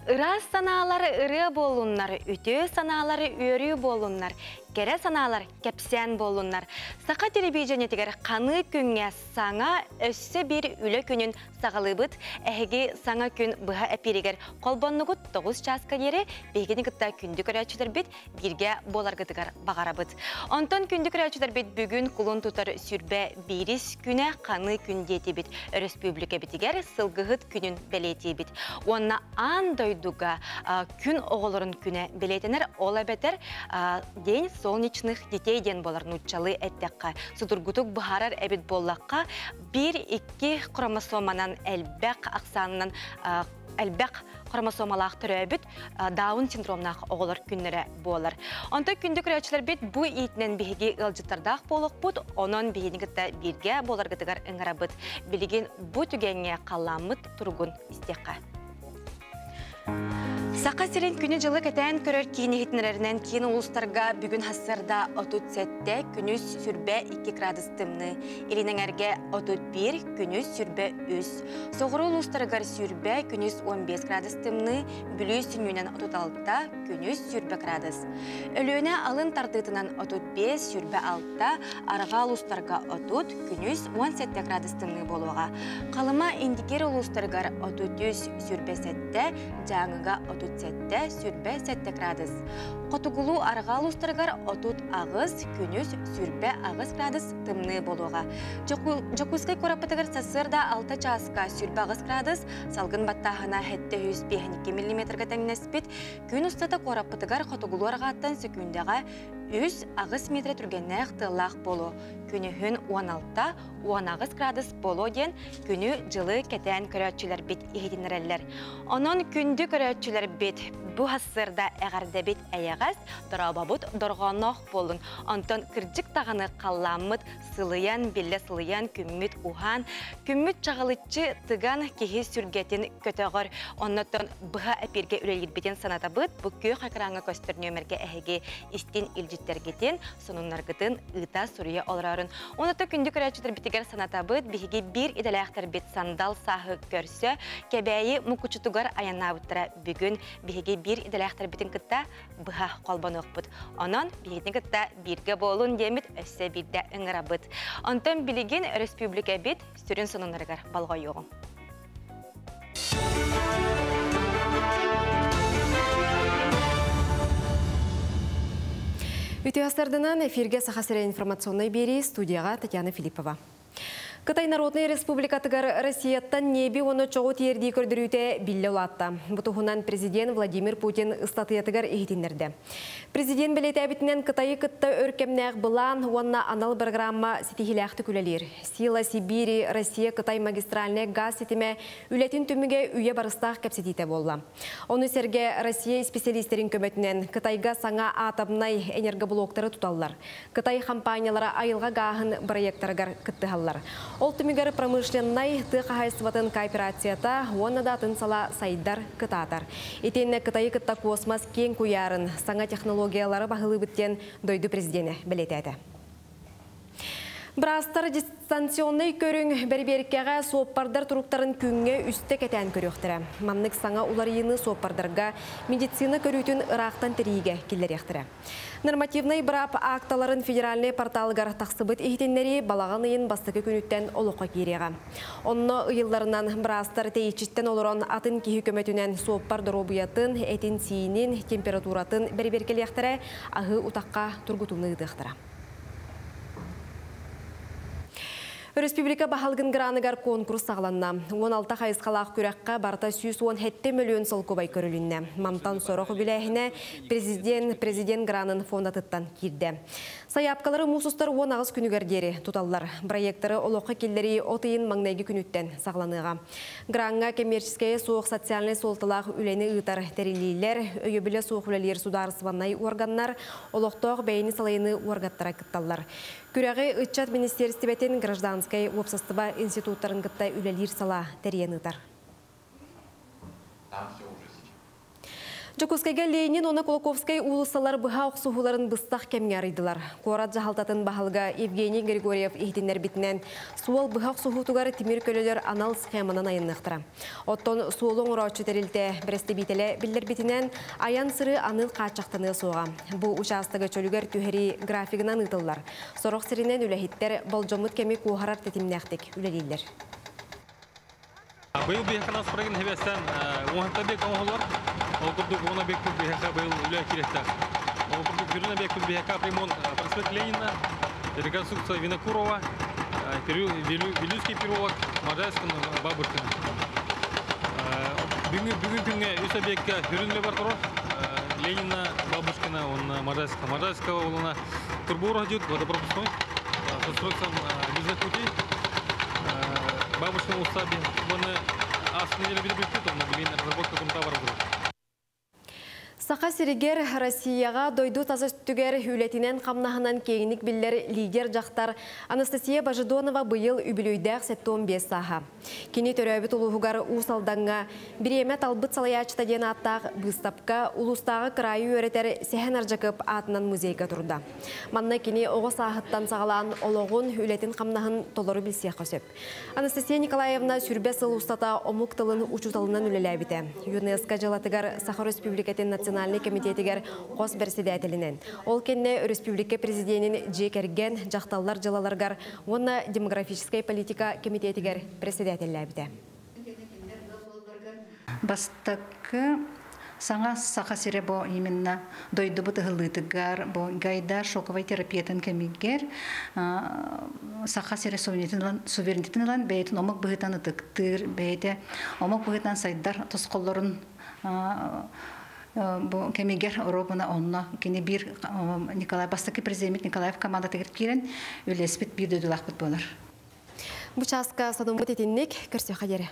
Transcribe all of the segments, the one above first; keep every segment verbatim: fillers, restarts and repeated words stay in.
ıraz sanaları ırı bolunlar, ütü sanaları örü bolunlar, kere sanalar kepsen bolunlar. Saka televizyonetiger kanı künge sana össe bir üle günün sağılıbıt, ehegi sana gün bıha epiriger kolbanlıgut dokuz çaska yeri, begini gıtta kündük öğretçiler bit, birge bolar gıtıgar bağarabıt. Ondan kündük öğretçiler bit bugün kulun tutar sürbe biris güne kanı kündiyeti bit, Respublika bitiger sılgıhıt günün beleti bit. Onna an doyduga gün oğulların güne beletenler ola beter den solniçных детей den bolar nutçalı ettekka. Sudurgutuk baharar ebit bollakka bir iki kromosomanan elbek aksanından elbek kromosomalak türebit Down sindromnak oğullar günlere bolar. Onda kündük röçler bit bu itnen bihigi ılcıtardaq boluk bud, onun bihini gıtta birge bolar gıtıgar ıngırabıt. Biligin bu tügenge kallamıt turgun istekka. Saka siren күні жылы кәтән көрер киіне хитнерерінен кейін ұлыстарға бүгін хасырда отут сәтте күніз сүрбе iki градус тымны, елінен әрге отут bir күніз сүрбе үс. Соғыры ұлыстарығар сүрбе күніз он beş градус тымны, бүлі сүнінен отут алтыда күніз сүрбе градус. Өліөне алын тардытынан отут beş сүрбе алтыда, арыға ұлыстарға отут күніз on sekiz градус тымны болуға. Қалыма индикер ұлыстарығар отут yüz сүрбе сәтте, жаңыға отут сәтте сүрбе сәтте градус. Қотугулу арғал ұстырғар отут ағыз, күніз сүрбе ағыз градус тымны болуға. Жокузгай корапытығыр сасырда алты часка сүрбе ағыз градус, салғын баттағына хетте жүз beş миллиметрға тәңнеспет, күн ұстата корапытығар қотугулу арғаттан сөкіндеға yüz ағыз метр түргенне ұқтылақ болу. Күні хүн on altıda on ағыз градус болу ден күні жылы кәтән көрәтчілер бет егетінерелер. Onun күнді көрәтчілер бет bu hasırda əğərdə bit əyyəğəz, dırababut dorğanaq bolun. Ondan kırcık tağını qallamıd, sılayan, bille sılayan, kümmüt uhan, kümmüt çağılıtçı tıgan kehi sürgetin kötəğір. Ondan bıha əpirge ülelgir biten sanata bıd, bu köy xakranga köstür nömerge əhəge istin ilcitler getin, sonunlar gıdın ıta sürüye olararın. Ondan kündü körəçüdür bitiger sanata bıd, bihigi bir idələxtər bit sandal sahı görsü, kəbəyi mukuçutugar ayanabıttıra bugün bihigi bir idələxtər bitin kıtta bıha kolbanıq bud. Onun bihidin kıtta birge bolun demit össe birde ıngıra bud. Ondan biligin Respublika bit sürün sonunlarıgar balğa yoğun. Ütüyastardынан эфирге сахасыра информационной бери студияға Татьяна Филиппова. Кытай Народный Республикатыгар Россияттан неби оны чоғу тиердей көрдірүйте білі олатта. Бұтығынан президент Владимир Путин ыстатыятыгар ехетіндерді. Президент білеті әбітінен Кытайы кытта өркемнәқ бұлан, онна анал программа сетихиләқті күлелер. Сила Сибири, Россия Кытай магистральне газ сетіме үлетін түміге үйе барыстақ кәпсетейті болла. Оны серге Россия специалистерін көмөтінен Кытайға саңа атабнай энергоблоктары тұталылар. Кытай компаниялары айылға ғағын проекттарығар кыттығалылар. Ол түмігер промышленнай тықағайсыватын кооперацията оны датын сала сайдар кытатар. Етенне Кытайы кытта космос кен куярын саңа технологиялары бағылы біттен дойду президенті білетеді. Брастар дистанционный көрің бәрберіккеға сооппардар тұруқтарын күнге үсті кәтән көріқтірі. Маннық саңа улар ені сооппардарға медицина көрітін ырақтан тірейге келер ектірі. Нормативный брап акталарын федеральный порталығар тақсыбыт ехтенлері балаған үйін бастықы күніттен олыққа кереға. Онны ұйыларынан брастар тейчіттен олырын атын кейі көмөтінен сооппар дұробуятын, әтін сейінін, температуратын бәрберкелі ектірі ағы ұтаққа тұрғытуны ұдықтыра. Республика бағалғын граныгар конкурс сағыланна. он алты қайысқалақ күрәққа барта жүз он жеті миллион сол көбай көрілінне. Мантан сорақы біләхіне президент президент гранын фондатыттан кирді. Саяпқалары мұсыстар он ағыз күнігердері тұталылар. Проекттары олыққа келдері отыйын маңнайғы күніттен сағыланыға. Гранға коммерческая соқ социальный солтылақ үләні ұйтар тәрелейлер, өйебілі соқ үләлер сударысываннай органнар, олықтоқ бәйіні салайыны орғаттара кытталылар. Күрәғі ұтчат министерстібетін гражданскай опсастыба институттарын кытта үләлер сала тәрияныдар. Жокускайга Ленин, оны Колоковскай улысалар бұға оқсуғыларын бұстақ кемге арыдылар. Қорат жағалтатын бағалға Евгений Григорьев ихтинер бітінен суал бұға оқсуғытуғары темір көлелер анал схеманан айыннықтыра. Оттон суолың ұраучы тәрілті бірісті бітілі білдер бітінен аян сыры аныл қачақтаны соға. Бұл участығы чөлігер түхері графигынан ұтылар. Сорық сірінен үләхеттер болжомыт кемі қуғарар тетімнәқтік үлелейлер. Быйыл бейхана спореген хевестен оңхатта бек оңғылар. Ол күрдік оңа бек күл бейхақа быйыл үлі керектер. Ол күрдік жүріне бек күл бейхақа примон проспект Ленина, реконструкция Винокурова, Вилюйский переулок, Можайскин, Бабыркин. Бүгін күнге үсі бекке жүрінбе бар тұру. Ленина, Бабушкина, Можайская. Можайская олына турбура жүйт, водопропускной. Конструкция бюджет путей. Бабушкин Усаби, оны асыны елі біліп өтті, оны білейін разработка күнта бар бұр. Сақа сиригер Россияға дойду таза түгер хүлетінен қамнағынан кейінік білдер лидер жақтар Анастасия Бажидонова бұйыл үбілүйдәқ сәтті он бес саға. Кені төрәбіт ұлығығары ұсалданға біремет албыт салаячыта ден аттақ бұстапқа ұлыстағы крайы өретер сәхен аржакып атынан музейға тұрды. Манна кені оғы сағыттан сағалан олығын хүлетін қамнағын толыры білсеқ қосып. Анастасия Николаевна сүрбес ыл ұстата омық тылын ұчуталынан үлеләбіті. ЮНЕСКО жылатығар Саха Республикатын Национальный комитетігер қос председателінен. Ол кенне республика президентін жекерген жақталлар жылаларғар оны демографическая политика комитетігер председателі әбді. Бастықы саңа сақа сире бо именно дойды бұты ғылытығар, бо гайда шоковай терапиятын кемигер сақа сире суверенитетін ұлан бәйтін омық бұғытан ұтықтыр, бәйті омық бұғытан сайдар тұсқолларын кемигер Европана онна кені бір Николай Бастықы президент Николаев команда тегір керен үлеспет бір дөйділақ бұт болар. Бұчасқа садым бұт етіннік көрсе қадері.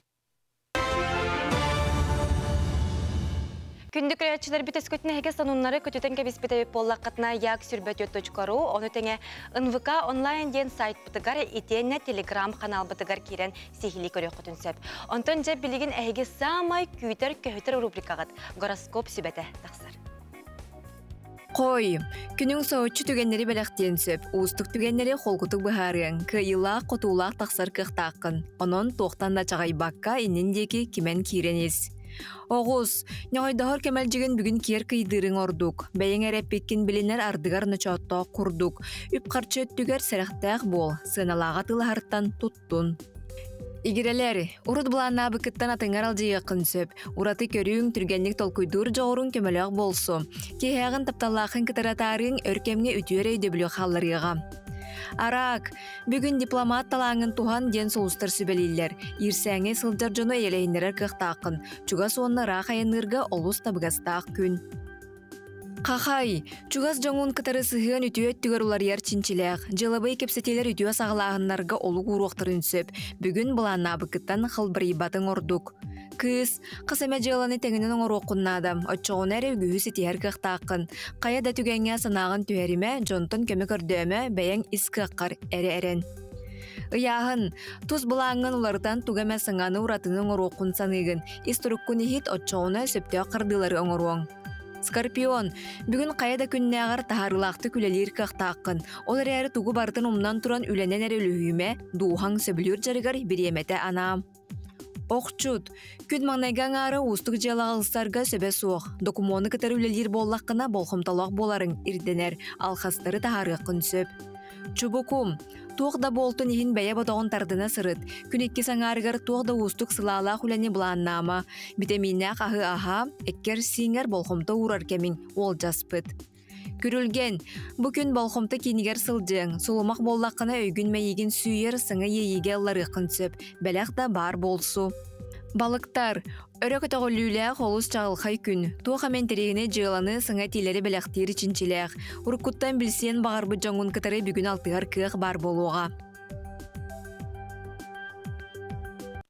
Күндік рәтшілер бітес көтіне әге санунлары көтетен кәбіспетәуіп боллаққатына яг сүрбәтет точка ру, оны тәңе эн вэ ка онлайн ден сайт бұтығар, етенне телеграм канал бұтығар керен сихили көрек құтын сөп. Онтын жәп білеген әге самай күйтер көхітер рубрикағыт гороскоп сүбәті тақсар. Қой, күнің соғытшы түгеннері бәліқтен сөп, ұстық түгеннері қолғытық бұхарың, күйілақ, қотулақ тақсар қықтақын, онын тоқтан да чағай баққа еніндегі кемен керенес. Оғыз, нағайдағыр кәмәлжіген бүгін кер күйдірің ордук. Бәйін әрәппеткен білінер ардығар нүчатта құрдук. Үп қарчы өттігер сәріқтәқ бол, сыналаға тылы харттан тұттун. Игерелер, урыд бұланна бұкыттан атыңар алжыға қынсөп, ураты көрің түргенлік толкуйдур жоғырын көмеліғ болсу. Кейхағын тапталақын кітаратарың өркемге үтуер өйді білі қалларыға. Арак, бүгін дипломат талаңын туған ден соғыстыр сүбелейлер. Ирсәңе сылжар жоны елейіндерер қықтақын. Чугас онны рақ айынырға олыс табығастақ күн. Қақай, чугас жоңын кытары сығын үтіе өттігер олар ер чинчилек. Жылабай кепсетелер үтіе сағылағынларға олық уруқтырын сөп. Бүгін бұланна бұкыттан қылбырый батың ордук. Кыз, қысаме жыланы тәңінін оңыроқыннадам. Отчоғын әрі үгіғісі тиер қықтақын. Қая да түгенге санағын түйеріме, жонтын көмі көрдіме бәйін іскіққар әрі әрін. Ыяғын, тұз бұлаңын олардан түгеме сыңаны ұратының оңыроқын санығын. Исторыққын ехет отчоғына сөпте қырдылары оңыруың. Скорпион, бүгін қаяда күннәғар тахарылақты күлелер қақтақын. Олар әрі тұғы бартын ұмнан тұран үленен әрі үліхіме, дуған сөбілер жарығар біреметі анам. Оқчуд, күн маңнайған ары ұстық жалағылыстарға сөбе суық. Докумоны кітар үлелер боллаққына болхымталақ боларын ирденер, алқастары тахарықын сөп. Чубукум, туғда болтын ехін бәйе бодағын тардына сырыт. Күнекке саңарығар туғда ұстық сылалақ үләне бұланнама. Бітеминнәқ ағы аға, әккер сиңер болхымта урар кемін ол жаспыт. Күрілген, бүкін болхымта кенігер сылдың, сұлымақ боллаққына өйгін мәйеген сүйер сыңы ейеге алларықын сөп, бәләқ да бар болсу. Балықтар, өрі көтіғілілі қолыс чағылқай күн, туға мен терегіне жыланы сыңа тейлері бәләқтері чинчелек, ұрыққыттан білсен бағарбы жоңын кітары бүгін алтығар кық бар болуға.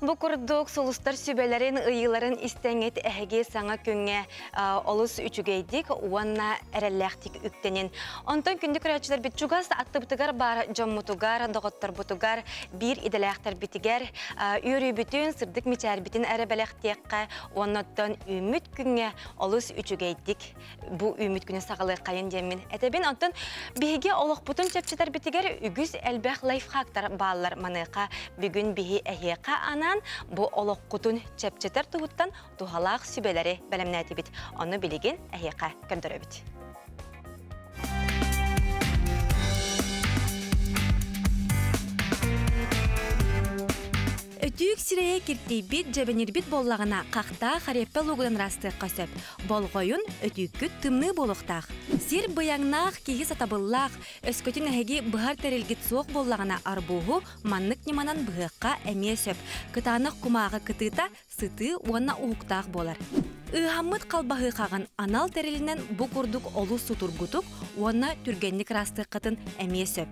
Bu kurduk solustар sübelerin ıyıların istengeti ehege sana künge olus üçügeydik, uanna erelektik üktenin. Ondan kündük rayçılar bitçugas attı bitigar bar jammutugar, doğuttar butugar, bir idelektar bitigar, yürü bütün sırdık miçer bitin erebelektiyekke, ondan ümit künge olus üçügeydik. Bu ümit küne sağlığı kayın demin. Etebin ondan bihige oluk butun çepçiler bitigar, ügüz elbek lifehaktar bağlar manıqa, bugün bihi eheka anan bu oluk kutun çepçeter tuhuttan tuhalak sübeleri belemneti bit. Onu biligin eheka köndürü bit. Ötüyük sireye kirttiği bit cebenir bit bollağına qaqta xareppe logudan rastı qasıp. Bolgoyun ötüyükü tımны boluqtaq. Sir bıyağnaq kegi satabıllaq. Öskötün ehegi bıhar terilgit soğuk bollağına arbuğu manlık nimanan bıhıqqa emeye söp. Kıtağınaq kumağı kıtıta sıtı uanna uğuqtaq bolar. Iğhammıt qalbahı qağın anal terilinden bu kurduk olu suturgutuk uanna türgenlik rastı qıtın emeye söp.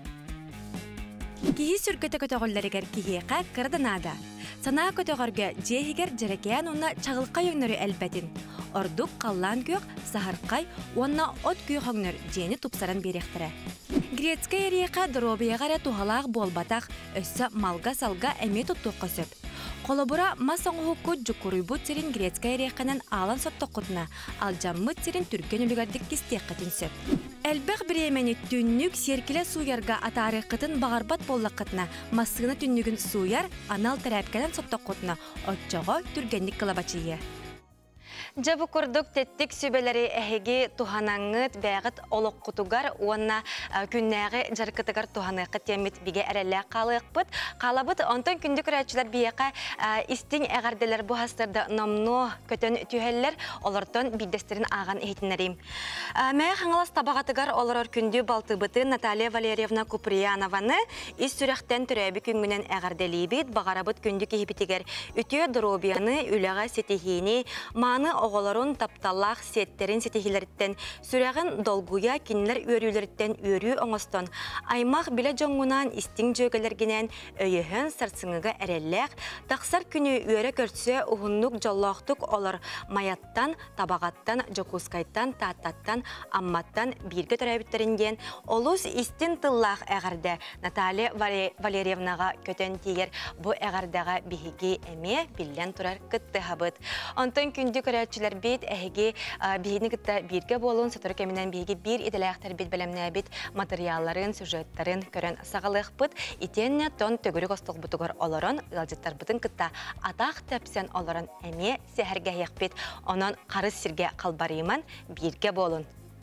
Kihi sürköte kötögöllerigер kihiqa kırdanada. Sana kötögörge jehiger jerekeyan onna çağılqa yöngörü elbetin. Orduk qallan kök saharqay onna ot köy höngör jeni tupsaran berektire. Gretska eriqa dorobiya gara tuhalaq bolbataq össä malga salga eme tuttuq qösöp. Kolobura masoңuhukku jukurubut sirin Gretska eriqanan alan sottoqutna, aljammıt sirin türkön ülügardik kisteqatin söp. Elbek biremeni tünnük serkile suyarga atarı qıtın bağırbat bollaqıtna, masığına tünnügün suyar anal terapkadan sottoqutna, otçoğu türgenlik kılabaçıyı. Jabı kurduk tettik sübeleri ehegi tuhanangıt bəğit oluq kutugar uanna künnäği jarkıtıgar tuhanıqı temit bige erelle qalıqpıt. Qalabıt ondan kündük rayçılar biyaqa istin eğerdeler bu hastırda namnu kötön tüheller olardan bidesterin ağan ehitinlerim. Mäğe xangalas tabağatıgar olar kündü baltıbıtı Natalia Valerievna Kupriyanovanı is sürekten türebi küngünen eğerdelibit bağarabıt kündük ehibitiger ütüye drobiyanı ülağa setihini manı oğuların taptallaq setterin setihilerinden süreğin dolguya kinler örüleritten örü oңoston aymaq bile joңунан istin jögelerginen öyühün sarsıngıga erelleq taqsar günü öre körtse uhunnuk jolloqtuk olar mayattan tabaqattan jokuskayttan tattattan ammattan birge törəbitterinden olus istin tillaq eğerde Natalia Valerievnaga kötön tiger bu eğerdaga bihigi eme billen turar kıttı habıt. Ondan kündük öğretçiler bit ehegi bihini kıtta birge bolun satır keminden bihigi bir idelekter bit belemne bit materyalların, süjetlerin körön sağılıq bit itenne ton tögürük ostol butugar olaron ılcıttar bitın kıtta ataq tepsen olaron eme seherge yak bit onun qarız sirge qalbarıyman birge bolun.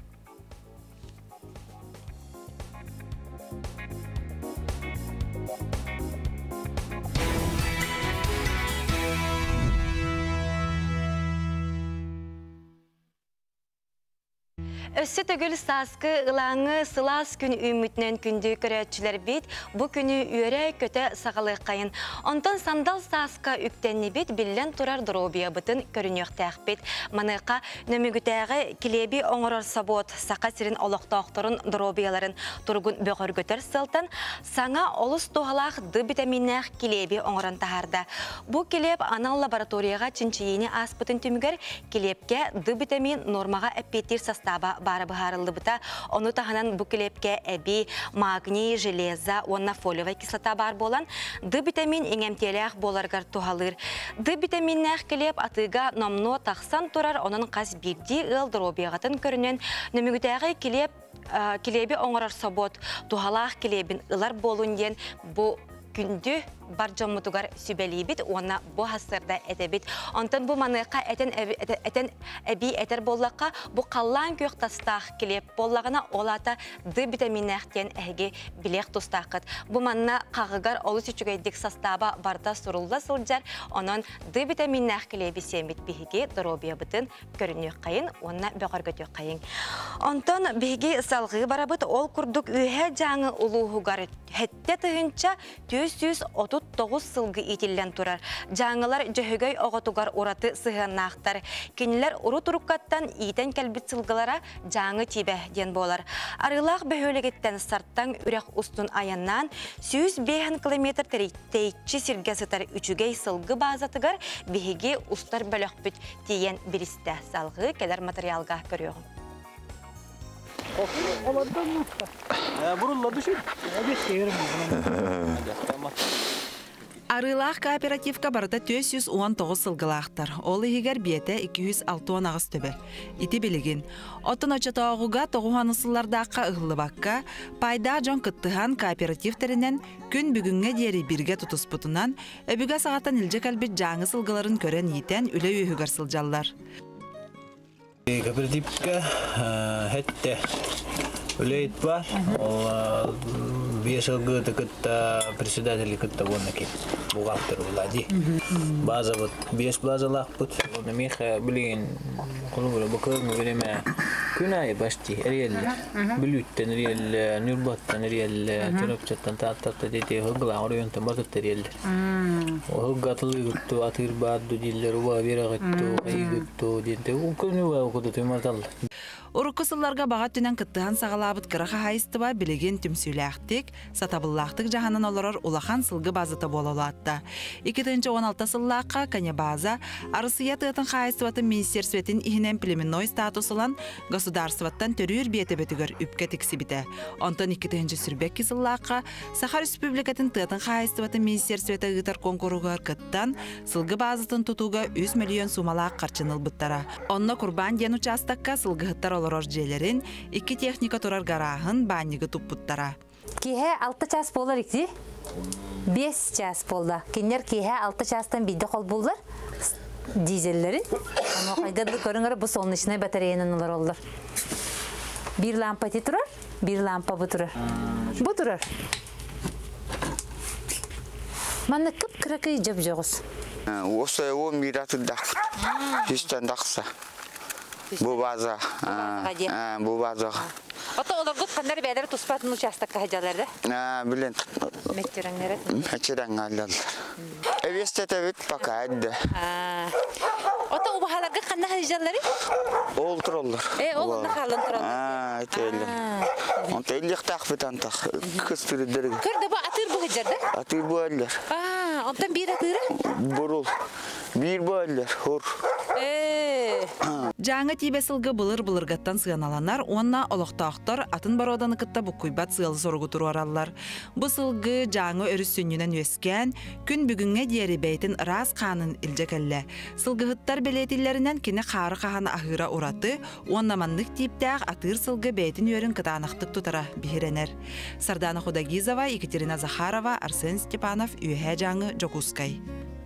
Össü tögül saskı ılаңы sılas gün ümitnen kündü körötçüler bit bu günü üre köte sağılığı kayın. Ondan sandal saska üktenni bit billen turar drobiya bitın körünüqtəq bit. Manıqa nömügütəği kilebi oңoror sabot saqa sirin oloqtaqtorun drobiyaların turgun böğür götür sıltan sana olus toğalaq D vitaminəq kilebi oңoran taharda. Bu kileb anal laboratoriyaga çinçiyini aspıtın tümüger kilebke D vitamin normaga epetir sastaba barı buharıldı bıta. Onu tahanan bu kilepke ebi, magni, jeleza, onna foliowa kislata bar bolan. D vitamin eňemtelek bolargar tuhalır. D vitaminnek kilep atıga nomno taqsan turar, onun qas birdi ıl drobiyagatın körünen nömügütägi kilep kilebi oňorar sabot tuhalaq kilebin ılar bolun den bu gündü barjammutugar sübelibit ona bu hasırda edebit. Ondan bu manıqa eten eten ebi eter bollaqqa bu qallan kök tastaq kilep bollağına olata D vitaminnerten ehge bilek tostaqıt. Bu manna qağıgar olus üçügeydik sastaba barda sorulda sıljar. Onun D vitaminner kilebi semit bihige drobiya bitın körünüq qayın, ona böğür götü qayın. Ondan bihige salgı barabıt ol kurduk ühe jağı uluğugar hette tığınça yüz yüz otuz отут тоғыз сылгы итиллен турар. Жаңылар жөһөгөй оғотугар ураты сыһаннақтар. Кинилер уру туруккаттан итен кәлбит сылгылара жаңы тибе ден болар. Арылақ бөхөлегеттен сарттан үрек устун аяннан сүүс бейхан километр тейчи сирге сытар үчүгей сылгы базатыгар биһиги устар бөлөкпүт тиен биристе салгы келер материалга көрөөгүн. Арылах кооперативка барыта төс жүз он тоғыз сылгылақтар. Ол егер бете эки жүз алты ағыз төбі. Ити білігін. Отын очатауғыға тоғуанысылардаққа ұғылыбаққа пайда жон кыттыған кооперативтерінен күн бүгінге дері бірге тұтыспытынан өбіге сағаттан үлже кәлбет жаңы сылгыларын көрен етен үлі өйігір сылжалар. Кооперативка хәтті үлейт бар. Бес жылғы кытта председатели кытта воннаки бухгалтер влади. База вот бес базалах пут. Он меха блин колумбура бакыр мөреме күнай башти реал блюттен реал нурбаттан реал төрөпчаттан тааттатта дете хыгла орыйонтан батыт реал. Хыггатлы гытту атыр бадду диллер уа берагытту айгытту дете укөнү укуду тыматал. Уруккысылларга бағат түнен кыттыған сағалабыт кыраха хайыстыба білеген түмсүйләқтік, сатабыллақтық жағанын оларар улахан сылғы базыты болалатта. икки он алты сыллаққа кәне база арысыя тыытын хайыстыбатын министерсветин ихинен племенной статусылан государстваттан төрүр беті бөтігір үпке тіксібіті. Онтан икки сүрбекки сыллаққа Сахар Республикатын тыытын хайыстыбатын министерсветі ғытар конкуруғар кыттан сылғы базытын тұтуға үч миллион сумалақ қарчыныл бұттара. Онна курбан ден участакка сылғы ғыттар олорожжелерин икки техника турар гарахын баннигы туппуттара. Кихе алты час болар икти. бес час болда. Кинер кихе алты частан биде кол булдар. Дизеллерин. Аны кайгады көрүңөр бу солнечный батареянын олар олдар. Бир лампа ти турар, бир лампа бу турар. Бу турар. Мана кып кракы жап жогус. Осы он мираты дах. Жүстен дақса. Бу база. Бу база. Ата олар гып кандай бәдер туспатын участокка хаҗаларда? А, билен. Меттерәңнәре. Меттерәң алалар. Эвестете бит пока әдде. А. Ата у бахаларга кандай хаҗалары? Ол туралар. Э, ол да халын туралар. А, әйтелер. Он тейлек тахфит антах. Кыстырдыр. Көрдө бу атыр бу хаҗада? Атыр бу аллар. А, онтан бир атыры? Бурул. Бир бу аллар. Хор. Э. Жаңы тибе сылгы былыр-былыргаттан сыганаланар, онна олоқтақтар атын бароданы кытта букуйбат сыялы соргу туруаралар. Бу сылгы жаңы өрүссүнүнөн өскен, күн бүгүнгө диери бейтин раз қанын илжекелле. Сылгыхыттар белетиллеринен кини қары қаханы ахыра ураты, онна мандык типтәк атыр сылгы бейтин өрін кытанақтык тутара бихиренер. Сардана Худагизова, Екатерина Захарова, Арсен Степанов, Үйе жаңы Жокускай.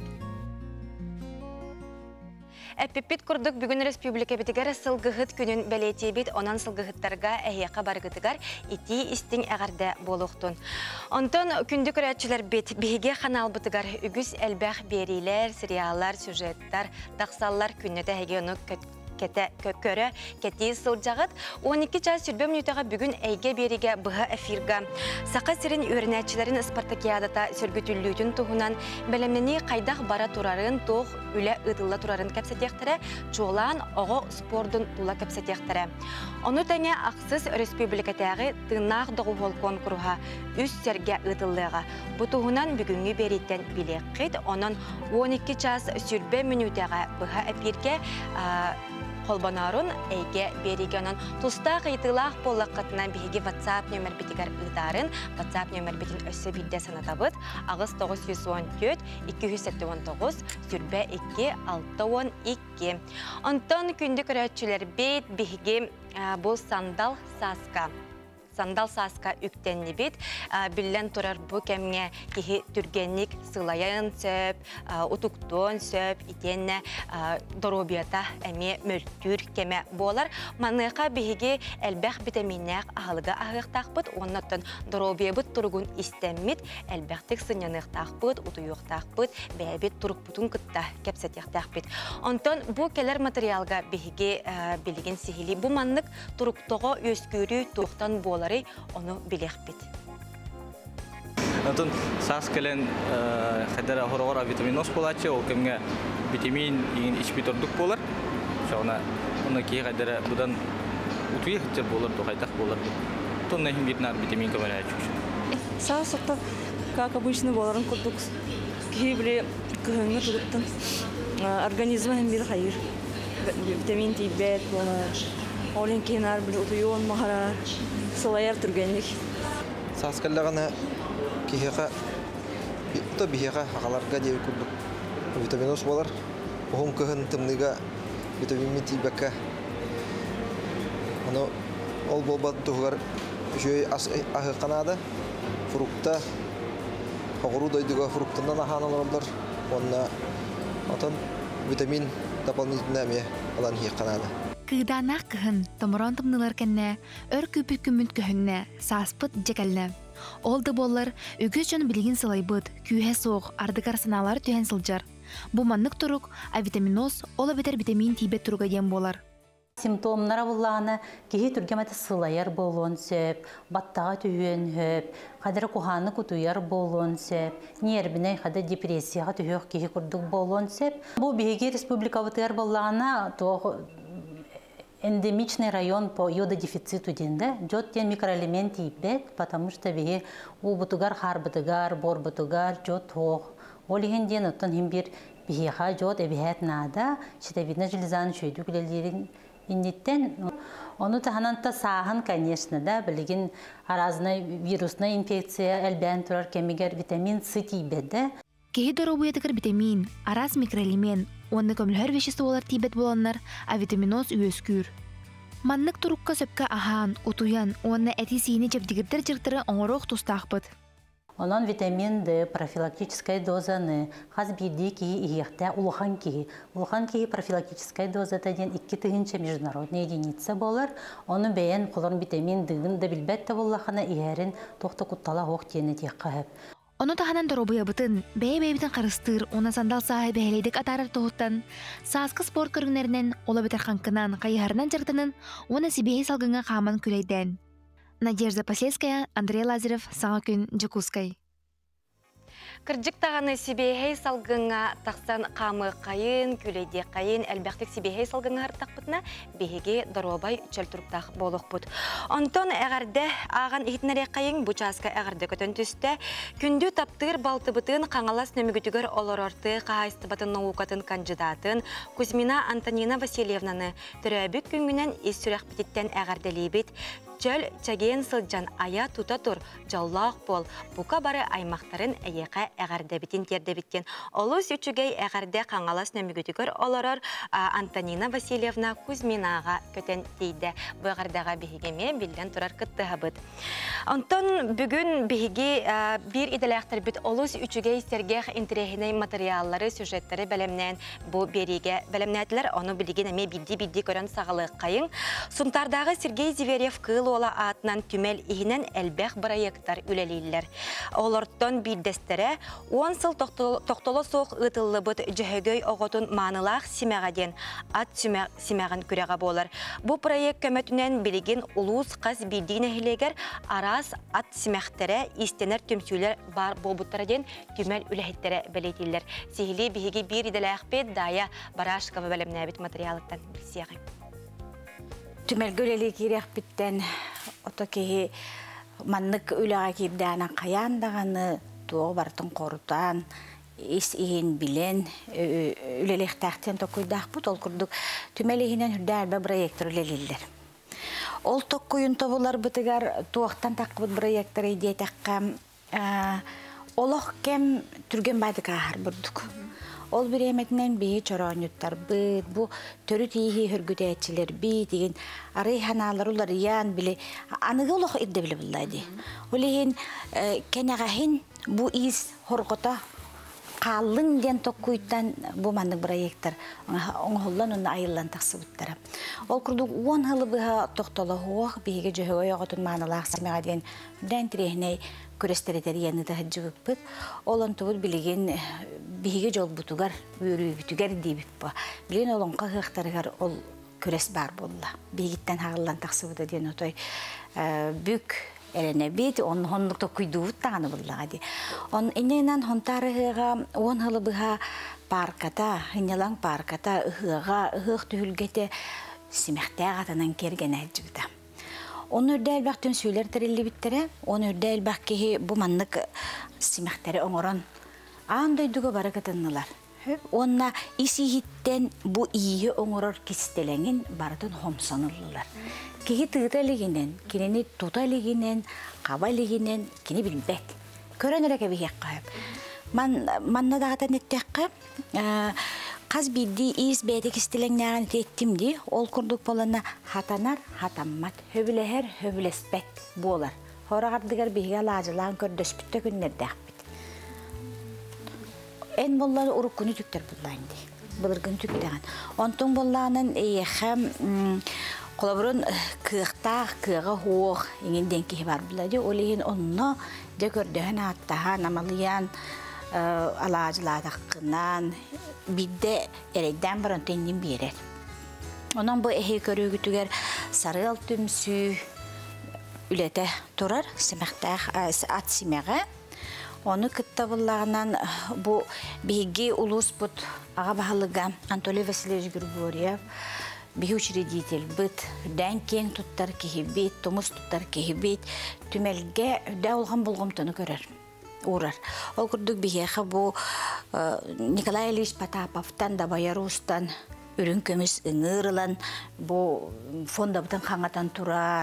Эппипит курдук бүгүн республика битигер сылгыхыт күнүн белетибит, онан сылгыхыттарга эхияка баргытыгар ити истиң әгәрдә болуктун. Онтон күндүк көрәтчиләр бит биге канал битигер үгүс элбәх берилер, сериаллар, сюжеттар, тақсаллар күннәтә хегену кете көкөрө кети сылжагыт он эки час сүрбе минутага бүгүн әйге бериге быга эфирга сака сирин үрнәчләрен спартакиадата сөргүтүллүтүн тугунан белемени кайдах бара турарын тох үле ыдылла турарын кепсетектере чолан ого спордун тула кепсетектере ону тәңе аксыз республикадагы тынак догул конкурга үс серге ыдыллыга бу тугунан бүгүнгү бериттен билеккет онон он эки час сүрбе минутага быга эфирге Холбанарун эйге беригенен туста кыйтылах боллакытынан биги WhatsApp номер битигер ыдарын WhatsApp номер битин өссө бидде санатабыт агыс тогуз жүз он төрт эки жүз сексен тогуз сүрбе эки алты он эки Онтон күндү көрөтчүлөр бит биги бул сандал саска Сандал саска үктенни бит, биллен турар бу кемге кихи түргенник сылайын сөп, утуктон сөп, итенне доробията әме мөлтүр кеме болар. Маныға биһиги әлбәх витаминнәк ахылыга ахықтақпыт, оннаттан доробиябыт тургун истеммит, әлбәхтік сынянықтақпыт, утуюқтақпыт, бәйбет турукпутун кытта кепсетяқтақпыт. Онтон бу келер материалга биһиги билеген сихили. Бу маннык туруктоға өскөрү туқтан болар. Onu biлекпит. Натон сас келен хадара хорора витаминоз болачы, ол кемге витамин ин ичбитордук болар. Шона оны ки хадара будан утуй хатчыр болар, тохайтак болар. Тонна химгитнар витамин камера чуч. Сас это как обычно боларын курдук. Кибли кыгыңны тудуктан организма hem bir hayır. Vitamin D болар. Олен кинар бил утуйон махара сылаяр түргенлик. Сас келлегана кихека то бихека хагаларга дей курдук. Витаминоз болар. Ohum kıhın tımlıga vitamin tibaka. Ano ol bolbat tuğar şöyle ahı kanada frukta Огуру дойдуга фруктынан аханалардар. Онна атын витамин дополнительно ме алан хи канада. Кыданак кыһын томорон тымнылар кенне өр күпүк күмүт көһүнне саспыт жекелне. Олды боллар үгүс жон билигин сылайбыт күйе соох ардыгар саналар түһен сылжар. Бу маннык турук а витаминоз ола бетер витамин тибет туруга дем болар. Симптомнары булланы кихи түргемәте сылайар болон сөп, баттага түйен хөп, кадыр куханы кутуяр болон сөп, нервіне кадыр депрессияға түйек кихи күрдік болон сөп. Бу биһиги республика вытыяр болланы эндемичный район по йододефициту денде, жот тен микроэлемент типет, потому что биһи у бутугар хар бутугар, бор бутугар, жот тоқ. Олиген ден оттан химбир биһиха жот эбиһет нада, щитовидная железаны шөйдүклелерин индиттен, оны тахананта сахан, конечно, да, билигин аразына вирусная инфекция элбен турар кемигер витамин С тибеде. Кеһи доробуятыгар витамин, араз микроэлемент, онны көмөлөр веществолар тибет болоннар, а витаминоз үөскүр. Маннык турукка сөпкө ахан, утуян, онны эти сийини жепдигирдер жыртыры оңорох тустаахпыт. Онон витамин Д профилактическая дозаны хаз бирди ки иехте улахан ки. Улахан ки профилактическая доза таден икки тыгынча международная единица болар. Оны бәйен қолын витамин Д'ын да билбетте боллахана иерин тоқта куттала хоқ тиені тек қағып. Оны таханан доробуя бытын, бәй-бәйбітін қарыстыр, оны сандал сағай бәйлейдік атарар тоғыттан, саасқы спорт көріңнерінен, ола бітер қанқынан, қайығарынан жыртынын, оны сибейі салғыңа қаман күлейден. Надежда Посельская, Андрей Лазарев, Саңакүн, Джекускай. Кырджык тағаны сибейхей салгыңа тақсан қамы қайын, күлейде қайын, әлбәқтік сибейхей салгыңа артақпытына бейге доробай чөлтұрқтақ болық бұд. Онтон әғарды аған ихтінәрі қайын бұчасқа әғарды көтін түсті, күнді таптыр балты бұтын қаңалас нөмігітігір олар орты қағайсты бұтын науқатын кандидатын Кузьмина Антонина Васильевнаны түрәбік күнгінен ес сүрәқ бітеттен әғарды лейбет, чөл чаген сылжан ая тута тур жаллақ бол, бұқа бары аймақтарын әйеқа әғарды бітін терді біткен. Олыс үчігей әғарды қаңалас нөмігітігір оларар Антонина Васильевна Кузьминаға көтен дейді. Бұғардаға бігеме білден тұрар күттіға бұд. Онтон бүгін бігі бір иделәқтір бүт олыс үчігей сергех интерехіне материаллары, сюжеттері бәлемнен бұл береге бәлемнәділер, оны білген әме білді-білді көрін сағылы қайын. Сұнтардағы Сергей Зиверев кыл ола атынан түмел ихінен әлбәқ проекттар үлелейлер. Оларттан білдестері он сыл тоқтолы соқ ұтылы бұд жүхегөй оғытын манылақ симәғаден ат симәғын күреға болар. Бұл проект көмөтінен білген ұлуыз қаз білдігіне хилегер арас ат симәқтері истенер түмсүйлер бар болбуттараден түмел үләхеттері білетілер. Сихили бігі бір иделәқпет дая барашқавы бәлемнәбет материалыттан білсеғай. Түмел гөлелі керек біттен ото кеге маннык үліға кейбдәна қаяндағаны туғы бартын қорутан, ес иген білен, үлелек тәқтен тоқуйдақ бұт, ол күрдік түмел егінен үрдәрбі проектор үлелелер. Ол тоқуйын тобылар бұтығар туақтан таққы бұт проектор идей таққа олық кем түрген байды қағар бұрдық. Ол бір еметінен бейі чоронюттар бұд, бұ түрі тейхи хүргіді әтчілер бей деген арай ханалар олар ян біле анығы олық ирді білі бұлдайды. Ол еген кәнеғахин бұ из хорғыта қалың ден тоққойттан бұ мандық проекттар оңғылдан оны айылан тақсы бұттара. Ол күрдік он ғылы бұға тоқталы хоқ бейге жөгі ойағытын маңылақ сәмеға деген дән тірехіне көрестеретері яны да жығып бұд. Олон тұғыд білеген бейге жол бұтығар, өрі бүтігер дейбіп бұ. Білген олон қағықтарығар ол көрес бар болла. Бейгіттен хағылан тақсы бұда ден отой бүк Erene bit on honlukta kuyduut tağını bulladı. On inenan hontarıga on hılıbıha parkata, hınyalan parkata ıhıga, ıhıg tühülgete simekteğe atanan kergen elcibita. Onu ördel bak tüm söyler terilli bittere, onu ördel bak ki bu manlık simektere onuran andayduga barakatınlılar. Onna isi hitten bu iyi onurur kistelengin bardın homsanırlılar. Kihi tığdaliginen, kinini tutaliginen, kabaliginen, kini bilbek. Körenöreke bir hekkayıp. Man, manna dağıtan ettekkayıp, kaz bildi iz beyde kistelengin ettim di, ol kurduk bolana hatanar, hatammat, hövüleher, hövülespet bolar. Hora gardıgar bihiga lacılan kördöspütte günlerde en bolları uruk günü tükter bullayındı. Bılırgın tükteğen. Ontun bollarının hem kolaburun kığıqta, kığığı hoğ ingen denki var bulaydı. Oleyin onunla de gördüğün hatta namalıyan alacıladakından bir de ereyden baran tendim bir yer. Onun bu ehe körüğü gütüger sarıl tümsü ülete turar. Simekte at simeğe. Onu kıttavullağından bu bilgi ulus bud ağa bahalıga Anatoly Vasilyevich Grigoriev bir учредитель bud den keng tuttar kihibit, tomus tuttar kihibit tümelge de olğan bulğumtunu görer, uğrar. Ol kurduk biheğe bu Nikolay Ilyich Potapov'tan da Bayarus'tan ürün kömüs ıngırılan bu fonda butan kanatan turar.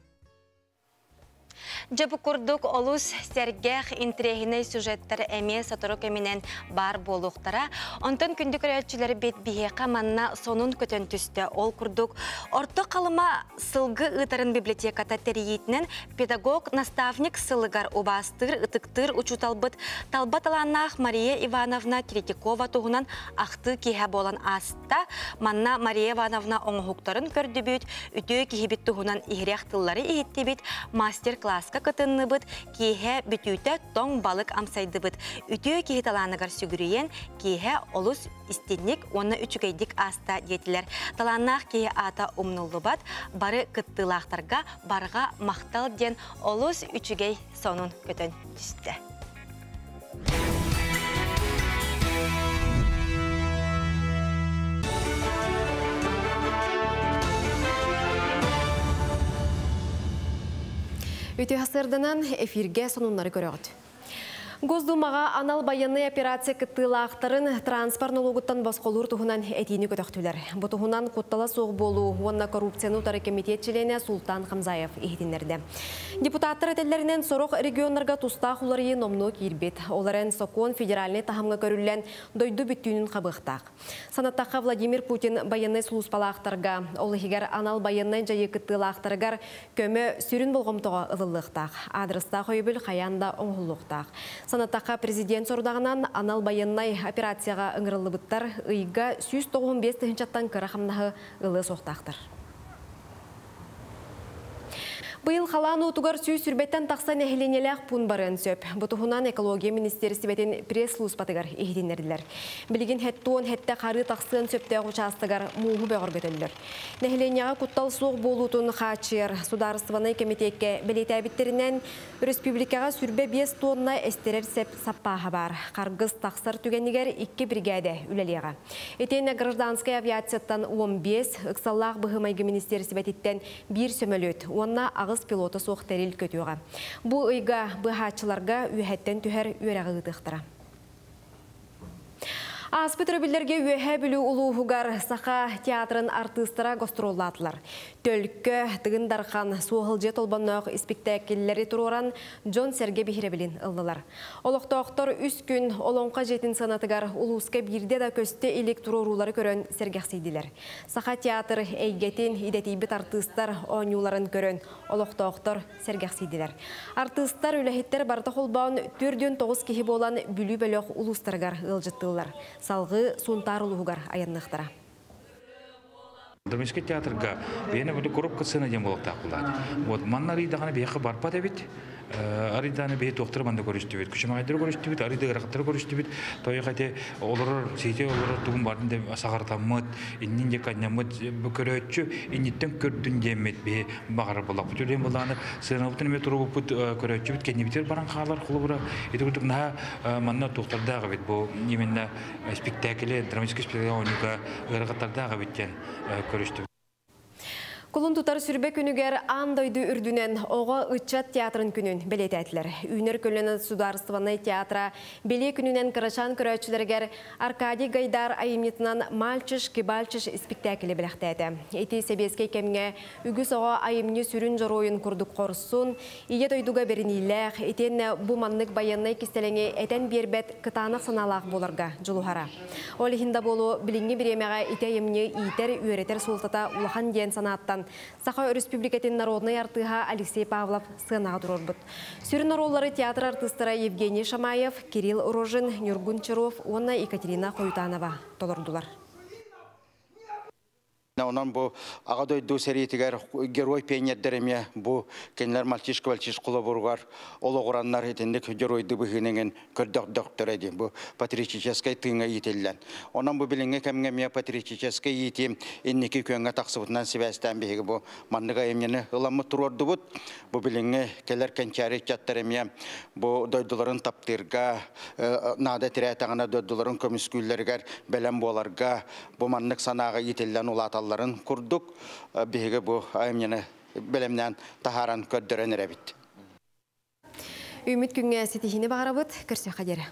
Жабы курдук олус сергех интрегіне сюжеттер әме сатырок әменен бар болуқтара. Онтан күндік өрәтчілері бет бихеқа манна сонун көтен түсті. Ол курдук орто қалыма сылғы ұтарын библиотеката терейетінен педагог, наставник сылыгар убастыр, ұтықтыр, учуталбыт талбаталанақ Мария Ивановна Третьякова туғынан ақты кеге болан аста. Манна Мария Ивановна оңғықтарын көрді бүт, үті кехебет туғынан игерек тыллары егетті бүт, мастер-класска кытынны быт, кеге бүтүйті тоң балық амсайды быт. Үті кеге таланығар сүгірейен, кеге олус истенник, оны үчігейдік аста детілер. Таланақ кеге ата умнулы бат, бары кыттылақтарға барға мақтал ден олус үчігей сонун көтін түсті. Өте хасырдынан эфирге сонунлары көрөғыт. Госдумаға анал баянный операция кыттылақтарын транспорт налогыттан басқолур туғынан әтейіні көтөқтілер. Бұ туғынан құттала соғы болу, онна коррупцияны утары комитетчилене Султан Хамзаев ехетінерді. Депутаттар әтелерінен сорок регионларға тустақ уларыйы номну кирбет. Оларын Сокон федеральный тахамға көрілен дойду бүттүүнін қабықтақ. Санаттаққа Владимир Путин баянный сұлуспалақтарға, олығығар анал баянный жайы кыттылақтарығар көмі сүрін болғымтыға ылылықтақ. Адрыста қойбіл қаянда оңғылықтақ. Санаттаққа президент сордағынан анал баяннай операцияға ыңғырылы бұттар ұйға жүз тоғыз бес тыхынчаттан кырахамнағы ылы соқтақтыр. Быйыл халан утугар сүй сүрбеттен тақса нәхіленеләқ пун барын сөп. Бұтығынан экология министерстібетін пресс-луз батығар ехденерділер. Білген хәттуын хәтті қары тақсын сөпті ұчастығар мұғы бәғыр көтелілер. Нәхіленеға құттал соқ болутын қачыр сударыстываны комитетке білеті әбіттерінен республикаға сүрбе бес тонна әстерер сәп саппаға бар. Қарғыз тақсар түгенігер икки бригады үлелеға. Етені гражданская авиацияттан он бес, ұқсаллақ бұғымайғы министерстібететтен бір сөмөлөт. Онна ағыз пилоты соқ тәрел көтуға. Бұ ұйға бұхатшыларға үйәттен түхер үйәрәғы ұтықтыра. Аспыт рөбілдерге үйәхә білу ұлуғығар сақа театрын артыстыра гастролладылар. Төлкі тығындархан суғылжет олбаннақ спектакеллері тұроран Джон Серге бихіребілін ұлдылар. Олықтақтар үс күн олонқа жетін санатығар ұлуысқа бірде да көсті электрорулары көрін сергексейділер. Сақа театр әйгетін идетейбіт артыстар оңюларын көрін олықтақтар сергексейділер. Артыстар үләхеттер барда қолбауын төрден тоғыз кехі болан бүлі бөліқ ұлыстарғар ұлжыттылар. Салғы сунтар ұлығығар аяннықтыра. Домешке театрга бені білі көріп күтсені дем болықтақ болады. Вот маннар идағаны бейқі барпа дебет, ариданы бе доктор банда көрүстүбүт. Күчмайдыр көрүстүбүт, ариды гарактар көрүстүбүт. Той кате олор сите олор тугун бардын деп сагартаммыт, иннин жеканнамыт көрөчү, инниттен көрдүн демет бе багар болак. Бүтүлен буланы сынабытын эме турубут көрөчүбүт, кенебитер баран халар кулубура. Этүгүтүк на манна доктордагы бит бу именно спектакль, драматический спектакль онуга ыргаттардагы биттен көрүстүбүт. Кулун тутар сүрбе күнүгер андойду үрдүнен ого ычат театрын күнүн белететилер. Үнер көлөнө сударстваны театра беле күнүнен кырашан көрөчүлергер Аркадий Гайдар айымнитынан Мальчиш-Кибальчиш спектакли белектети. Эти себеске кемге үгүс ого айымны сүрүн жороюн курдук корсун, ие дойдуга беринилер, этен бу маннык баяннай кистелеңе этен бербет кытанак саналак боларга жулухара. Ол хинда болу билинги биремега ите айымны иитер үйретер султата улахан ден санаттан Саха Республикатын народный артыга Алексей Павлов сынаға дұрорбыт. Сүрін ороллары театр артыстары Евгений Шамаев, Кирилл Рожин, Нюргун Чаров, онна Екатерина Қойтанова толырдылар. Онан бу агадойду сериетигер герой пеньердереме бу кенлер мальчишка-вальчиш кулабургар ологураннар этендик геройду быгынеген көрдөк доктореди бу патриотический тыңга ителлен. Онан бу билинге кемге ме патриотический ити инники көнгө таксыбытынан себестен биги бу мандыга эмнени ыламы турордубут бу билинге келер кенчари чаттереме бу дойдуларын таптырга нада тиретагана дойдуларын көмүскүллергер белем боларга бу мандык санага ителлен улатал курдук биһиге бу айымны белемнән тахаран көддөрөн эребит. Үмүт күнгө сетихини багарабыт, көрсө кадере.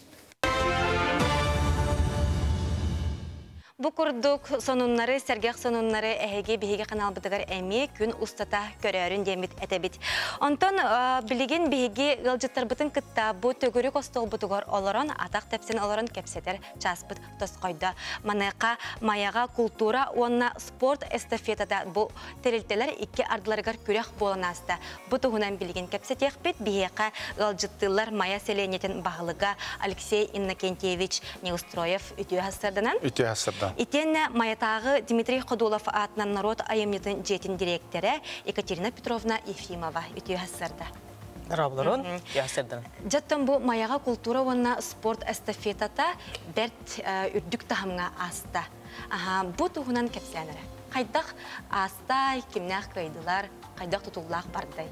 Бу курдук сонуннары, сергек сонуннары эһеге биһиге каналбытыгар эми күн устата көрөрүн демит этебит. Онтон билеген биһиге ылжыттарбытын кытта бу төгөрүк остолбутугар олорон атак тепсен олорон кепсетер часпыт тоскойда. Манайка маяга культура онна спорт эстафетада бу терилтелер икки ардыларгар күрәк боланаста. Бу тугунан билеген кепсетекпит биһиге ылжыттылар мая селенетен багылыга Алексей Иннокентьевич Неустроев үтү хасырданан. Үтү хасырдан. Итенне маятагы Дмитрий Ходулов атынан народ айымнитын жетин директоры Екатерина Петровна Ефимова үтү хасырда. Раблорон, ясырдан. Жаттан бу маяга культура ванна спорт эстафетата берт үрдүк тахамга аста. Аха, бу тугунан кепсенер. Кайдак аста кимнак кайдылар, кайдак тутуллак барды.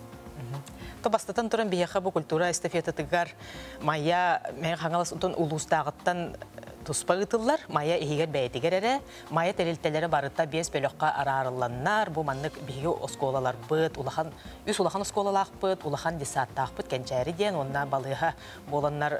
Тобастатан туран бияха бу культура эстафетатыгар мая мен хаңалас утун улустагыттан туспагытылар, мая ихигер бәйтигер эре, мая терилтелері барытта бес бөлөкка арарыланнар, бу маннык биги осколалар быт, улахан, үс улахан осколалақ быт, улахан десаттақ быт, кенчәри ден, онна балыға боланнар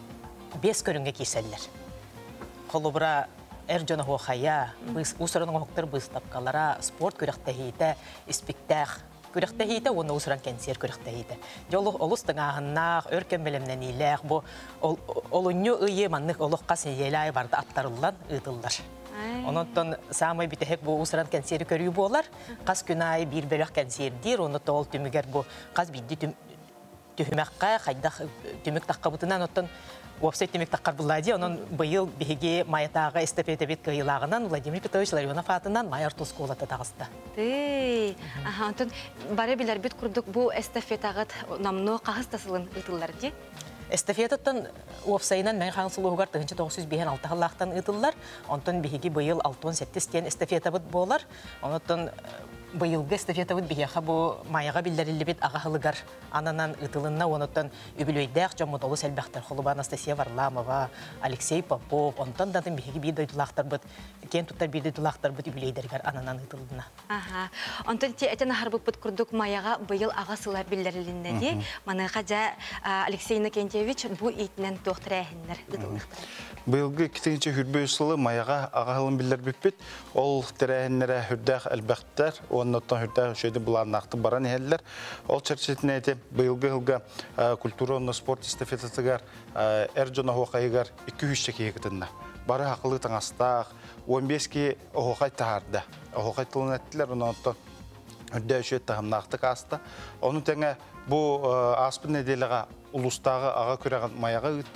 бес көрінге кейселдер. Қолыбыра әр жона хоқая, усырының хоқтыр быстапқалара, спорт көріқтәхейті, спектақ, көріқтәхейті, оны усыран кенсер көріқтәхейті. Жолы олыстың ағыннақ, өркен білімнен иләқ, бұл олынны үйе маннық олыққа сенелай барды аттарылан ұйтылдар. Онықтан самай бітехек бұл усыран кенсері көрі болар, қас күнай бір бөлік кенсердер, оны тоғыл түмігер бұл қас бейді түхімәққа, қайдақ түмік таққа бұтынан оттан Уапсайт демек таққар бұллади, оның бұйыл бігеге маятаға эстафета бет қиылағынан Владимир Петрович Ларионов атынан майыр тосқолаты тағысты. Тей, аха, онтон бары білер бет күрдік бұл эстафетағыт намны қағыстасылын ұтылар де? Эстафетаттан уапсайынан мән қаңсылуғар тұғыншы тоғыз жүз бес алты ғаллақтан ұтылар, онтон бігеге бұйыл алты он жеті тен эстафета бұд болар, онтон бұйылғы эстафета бұд бігеға бұл маяға білдерілі бет ағағылығар ананан ұтылынна, онтон үбілөйдәқ жамыд олы сәлбәқтер қолыба Анастасия Варламова, Алексей Попов, онтон датын бігеге бейді ұйтылақтар бұд, кен тұттар бейді ұйтылақтар бұд үбілейдергер ананан ұтылынна. Аха, онтон те әтен ағарбық бұд күрдік маяға бұйыл ағасыла білдерілінне де, маныға жа Алексей Иннокентьевич бұл итінен тоқтыр әхінлер ұтылықтар. Бұйылғы кетігінші хүрбөйсілі маяға ағағылын білдер бүппет, ол тәрәхінлері хүрдәқ әлбәқтер, оннаттан хүрдәқ үшеді бұларын ақты баран әхелілер. Ол чәрчетіне әте бұйылғы ғылға культура онны спорт эстафетатығар әр жона хоқайығар екі үш чеке екітінна. Бары ақылы таңастақ, он бес ке хоқай тағарды. Хоқай тылын әттілер, оннаттан хүрдәқ үшет тағымнақты қасты. Оның тәңі бұл аспын әделіға улустағы аға көреген маяға үтті бұд,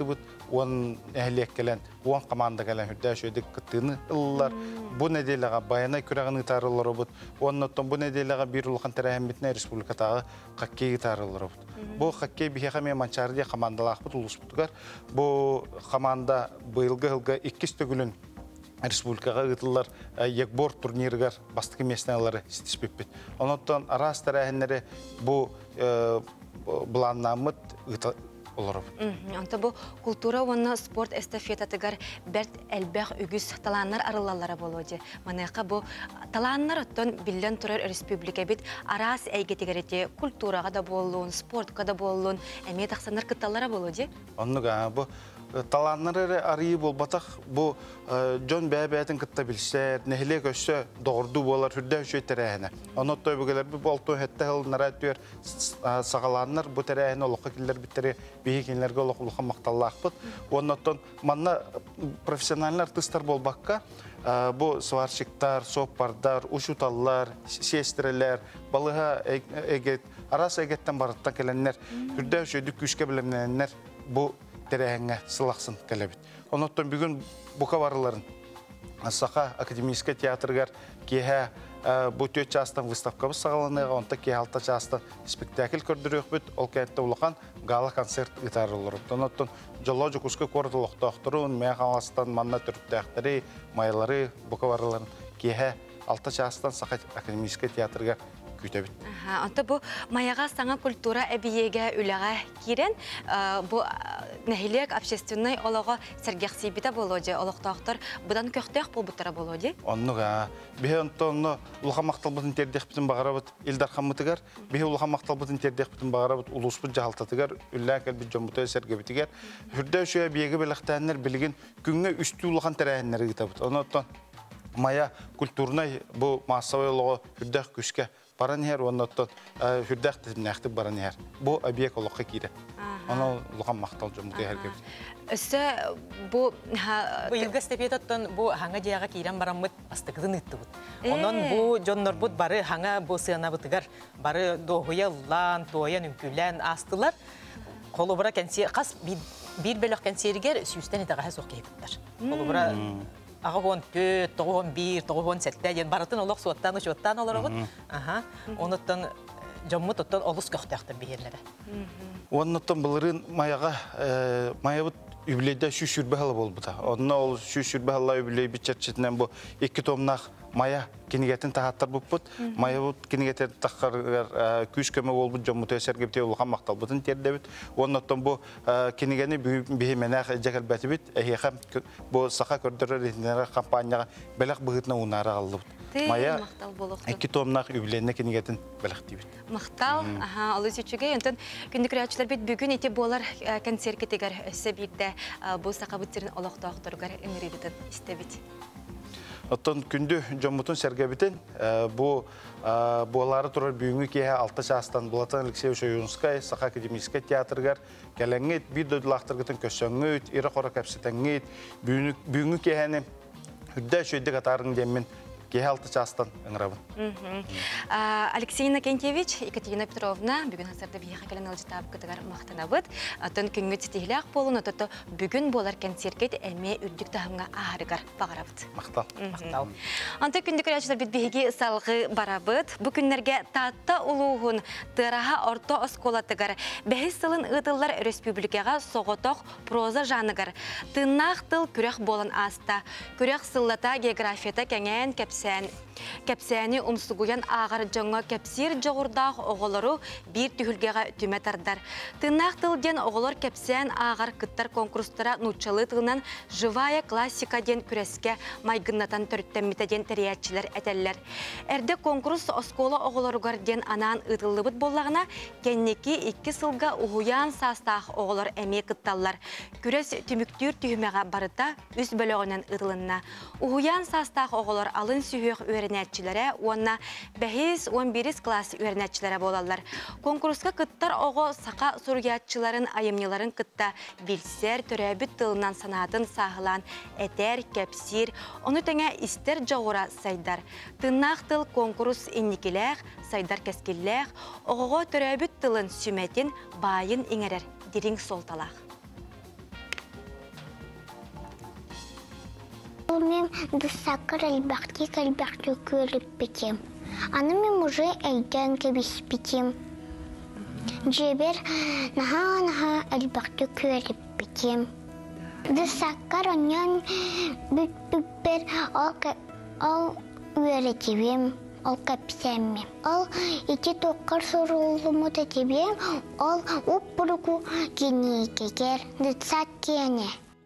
он эхлек келен, он команда келен хүрдә шөйдік кыттыны ыллар. Бу неделяга баяна күрәгән итарылар бут. Оннан бу неделяга бир улхан тәрәһәммитне республикадагы хоккей итарылар бут. Бу хоккей бихәме манчарды командалар бут улус бутугар. Бу команда быелгы елга икки төгүлүн республикага ытылар екбор турниргар бастыкы местналары ситишпеппит. Оннан арас тәрәһәннәре бу буланнамыт олорып. Онта бу культура ванна спорт эстафетатыгар берт элбэх үгүс таланнар арылалары болоди. Манайка бу таланнар оттон биллен турар республика бит арас әйгетигерете культурага да болуун, спортка да болуун, эме таксандар кытталары болоди. Оннуга бу таланнары арыйы болбатак бу жон бәбәтин кытта билсер, нехле көссө догурду болар хүрдө өчө терәһенә. Оноттой бүгелер бу болту хетте хыл наратыр сагаланнар бу терәһенә олукка киллер биттери бигенләргә олукка макталлакпыт. Оннотон манна профессионаллар тыстар болбакка бу сварщиктар, соппардар, ушуталлар, сестрелер, балыга эгет, арас эгеттен барыттан келеннер хүрдө өчө күчкә белемнәр бу терәһеңә сылаксын кәләбит. Оноттон бүгін бука барыларын Саха академический театргар кеһә бу төт частан выставкабыз сагаланыга, онта кеһә алты частан спектакль көрдүрөк бит, ол кәнтә улахан гала концерт гитаралар. Оноттон жоло жукуска кордылыктактырын, мәгаластан манна төрттәхтәре, майлары бука барыларын кеһә алты частан Саха академический театргар күтәбит. Аха, онта бу маяга саңа культура әбиеге үләгә кирен, бу нәһилек общественный олого сәргәхси бита болоди, олоктактар будан көктәк бу бутара болоди. Оннуга бе онтонны улга макталбытын тердек битен багарабыт Илдар хаммытыгар, бе улга макталбытын тердек битен багарабыт улуспут жалтатыгар, үлләкәл бит жомбутай сәргәбитигәр. Хүрдә шуя биеге беләктәннәр билген күнгә үстү улган тәрәһеннәр гитабыт. Оннан мая культурный бу массовый олого хүрдә күскә баран һәр оннан хүрдә тәнәхте баран һәр. Бу объект олыкка кире. Аны улган мактал жомбутай һәргә. Өсө бу бу илгә степетаттан бу хаңа диага кирен барамыт астыгын иттибит. Онан бу жоннор бут бары хаңа бу сыяна бутыгар бары догуяллан, тоян үкүлән астылар. Колубра кенсе кас бир белек кенсергер сүстән итәгә хәс окыйбыттар. Колубра агон төт, тогон бир, тогон сәттә дигән баратын олак суаттан учоттан аларыгыт. Аха. Онуттан жоммут оттан олус көктәктер бигерләре. Оннан булырын маяга маябыт übüleyde şu şürbe halı bol bu da. Onunla ol şu şürbe halı übüley bir çerçetinden bu iki tomnak maya kinigetin tahattar bu put. Maya bu kinigetin takar küş köme ol bu camı teser gibi te olgan maktal butun terdebit. Ondan bu kinigeni bihimenak cekal betibit. Ehiyem bu saka kördürler kampanya belak bıhıtna unara aldı. Maya iki tomnak übüleyne kinigetin belak dibit. Мактал, аха, алыс үчүгө, онтон күндүк рәчләр бит бүгүн ите болар концерт кетегәр өссө бирдә бу сакабытын олоктоктургар эмрибитен истебит. Оттон күндү жомутун сергебитен бу болары турар бүгүнкү кеһе алты частан Булатан Алексей Шоюнскай Саха академический театргар келеңет бир дөдлактыргытын көсөңөт, ире кора капсетеңет, бүгүнкү кеһени хүддә шөйдө катарын демин кеһе алты частан ыңрабын. Алексей Иннокентьевич, Екатерина Петровна, бүгін хасырды бияға кәлін алжытап күтігар мақтанабыд. Атын күнгі тетігілі болын, отыты бүгін болар кәнсеркет әме үрдік тағымға ағарығар бағарабыд. Мақтал. Мақтал. Анты күнді көрәшілер бет бейге салғы барабыд. Бұл күнлерге татта ұлуғын тыраға орто осколатығар. Бәхіс сылын ұтылар республикаға соғытоқ проза жанығар. Тыннақ тыл күрек болын аста. Күрек сыллата географията кәңен кәпсән. Кәпсәне умсугуян ағар жаңа кәпсер жоғырдақ оғылыру бір түхілгеға түметардар. Тынақ тылден оғылыр кәпсән ағар кыттар конкурстара нучалы тылынан живая классика ден күреске майгыннатан төрттәмметеден тәриятчілер әтәллер. Әрді конкурс оскола оғылыругар ден анан ұтылыбыт болағына кәннеки икки сылға ұғуян састақ оғылыр әме кытталлар. Күрес түміктүр түйімеға барыта үз бөліғінен ұтылынна. Ұғуян састақ оғылыр алын сүйек öğrenetçilere, ona beş on bir klası öğrenetçilere bolallar. Konkurska kıttar oğu saka suriyatçıların, ayımlıların kıtta bilser, törəbüt tılından sanatın sağılan eter, kepsir, onu tenge ister joğura saydar. Tırnaq tıl konkurs innikiler, saydar keskiller, oğu törəbüt tılın sümetin bayın inerer, diring soltalaq. Мен дысакыр әлбәқті кәлбәқті көріп бітем. Аны мен уже әлден кәбіс бітем. Жебер наха-наха әлбәқті көріп бітем. Дысакыр онен бүк-бүк-бер ал өретевем, ал кәпсәмме. Ал ете тоққар сорулымы тәтебем, ал ұп-бұрыку кені кекер, дысак кені.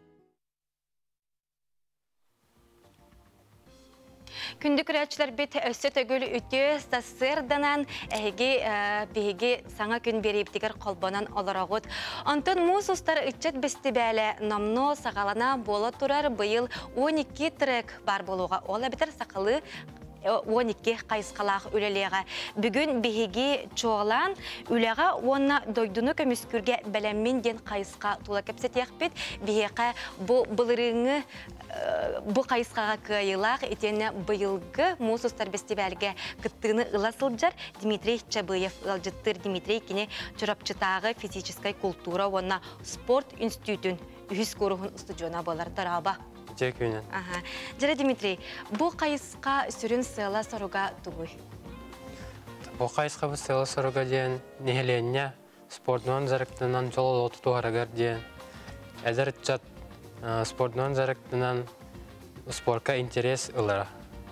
Күндік үрәтшілер бет өсі төгілі үті сасырданан әйге бейге саңа күн берептігер қолбанан оларағыд. Антон мұз ұстар үтчет бісті бәлі намно сағалана болы тұрар бұйыл он екі трек бар болуға. Ола бітір сақылы он екі қайысқалақ үлелеға. Бүгін бейге чоғылан үлеға онна дойдуны көміскүрге бәлеммен ден қайысқа тула кәпсетек бет. Бейеқа бұлырыңы бұ қайысқаға кайылақ етені бұйылғы мұз ұстар бәстебәлге күттіғыны ұласылджар Дмитрий Чабыев ұлжыттыр. Дмитрий кене чұрапчытағы физическай культура онна спорт институтын үйіз көруғын студиона болар тараба. Жекөнен. Жәрі Дмитрий, бұ қайысқа сүрін сыйла соруға тұғый? Бұ қайысқа бұ сыйла соруға дейін нехеленне спортынан зарықтынан жолы лоты туғарағар дейін. Әзір жат спортынан зарықтынан спортқа интерес ұлара.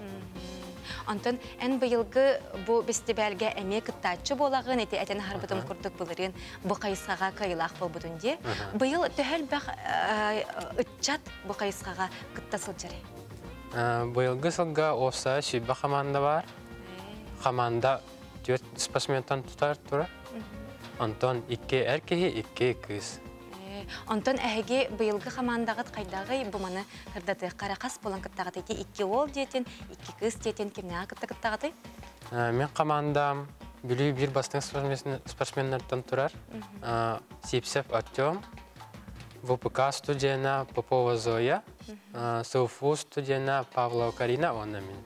Антон, ән бұйылғы бұ бестебәлге әме күттатшы болағын әте әтен харбытым күрдік бұлырын бұ қайысқаға кайылақ бұл бұдынде. Бұйыл төхіл бәқ үтчат бұ қайысқаға күттасыл жәрі? Бұйылғы сылға оса сүйбі қаманда бар. Қаманда төрт спортсментан тұтар тұры. Антон, икке әркеге, икке кыз. Антон әйге бұйылғы қамандағыт қайдағы бұманы қырдаты қарақас болан күттағыт еті икке ол дейтін, икке кыз дейтін кемне ақытты күттағыты? Мен қамандам бүлі бір бастың спортсменлерден тұрар. Сипсев Артем, ВПК студияна Попова Зоя, СУФУ студияна Павлова Карина, онна мен.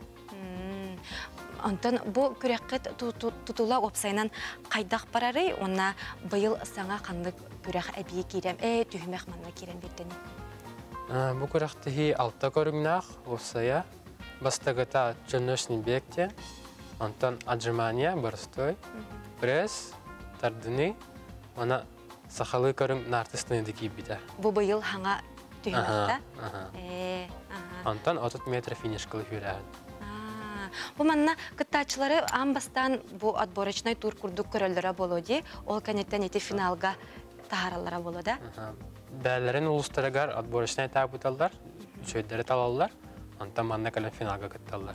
Антон, бұл күрәққет тұтула опсайынан қайдақ барары, онна бұйыл саңа қандық күрәқ әбейі керем, ә түйімәқ манна керем беттені? Бұл күрәқті хей алта көрігнақ опсая, бастағыта жөнөшні бекте, Антон отжимания, барыстой, пресс, тардыны, ona sahalı körüm nartısını diki biter. Bu bu yıl hanga tühümekte? Ondan otuz metre finish kılıp yürüyen. Bu manna kıttaçları ambastan bu atborachnoy tur kurduk köröllere bolodi. Ol kanetten eti finalga taharalara boloda. Bälerin ulustaragar atborachnoy tabutallar. Şöyderi talallar. Ondan manna kalan finalga kıttallar.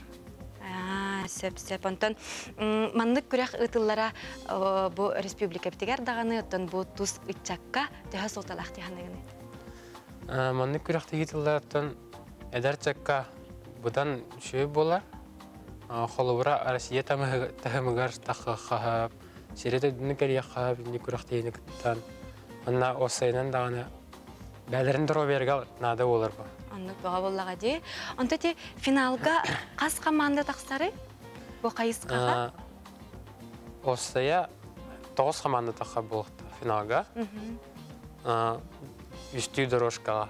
Söp söp ondan manlık kürek ıtıllara bu respublika bitiger dağını ondan bu tuz ıçakka daha soltalak dihanını. Manlık kürek tıgıtıllardan eder çakka budan şöy bolar. Холовра Россия там тахмагар тахахаб сирете дүнкер яхаб никурахтейни кыттан анна осайнан дагана бәлерин дро бергал нада болар бу анны бага боллага ди анда те финалга кас команда таксары бу кайыскага осая тогуз команда тахаб болду финалга а үстү дорожкага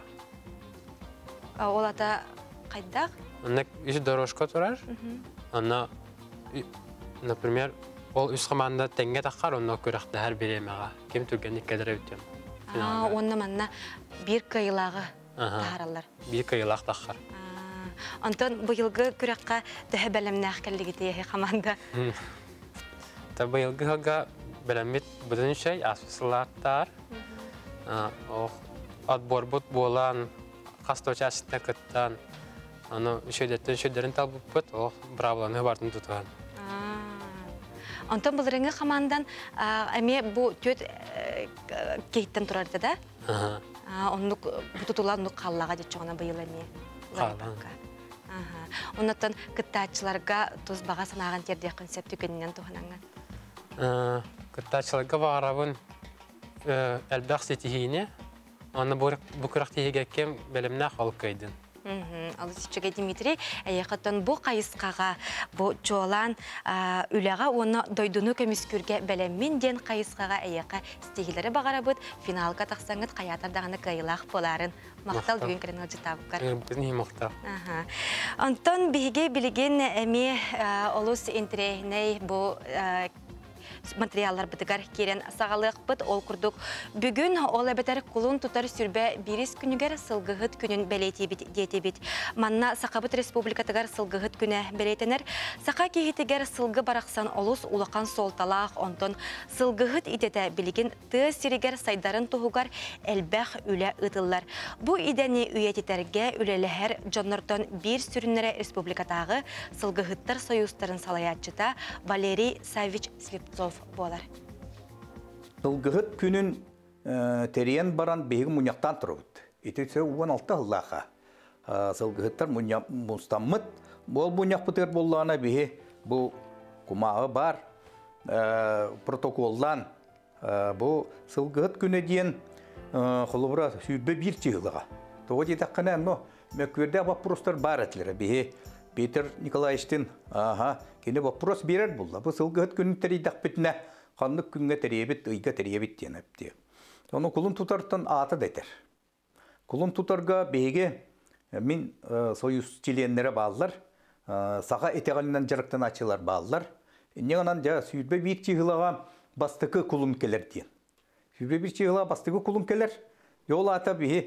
олата кайдак аны үз дорожка турар. Она, например, ол үз команда теңге таққар, онна көрәқті әр беремеға. Кем түргенік кәдір өттем. Онна манна бір кайылағы тағаралар. Bir кайылақ таққар. Антон, бұйылғы көрәққа дөхі бәлімнәқ кәлігі дейі команда? Та бұйылғы ғаға бәлімет бұдың шай, асфысылақтар. Отбор бұд болан, қасты өчасында күттан. Аны шөйдеттен шөйдерін талбып бұд, ол бравланы бардың тұтыған. Антон бұлырыңы командан әме бұ төт кейттен тұрарды да? Оны тұтулар ұнық қаллаға дет жоғына бұйыл әме? Қаллаға. Онаттан күттачыларға тұз баға санаған терде концепті көнінен тұғынаңын? Күттачыларға бағарабын әлбәқ сетихейіне, оны бұл күрақтихеге кем бәлімнә қалып көйдін. Алысычыға Дмитрий, әйеқаттан бұ қайысқаға, бұ жоолан үліға оны дойдуны көміскүрге бәлеммен ден қайысқаға әйеқа стегілері бағара бұд, финалға тақсаңыд қаятардағаны қайылақ боларын. Мақтал бүгін кірін алжы табыққар. Біздің мақтал. Антон біге білген әме олыс интерегіней бұ материаллар бітігар керен сағалық бұд ол күрдік. Бүгін ол әбетер құлын тұтар сүрбе біріс күнігер сылғығыт күнін бәлейті бит деті бит. Манна Сақабыт Республикатығар сылғығыт күні бәлейтінер. Сақа кейтігер сылғы барақсан олыс улақан солталақ онтон сылғығыт идеті білген тұғы сирігер сайдарын тұғығар әлбәқ үлі ұтылар. Бұ идені үйететерге үлеліхер жонныртон бір сүрінері республикатағы сылғығыттар союстарын салаятчыта Валерий Савич Слепцов болар. Сылғығыт күнін терен баран бейгі мұняқтан тұрғыд. Етесі он алты ғылаға. Сылғығыттар мұстаммыд. Бұл мұняқ бұтыр болуына бейі бұл құмағы бар протоколдан. Бұл сылғығыт күні дейін құлыбыра сүйбе бір чиғылыға. Тоғы дейдаққана мәкверде вопростар бар әтілері бейі. Петр Николаевичтен кені вопрос берер болды. Бұл сылғығыт күнін тәрейдақ бітіне қанлық күнге тәрейбет, ұйға тәрейбет ден әпті. Оны құлын тұтартын аты дәйтер. Құлын тұтарға бейге мен союз чиленлері балылар, саға етеғалынан жарықтан ачылар балылар. Не ғанан жа сүйірбе бір чиғылаға бастықы құлын келер ден. Сүйірбе бір чиғылаға бастықы құлын келер. Йол ата бейге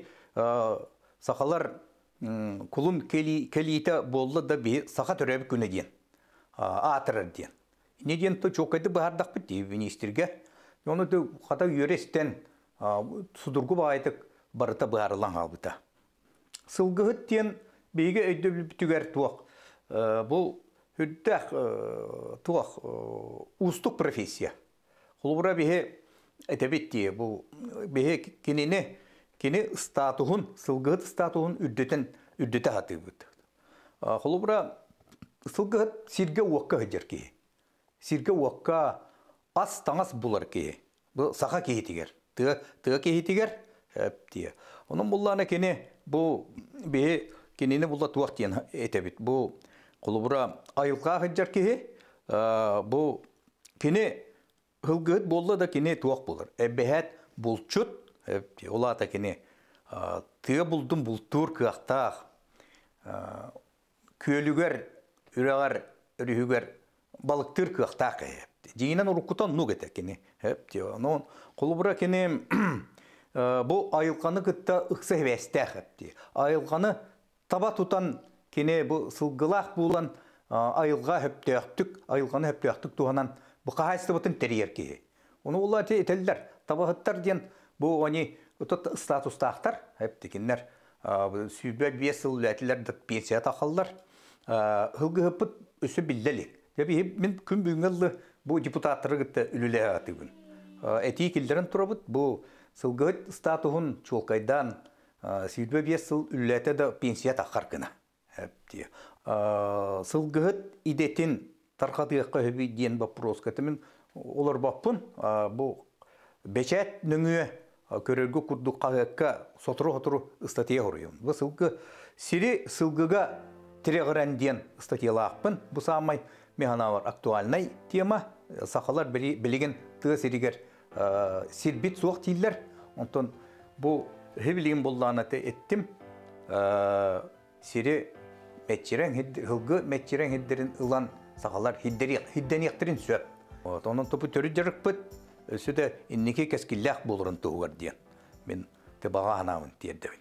сақалар Кулун келиті болды да бе сақа түрәбі күні ден, атырыр ден. Не ден то чоқайды бағардақ бітті министерге. Оны да қата үйерестен судырғы бағайтық барыта бағарылан албыта. Сылғығыт ден бейге өйді бүтігер туақ. Бұл өйдіқ туақ ұстық профессия. Құлыбыра бейге әтебетті бұл бейге кенені Кені статуғын, сылғыт статуғын үрдетен үрдете хаты бұд. Құлыбыра сылғыт сирге уаққа ғыдер кей. Сирге уаққа ас таңас бұлар кей. Бұл сақа кейтігер. Тұға кейтігер. Оның бұлланы кені бұл бейі кенені бұлла туақ дейін етебет. Бұл құлыбыра айылға ғыдер кей. Бұл кені ғылғыт болы да кені туақ болар. Әбәхәт бұлчут. Олата кені тыға бұлдың бұлтур кықтақ, көлігер, үрағар, үрігер балықтыр кықтақ. Дейінен ұрыққытан нүг еті кені. Қолыбыра кені бұл айылқаны күтті ұқсы әвестәқ. Айылқаны таба тұтан кені бұл сылғылақ болан айылға өптіқтік, айылқаны өптіқтік туғанан бұл қағайсты бұтын тәрер кей. Оны олар етелдер, табағыттар ден Бұл оны статустақтар, әптекенлер, сүйбе бес ыл үләтілер пенсия тақалылар. Ғылғы ғыппыт өсі білделік. Мен күн бүгінгі бұл депутаттары ғытты үлілі ағатығын. Әтей келдерін тұрабыт, бұл сылғыт статуғын чолқайдан сүйбе бес ыл үләті де пенсия тақар кіна. Сылғыт идетін тарқадығыққа өбей ден вопрос кәтімен олар баппын, бұл бәчәт нүңі көрергі күрдік қағыққа сотыру-сотыру статья ұрыйын. Бұл сылғы сири сылғыға тірегірәнден статьяла ақпын. Бұл самай механавар актуальнай тема. Сақалар білеген тұғы сиригер сирбит суақ тейілер. Онтон бұл хебілеген боллағанаты еттім. Сири ғылғы мәтчерен хеддерін ұлан сақалар хидден еқтерін сөп. Онын тұпы түрі жүрік бұд. Өсіде иннеке кәскілләқ болырын тұғығар дейін. Мен тебаға анауын дейдіуін.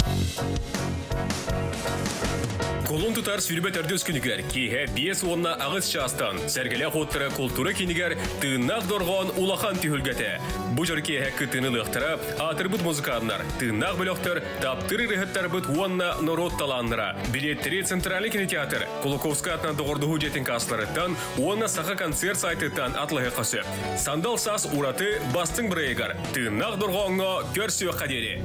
Колун тутар сүрбет өрдөс күнігер, кейхе бес онна ағыз шастан, сәргелі қоттыры культура кенігер, тыыннақ дорған улахан түйілгеті. Бұ жыр кейхе күттіні лықтыра, атырбыт музыканлар, тыыннақ бөліқтір, таптыры рыхыттар бұт уанна народ таланныра. Билеттері Центральный кинотеатр, Кулаковска атынан доғырдығы жетін касларыттан, уанна сақа концерт сайтыттан атлығы қысы. Сандал сас ураты бастың бірейгар, тыыннақ дорғанға көрсі қадері.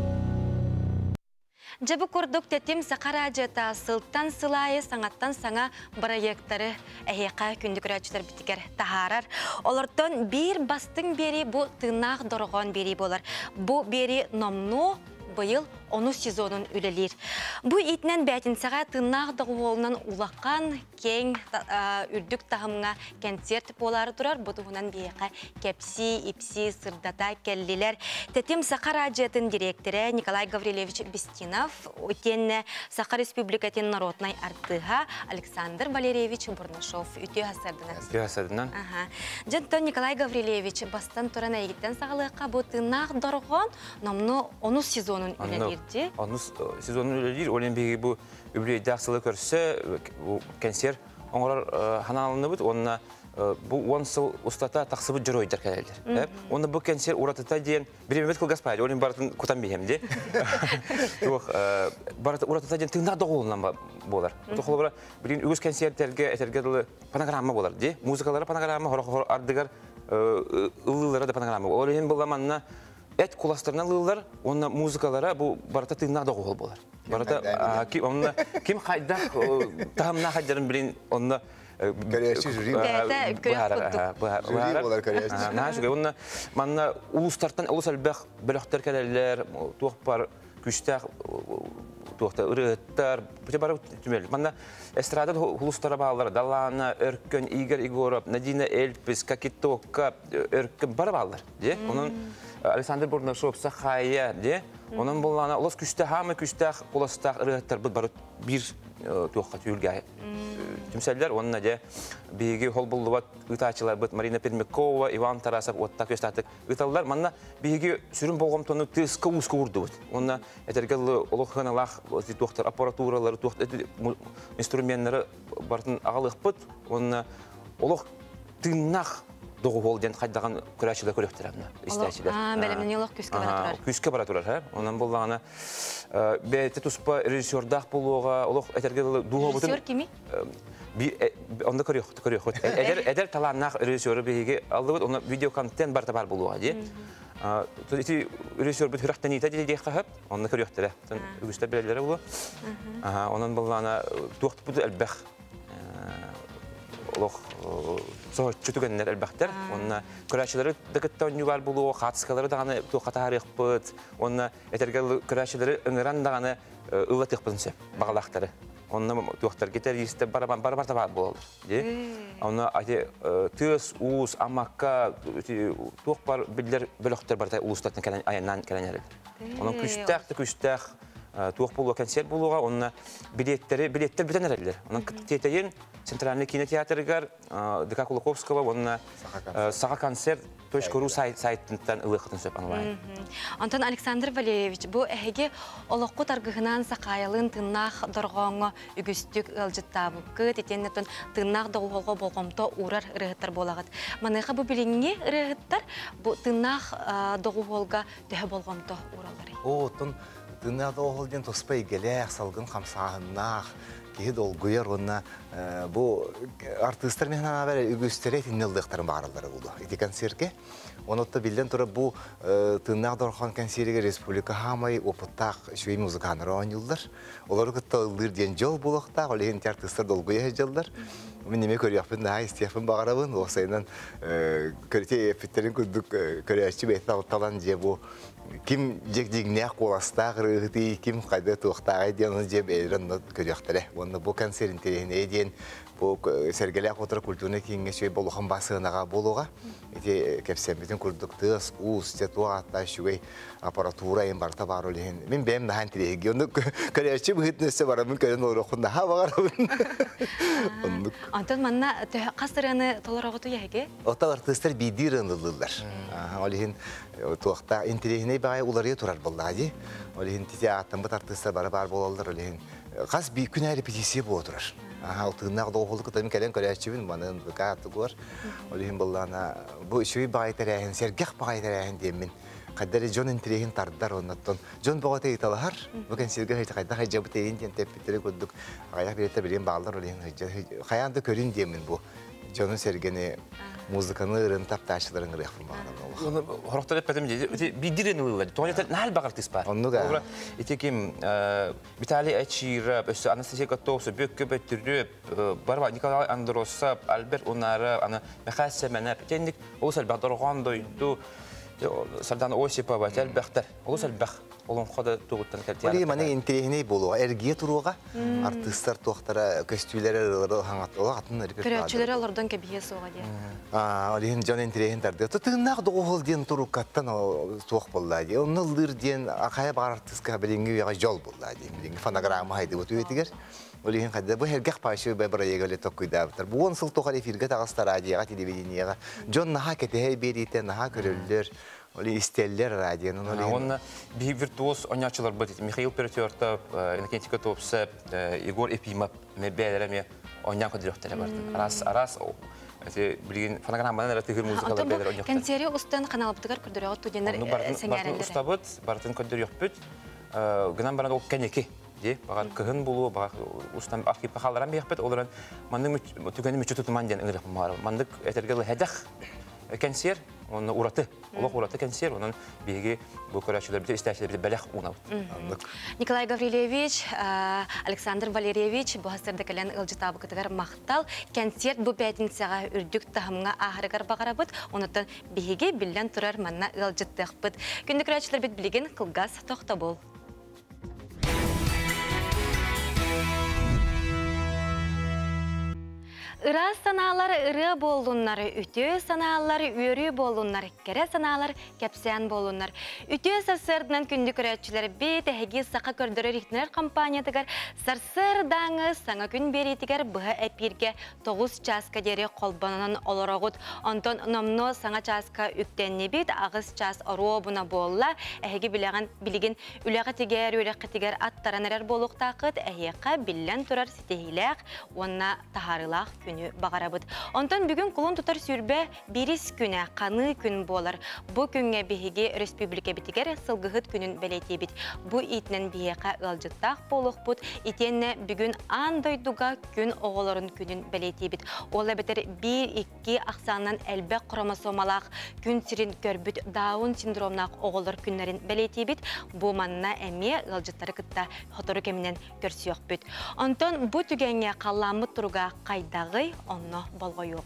Жабы көрдік тәтім сақара жата сылттан сылайы саңаттан саңа проекттары әйеқа күндік үрәчілер бітігер тахарар. Олардан бір бастың бері бұ тыңнақ дұрған бері болар. Бұ бері номну быйыл onu сезонун үлелер. Бу итнен бәтинсәгә тыннак дагуолунан улаккан кең үрдүк тахымга концерт болары турар. Бу тугунан бияка кепси, ипси, сырдата келлилер. Тетим Сахар радиотын директоры Николай Гаврилевич Бестинов, өтен Сахар Республикатын народной артыга Александр Валерьевич Бурнашов. Үтө хасардынан. Үтө хасардынан. Ага. Жантон Николай Гаврилевич бастан туран әйгеттен сағалыққа бу тыннак доргон, намны onu сезонун үлелерди. Onu сезонун үлелер, олимпиги бу үбрей дақсылы көрсө, концерт оңорар ханалыны бут, онна bu on сыл устата тақсыбы жүрөйдер кәлелер. Оны бұл концерт уратыта дейін біремет кылгас пайды, олин баратын кутан бейхемде. Уратыта дейін тыңда доғылынан болар. Тоқылы бұра бірін үгіз концерттерге әтергеділі панограмма болар. Музыкалары панограмма, хорақор ардығар ылылары да панограмма. Олин бұл заманына әт құластарынан ылылар, оны музыкалары бұл барата тыңда доғыл болар. Барата ким қайдақ тағымна қайдарын бірін оны Көрәші жүрейін. Бәді көрәш құттық. Жүрейін олар көрәші. Наға жүгей, онына манна ұлыстартан ұлыс әлбәқ біліқтер кәлелер, туақ бар күштәқ, туақта ұрығыттар, бүте бары түмелі. Манна эстрадат ұлыстары бағалар, Далана, Өркін, Игор Игоров, Надина Эльпис, Какитока, Өркін бары бағалар. Оның Александр Бурнашов, Сахая, оның болғана ұлыс күштәқ, хамы күштәқ, ұлыстақ ұрығыттар бұд бары бір туаққа түйілге Тимселлер, онна де биги хол булдубат ытачылар бит Марина Пермякова, Иван Тарасов, оттак көстатык ыталлар. Манна биги сүрүн болгом тону тыска уска урду бит. Онна этергел олоханалах доктор аппаратуралары, доктор инструменттері бартын агалык бит. Онна олох тыннах догу болден кайдаган көрәчилер көрөктөрөмнө истәчилер. А, белемне олох күскә бара турар. Күскә бара турар, ха. Оннан булганы бәйте туспа режиссердах булуга, олох этергел дуга бутын. Режиссер кими? Bir onda körüyor, körüyor. Eder eder talannak rejissörü bege aldı onu video content barta bar buluğa diye. Tüti rejissör bir hıraktan ita diye diye kahıp onu körüyor tere. Sen üstte belirlere bu. Aha onun bulana tuht bu elbək. Oloq soğuk çütügenler elbəkler. Onun körəçiləri dıkıttan yuvar buluğa, xatskaları dağını tuqa tarix bud. Onun etergel körəçiləri ıngıran dağını ılatık bınsı bağlaqları. Onun doktor gitariste baraban barabar tabar boldu. Onu ate tüs us amakka doktor biller bölöktör barta ulustatın kelen ayandan kelenler. Onun küçtəxti küçtəx toq bolu konser boluğa onun biletleri biletler biten erler. Onun teteyin Центральный кинотеатргар Д К Кулаковского onun sağa konser .ru saytından ылыхтын сөп онлайн. Антон Александр Валерьевич, бу эһеге олоққу таргыһынан сақайылын тыннах доргоңо үгүстүк ылжыттабыккы тетеннетон тыннах догулго болгомто урар ырыгыттар болагат. Маныга бу билинге ырыгыттар бу тыннах догулга төһө болгомто уралары. О, тон тыннах догулден тоспай келек салгын хамсаһыннах ки долгуяр онна бу артисттар менен абар үгүстөрөт иннелдыктарын баарылдары болду. Эти концертке онотто билден тура бу тыннак дорхон концертке республика хамай опыттак шүй музыканыр ойнылдар. Олар кытта ылдыр ден жол булакта, олеген артисттар долгуя жылдар. Мен неме көрөппүн да истефин багарабын, осайнан көрөтө эфиттерин күдүк көрөчү бетал талан же бу ким жегдигне коласта гырыгы ким кайда токтагы ден же берен көрөктөрө. Онда бу концерт интерене ден бу Сергелек отур культурный кеңеши болгон басыгынага болууга эти кепсембитин курдуктус ус тетуата шуй аппаратура эм барта бар олен мен бем да хантиреги онда көрөчү бытнесе бар мен көрөн орохунда ха багарабын. Антон манна кастырыны толороготу яге? Ота артисттер бидирындылар. Олен туакта интерене бай уларга турар болду. Олен театрдан бут артисттер бар бар болалар олен. Каз би күнә репетиция булып турар. Алтыннак доголук тем келен көрәчүбүн манын бакаты гор. Олин буллана бу шуй байгайтерәһен сергех байгайтерәһен демин. Кадәре жон интереген тардар оннан. Жон богота италар. Бүген сергех ит кайда хаҗабы тейин теп битере күдүк. Аяк бирәтә билен балдар олин хаянда көрин демин бу. Жонун сергене музыканы ырынтап ташларын рехфин багана. Оны хорохтар эппетем диди. Бидирен улы. Тонета нал багартыс бар. Оннуга. Итеким Виталий Ачиров, Анастасия Котовса, Бөккө Бөттүрүп, барба Николай Андросов, Альберт Унара, аны Мехас Семенеп. Тендик осал бадырган дойду. Сардан Осипова әлбәхтер. Ол әлбәх. Олон хода тугуттан кәтер. Oli mani interehine bolu. Ergiye turuğa artistlar tohtara köstüleri hangat ola atın repertuar. Көрәтчеләре алардан кәбие суга ди. А, oli John interehen tardı. Тытыннак доғыл ден туру каттан туқ болла ди. Оннылдыр ден акая бар артистка билинги яга жол болла ди. Билинги фонограмма хайды бу түетигер. Oli hen kadar bu hergah paşı be buraya gelip tokuyda bitir. Bu on sıl toqali firge tağıstar radyoya, televizyona. John naha keteh berite naha görülür. Oli isteller radyonun oli. Он bir virtuoz oynaçılar bu. Mikhail Peretyortov, Innokentik Topsev, Igor Epimov, mebelere oynayan kadroları vardı. Aras aras o. Bilgin fonogrammadan eratı hır muzikalar beder oynayan. Konseri ustan kanal bıtıgar kurdurıyor tudenler sengerler. Ustabıt, bartın kadroyor püt. Gınan bana o keneki. Di, bagar kehun bulu, bagar ustam akhi pahallaran biyakpet olaran mandık tükeni müçü tutuman diyen ıngırık mağara. Mandık etergeli hedek kanser, onun uğratı, olaq uğratı kanser, onun bilgi bu körəşçülər bir istəyişlər bir bələx unav. Nikolay Gavrilevich, Aleksandr Valeryevich bu hasırda kələn ılcı tabı kıtıgar maqtal. Kanser bu bəytinsiyağa ürdük tahımına ahırıgar bağarabıd, ondan bilgi bilən turar manna ılcı tıqbıd. Gündük körəşçülər bir bilgin qılgaz toxta bol. Iraz sanaları ırı bolunlar, ütü sanaları üörü bolunlar, kere sanaları kepsen bolunlar. Ütü sarsırdan kündük üretçileri bir tehegi saqa kördürü rihtiler kampanyadıgar, sarsırdanı sana gün beritigar bıha epirge toğuz çaska deri kolbanının oloroğut, ondan nomno sana çaska üktenni bit, ağız ças oruo buna bolla, ehegi bileğin biligin üleği tiger, üleği tiger attaran erer boluk taqıt, ehiyaka billen turar sitehileğ, onna taharılaq günü bağarabıd. Ondan bugün kulun tutar sürbe biris güne, kanı gün bolar. Bu günge bihigi Respublika bitiger sılgıhıt günün beleti bit. Bu itnen biheka ılcıttaq boluk bud. İtenne bugün andayduga gün oğuların günün beleti bit. Ola beter bir iki aksandan elbe kromosomalaq gün sirin görbüt Down sindromnaq oğular günlerin beleti bit. Bu manna emi ılcıtları kıtta hotoru keminen görsüyoq bit. Ondan bu tügenge kallamı turuga qaydağı onno bolgo yok.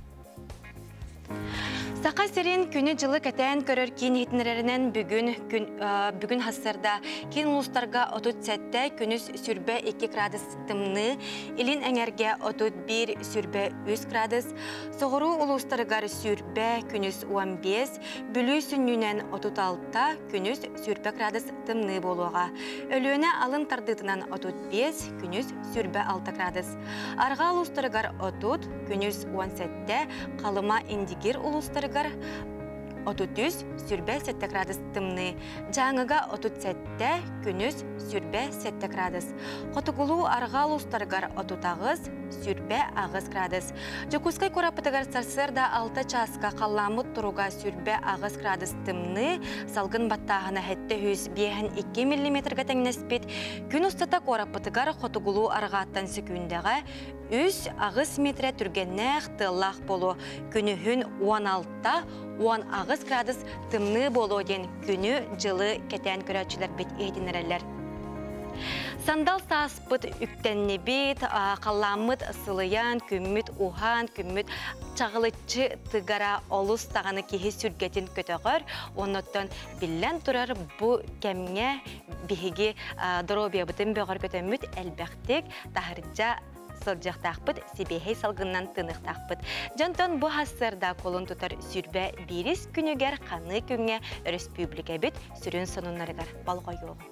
Saqa serin күні жылы кәтән көрір кен етінерінен бүгін, бүгін хасырда кен ұлыстарға отут сәтті күніс сүрбе екі градус тымны, илин әңерге отут бір сүрбе үз градус, соғыру ұлыстарғар сүрбе күніс он бес, бүлі сүннінен отут алты күніс сүрбе градус тымны болуға. Өліөне алын тардытынан отут бес күніс сүрбе алты градус. Арға ұлыстарғар отут күніс он сәтті, қалыма индигер ұлыстарғар otuz sürbe сетте градус тымны. Жаңыга otuz сетте күнүс sürbe сетте градус. Котугулу аргал устаргар otuz агыз sürbe агыз градус. Жокускай корапытыгар сарсырда алты часка қалламыт туруга sürbe агыз градус тымны. Салгын баттағына хетте жүз екі миллиметрга теңнеспит. Күн устата корапытыгар котугулу аргаттан секундага үз агыз метре түргеннәк тыллақ болу. Күнүхүн он алты он агыз градус тымны болу ден күнү жылы кетен көрәтчілер бет ейтінерелер. Сандал саспыт үктенне бит, қалламыт сылыян, күмміт ухан, күмміт чағылытчы тыгара олус тағаны кейі сүргетін көтіғір. Оннаттан білен тұрар бұ кәмге бігіге дробия бұтын бөғір көтіміт әлбәқтік тағырджа сылжақтақпыт, себехей салғыннан тынықтақпыт. Жантан бұ хасырда қолын тұтар сүрбе беріс күнігер қаны күнге республика бит сүрін сонунларығар балға yoğun.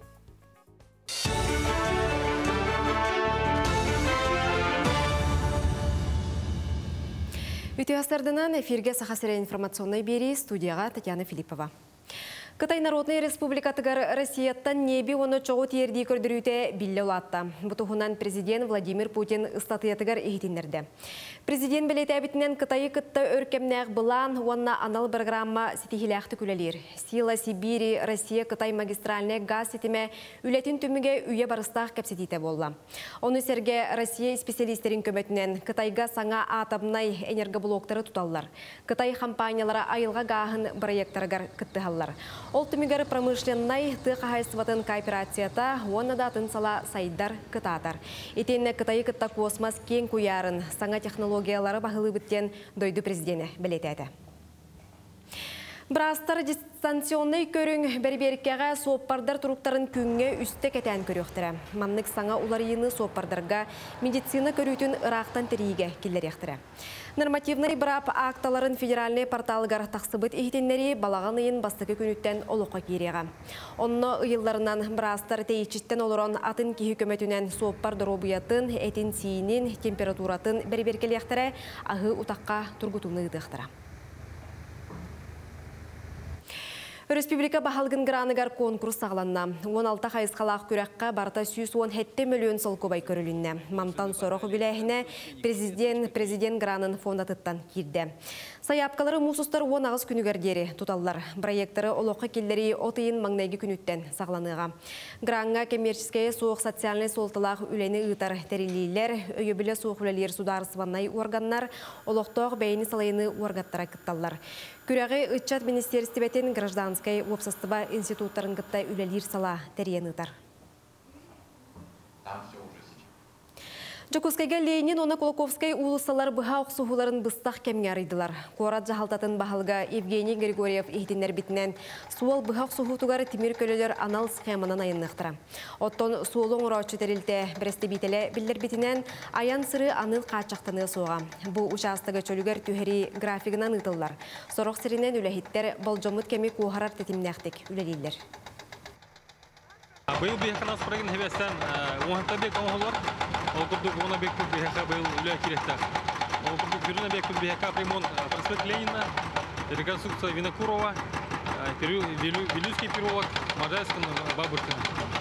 Ütüястардынан эфирге сахасыра информационной бери студияға Татьяна Филиппова. Кытай Народный Республикатыгар Россияттан неби оны чоғу тиердей көрдірүйте білі олатта. Бұтығынан президент Владимир Путин ыстатыятыгар ехетіндерді. Президент білеті әбітінен Кытайы кытта өркемнәқ бұлан, онна анал программа сетихиләқті күлелер. Сила Сибири, Россия Кытай магистральный газ сетіме үлетін түміге үйе барыстақ кәпсетейті болла. Оны серге Россия специалистерін көмөтінен Кытайға саңа атамнай энергоблоктары тұталылар. Кытай компаниялары айылға ғағын проекттарығар кыттығалылар. Ол түмігер промышленнай тықағайсыватын кооперацията оны датын сала сайдар кытатар. Етенне Кытайы кытта космос кен куярын саңа технологиялары бағылы біттен дойду президенті білетеді. Брастар дистанционный көрің бәрберкеға сооппардар тұруқтарын күнге үсті кәтән көріқтірі. Маннық саңа уларыйыны сооппардарға медицина көрітін ырақтан тірейге келер ектірі. Нормативный брап акталарын федеральный порталығар тақсыбыт ехтенлері балаған ыйын бастықы күніттен олыққа кереға. Онны ұйыларынан брастар тейчіттен олырон атын кейі көметінен сооппар дұробуятын, әтін сейінін, температуратын бәрберкелі ектірі ағы ұтаққа тұргутуны ұдықтыра. Республика бахалгын граныгар конкурс сағланна. он алты хайысқалақ күрәққа барта сүйіс он жеті миллион сол көбай көрілінне. Мамтан сорақы біләхіне президент президент гранын фондатыттан кирді. Саяпкалары мұсыстар он ағыз күнігердері тұталлар. Проекттары олыққа келдері отыйын маңнайғы күніттен сағланыға. Гранға коммерческая соғ социальный солтылақ үләні ұйтар тәрелейлер, өйебілі соғ үләлер сударысываннай органнар, олықтоқ бәйіні салайыны оргаттара кытталлар. Күрәғі ұтчат министерстібетін гражданскай опсастыба институттарын кытта үләлер сала тәрияныдар. Жокускайга Ленин, оны Колоковскай улысалар бұға оқсуғыларын бұстақ кәмге арыдылар. Қорат жағалтатын бағылға Евгений Григорьев ехтенер бітінен суал бұға оқсуғытуғары темір көлелер анал схеманан айыннықтыра. Оттон суолың ұраучы тәрілті бірісті бітелі білдер бітінен аян сыры аныл қачақтаны соға. Бұл участығы чөлігер түйері графигынан ұтылар. Сорық сірінен үләхеттер болжомыт кәмі қуғарар тетімнәқтік үләлейлер. Бұл бейханас құрағын хевестен оңықта бек оңғылар. Ол күрдік оңына бек күрд бейхақа бұл үлі керектер. Ол күрдік жүріне бек күрд бейхақа примон проспект Ленина, реконструкция Винокурова, Вилюйский переулок, Можайскин, Бабушкин.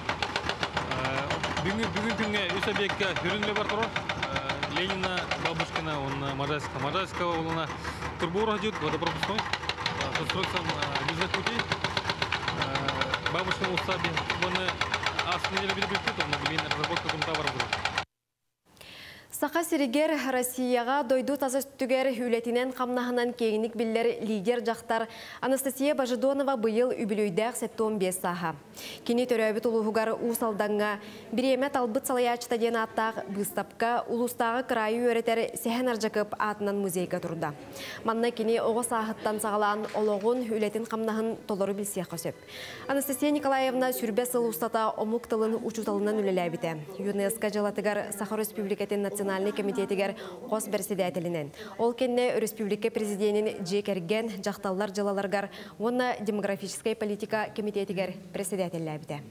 Бүгін күнге үсі бекке жүрінлі бар тұрыр. Ленина, Бабушкина, Можайска. Можайского олына турбура идет, водопропускной, конструкция низных путей. Бабушкин Усаби, он асынелі білі біліп кетті, он білген разработка күнта бар бұл. Сақа сиригер Россияға дойду таза түгер үлетінен қамнағынан кейінік білдер лидер жақтар Анастасия Бажидонова бұйыл үбілуйдәқ сәтті он бес саға. Кені төрәбіт ұлығығар ұсалданға біреме талбыт салаячта ден аттақ бұстапқа ұлыстағы крайы өретер сәхен аржақып атынан музейға тұрды. Манна кені оғы сағыттан сағалан олығын үлетін қамнағын толыры білсеқ қосып. Анастасия Николаевна сүрбе сыл ұстата омук тылын ұчуталынан үлеләбіті. ЮНЕСКО жылатығар Саха Республикатын национальный комитетігер қос берседәтілінен. Ол кенне Республика президентін жекерген жақталар жылаларғар оны демографическая политика комитетігер берседәтілі әбіді.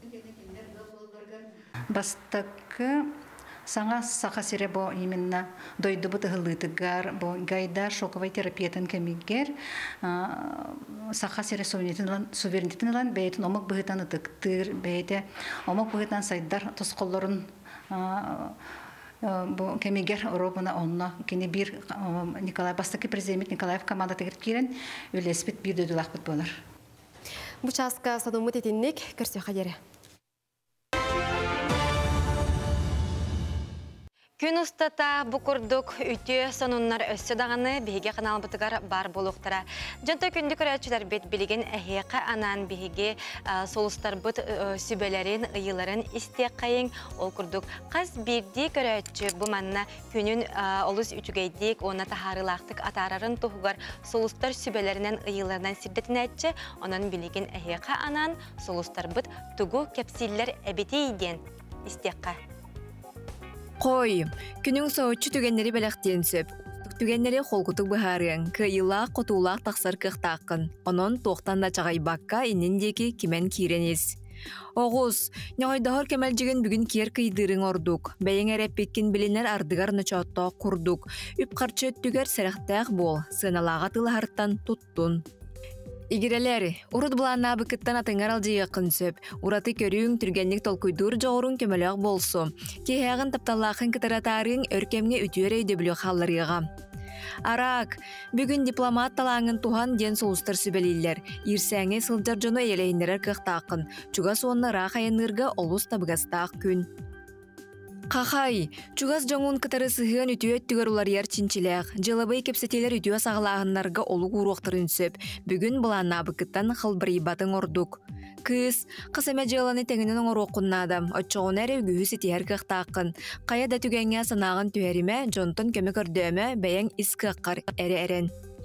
Бастықы саңа сақа сире бо именно дойду бұты ғылытығар, бо гайда шоковай терапиятын кемигер сақа сире суверенитетін ұлан бәйтін омық бұғытан ұтықтыр, бәйті омық бұғытан сайдар тұсқолларын кемигер Европана онна кені бір Николай бастықы президент Николаев команда тегір керен үлеспет бір дөділақ бұт болар. Бұчасқа садымыт етіннік көрсе қадері. Күн ұстата бұқырдық үйте сонуннар өссі дағаны бейге қанал бұтығар бар болуқтыра. Жонта күнді көрәтшілер бет білген әхеқа анан бейге солыстар бұт сүбелерін, ұйыларын істе қайын ол күрдік. Қаз бірді көрәтші бұманна күнін олыс үтігейдік, оны тахарылақтық атарарын тұғығар солыстар сүбелерінен ұйыларынан сірдетін әтші, онын білген әхеқа анан солыстар бұт тұғу кәпсиллер әбеті еден істеққа. Қой, күнің соғытшы түгенлері бәліқтен сөп. Түгенлері қолғытық бұхарың, күйілақ, қотулақ тақсар қықтақын. Онын тоқтан да чағай баққа еніндегі кемен кейренес. Оғыз, неғайдағыр кемәлжігін бүгін кер күйдірің ордық. Бәйін әрәп беккен білінер ардығар нүчатта құрдық. Үп қарчы түгер сәріқтәқ бол, сыналаға тылы харттан тұттын. Игерелер, урут буланна быкыттан атыңар алжы яқын сөп. Ураты көрүң түргенлік толкуйдур жоғырын көмөлөк болсу. Кейхағын тапталақын кытаратарың өркемге үтүер өйді білі қалларыға. Арак, бүгін дипломат талаңын туған ден солыстар сүбелейлер. Ирсәңе сылжар жону елейіндерер қықтақын. Чуға соңны рақ айынырға олыс табығастақ күн. Қақай, чугас жоңун кытары сыхын үтүөт түгөр улар яр чинчилек. Жылабай кепсетелер үтүө сағалағынларға олу уруқтырын сөп. Бүгін бұланна быкыттан қылбырый батың ордук. Кыз, қысаме жыланы тәңінен оңыр оқыннадым. Отчоғын әрі үгіхі сетер қықтақын. Қая да түгенге санағын түйеріме, жонтын көмі көрдөмі бәйін іскі қар әрі әрін.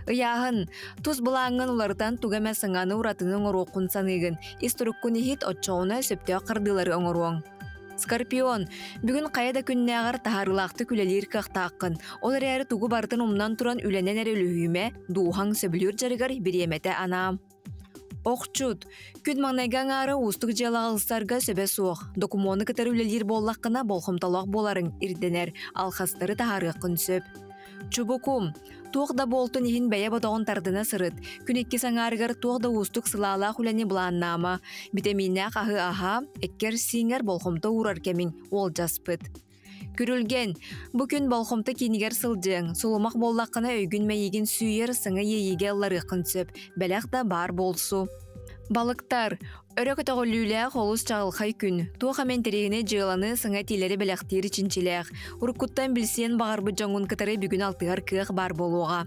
Ыяһын, тус былаңын улардан тугамә сыңаны уратының орокун саныгын, исторуккун ихит отчоуна сөптө кырдылары оңоруң. Скорпион, бүгін қаяда күннәғар тахарылақты күлелер қақтақын. Ол әрі тугу бартын умнан туран үленен әрі үліхүйме, дуғаң сөбілер жарығар біреметі анам. Оқчуд, күн маңнайған ары ұстық жалағылыстарға сөбе суық. Докумоны кітар үлелер боллаққына болхымталақ боларын ирденер, алхастары тахары қын сөп. Чубукум, туғда болтын ехін бәйе бодағын тардына сырыт. Күнекке саңарығар туғда ұстық сылала құләне бұланнама. Бітеминнәқ ағы аға, әккер сиңер болхымта урар кемін ол жаспыт. Күрілген, бүкін болхымта кенігер сылдың, сұлымақ боллаққына өйгін мәйеген сүйер сыңы ейеге аллары қынсып, бәләқ да бар болсу. Балықтар, өрі көтіғілілі қолыс чағылқай күн, туға мен терегіне жыланы сыңа телері бәләқтері чинчиләқ. Уркуттан білсен бағарбы жаңын кітары бүгін алтығар кіғ бар болуға.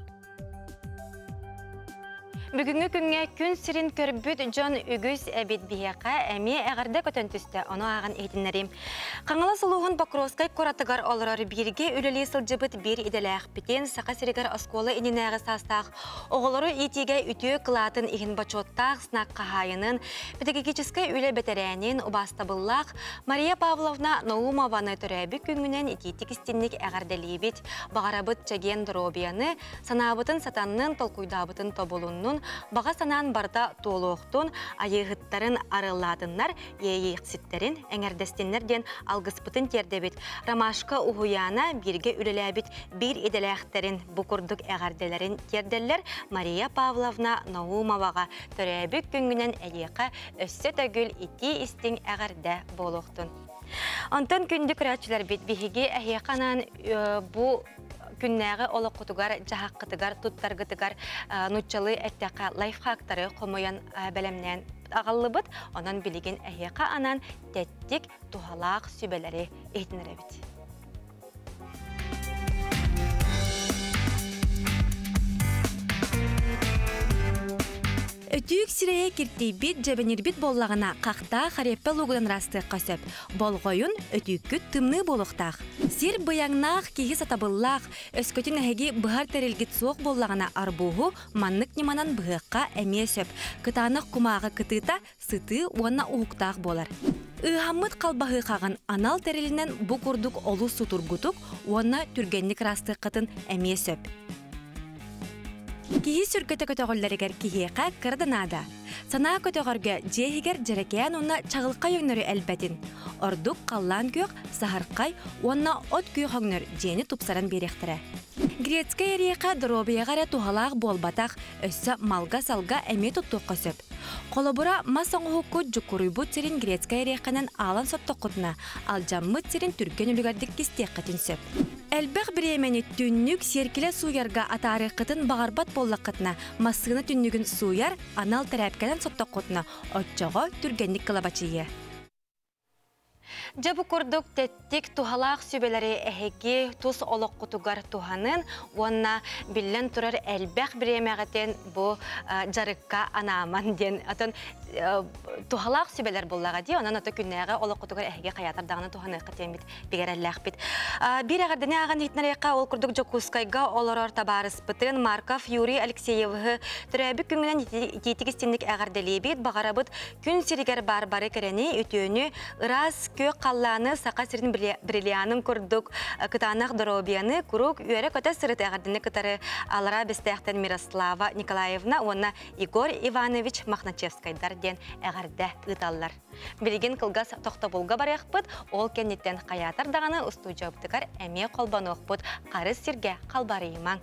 Бүгінгі күнге күн сирин көрбүт жон үгіз әбет бияқа әме әғарда көтін түсті, оны аған ейтінлерім. Қаңылы сұлуғын Покровскай коратығар олырар бірге үлілі сылжыбыт бір иделәқ бітен сақа сиригар осколы инінәғі састақ. Оғылары итеге үтіе қылатын иғін бачоттақ сынақ қағайының педагогическай үлі бәтәрәнен ұбастабыллақ Мария Павловна Наумованы түрәбі күнгінен итетік істенлік әғардалебет бағарабыт чаген дробияны санабытын сатанның толкуйдабытын тоболунның баға санан барда толуқтун айығыттарын арыладынлар, ейексіттерін әңердестенлерден алғыспытын тердебет. Ромашка уғуяна бірге үлеләбет бір еделәқтерін бұқырдық әғарделерін терделер Мария Павловна Наумоваға төрәбік күнгінен әйеқа өссі төгіл ити істің әғарда болуқтун. Антон күнді күрәтшілер бет бігеге әйеқанан бұ күннәғы олы құтығар, жағақ қытығар, тұттар қытығар, нұтчалы әттәқа лайфхактары қомойан бәлемнен ағылы бұд, онан білеген әйеқа анан тәттік тұғалақ сүбелері ейтінірі бет. Өтүйік сірeye кіртей бет жәбінер бет боллағына қақта қареппі луғыдан расты қасып. Болғойын өтүйіккі тымны болуқтақ. Сир бұяңнақ кейі сатабыллақ, өскөтін әйге бұғар тәрелгет соқ боллағына арбуғу маннық неманан бұғыққа әме сөп. Кытанық құмағы кытыта сыты уанна уғықтақ болар. Ыхаммыт қалбағы қаған анал тәрелінен бұ күрдік олу сутургутук уанна түргенлік расты қытын әме сөп. Кихи сүргөтө көтөгөллөрүгөр кихиэка кырдынада. Санаа көтөгөргө жеһигер жерекеан уна чагылка өңнөрү элбетин. Ордук каллан кök сахаркай уна от күй хөңнөр жени тупсаран беректире. Грецкая река дробияга тухалак болбатак өссө малга салга эме туттук көсөп. Колобура масаңгукку жукуруйбут сирин грецкая реканан алан соттокутна, ал жаммыт сирин түркен үлгөрдүк кистеккатин сөп. Әлбәқ біремені түннік серкелі суярға атары қытын бағарбат боллақытына масыны түннігін суяр анал тәрәпкәден соттақытына отчаға түргенлік қылабачыйы. Жабы көрдік тәттік тухалақ сөбелері әхеге тұс олық құтығар туханын, онна білін тұрар әлбәқ біремеғатен бұ жарыққа анаман ден. Атын тухалақ сөбелер боллаға дей, онан оты күннәға олық құтығар әхеге қаятардағына туханы қытемет бігер әлләқ бит. Bir ағардыне аған етнарайқа ол күрдік Жокускайға оларар табарыс бұтын Марков Юрий Алексееві түрәбі күнгінен ететігістенлік ағарделебет бағарабыт күн сиригер бар-бары кәрені өтөні ұрас көк қалланы сақа сирин бриллианын күрдік кытанақ дробияны күрік үйәрі көті сырыт ағардыны кытары алара бестәқтен Мирослава Николаевна, онна Игорь Иванович Махначевскайдар ден ағарды ұталар. Білген қылғас тоқта болға бар яқпыт, ол кеннеттен қаятар дағаны ұсту жауыптығар әме қолбаны оқпыт, қарыз сирге қалбары иман.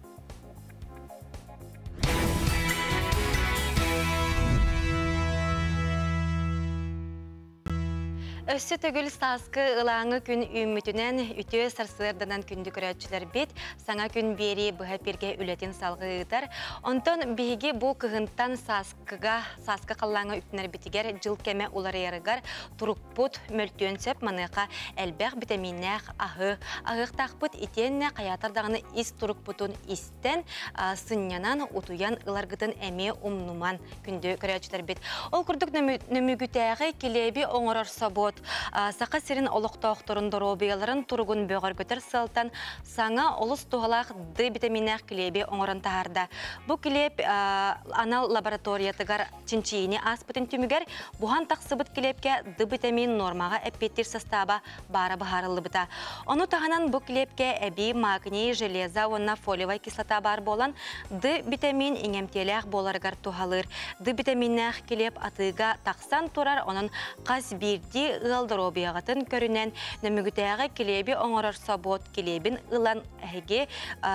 Өссі төгіл сасқы ылаңы күн үмітінен үтө сарсырдынан күнді көрәтшілер бет, саңа күн бері бұға перге үлетін салғы ұйтар. Онтон бігі бұл кығынтан сасқыға, сасқы қаллаңы үптінер бітігер жыл кәмі олары ярығар тұрық бұт мөлтөн сөп маныққа әлбәқ витаминнәқ ағы. Ағықтақ бұт итенне қаятардағыны ис тұрық бұтын истен сыннянан ұтуян ыларғытын әме умнуман күнді көрәтшілер бет. Ол күрдік нөмігітәғі келебі оңырар собот. Сақа сирин олықтауқтырын доробияларын тұрғын бөғір көтір сылтан саңа олыс туғалақ Д витаминақ кілебе оңырын тағарда. Бұл кілеп анал лабораториятығар чинчиіне аспытын түмігер, бұған тақсыбыт кілепке Д витамин нормаға әппеттер состава бары бұхарылы бұта. Оны тағанан бұл кілепке әбі, магний, железа, онна фолиевай кислота бар болан Д витамин иңемтелек боларғар туғалыр. Д витаминнақ кілеп атыға тақсан тұрар, оның қаз бірді ғалдыробияғатын көрінен нөмігітәғі кілебі оңырыр сабот кілебін ұлан әге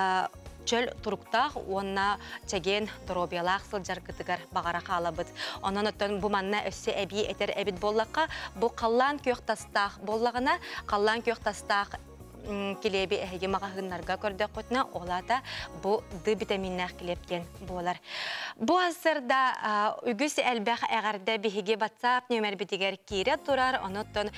чөл тұруқтақ, онна чәген дробиялақ сылжар кітігір бағара қалабыд. Онан өттен бұманна өсі әбі әтер әбіт боллаққа, бұл қаллан көқтастақ боллағына, қаллан көқтастақ келеби әйге мағағынларға көрді қотына олада бұл Д витаминнақ келептен болар. Бұл асырда үгіс әлбәқ әғарда бігеге батсап нөмір бітігер кейре тұрар, оныттын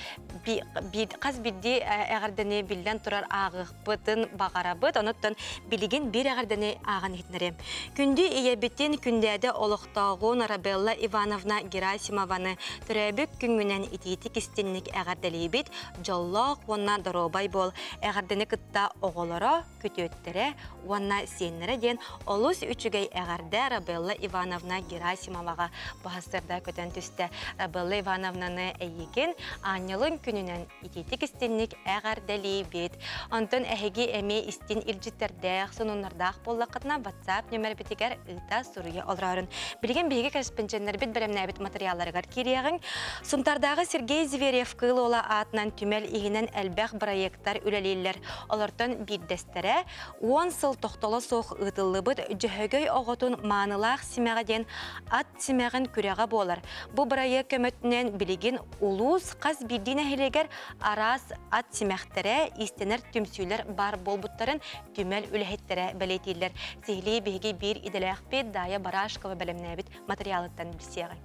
қаз бидді әғарданы білден тұрар ағық бұтын бағара бұт, оныттын білеген бір әғарданы ағын етнірем. Күнді ие күндәді олықтағын Арабелла Ивановна Герасимованы түрәбік күнгінен итеті кістенлік әғардалей жоллақ онна доробай бол. Әғардені кытта оғылыра, көтөттері, онна сенлері ден олыс үчігей әғарды Арабелла Ивановна Герасимоваға бағыстырда көтен түсті. Арабелла Ивановнаны әйеген анылын күнінен итеті кістенлік әғардалей бет. Онтын әйге әме істен илжіттердәқ, сонунлардақ боллақытына WhatsApp нөмір бітігер ұйта сұруя олрарын. Білген бейге корреспонденттер бит бәрімнәбіт материалларығар кереғін. Сумтардағы Сергей Зверев қыл ола атынан түмел игінен әлбәқ проекттар үләлейлер. Олардан биддестере он сыл тоқталы соқ ұтылы бұд жүйгөй оғытын манылақ симәғаден ат симәғын күрәға болар. Бұл проект көмөтінен білеген улус қаз бидден әхелегер арас ат симәқтері истенер түмсүйлер бар болбуттарын түмел үләхеттері бәлетейлер. Сехлей беге бір иделәқпет дая барашқывы бәлемнәбіт материалыттан білсеғай.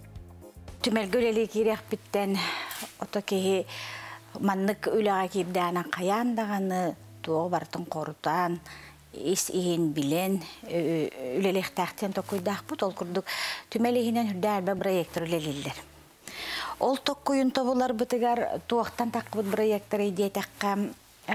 Түмел гөлелі керек біттен отокеге маннык үләға кейбдәна қаяндағаны туғы бартын қорытан, ес еген білен, үлелек тәқтен тоқойдақ бұд, ол күрдік түмелігінен үрдәрбі проекттер үлелелер. Ол тоқойын тобылар бұтығар туақтан таққы бұд проекттер едей таққам,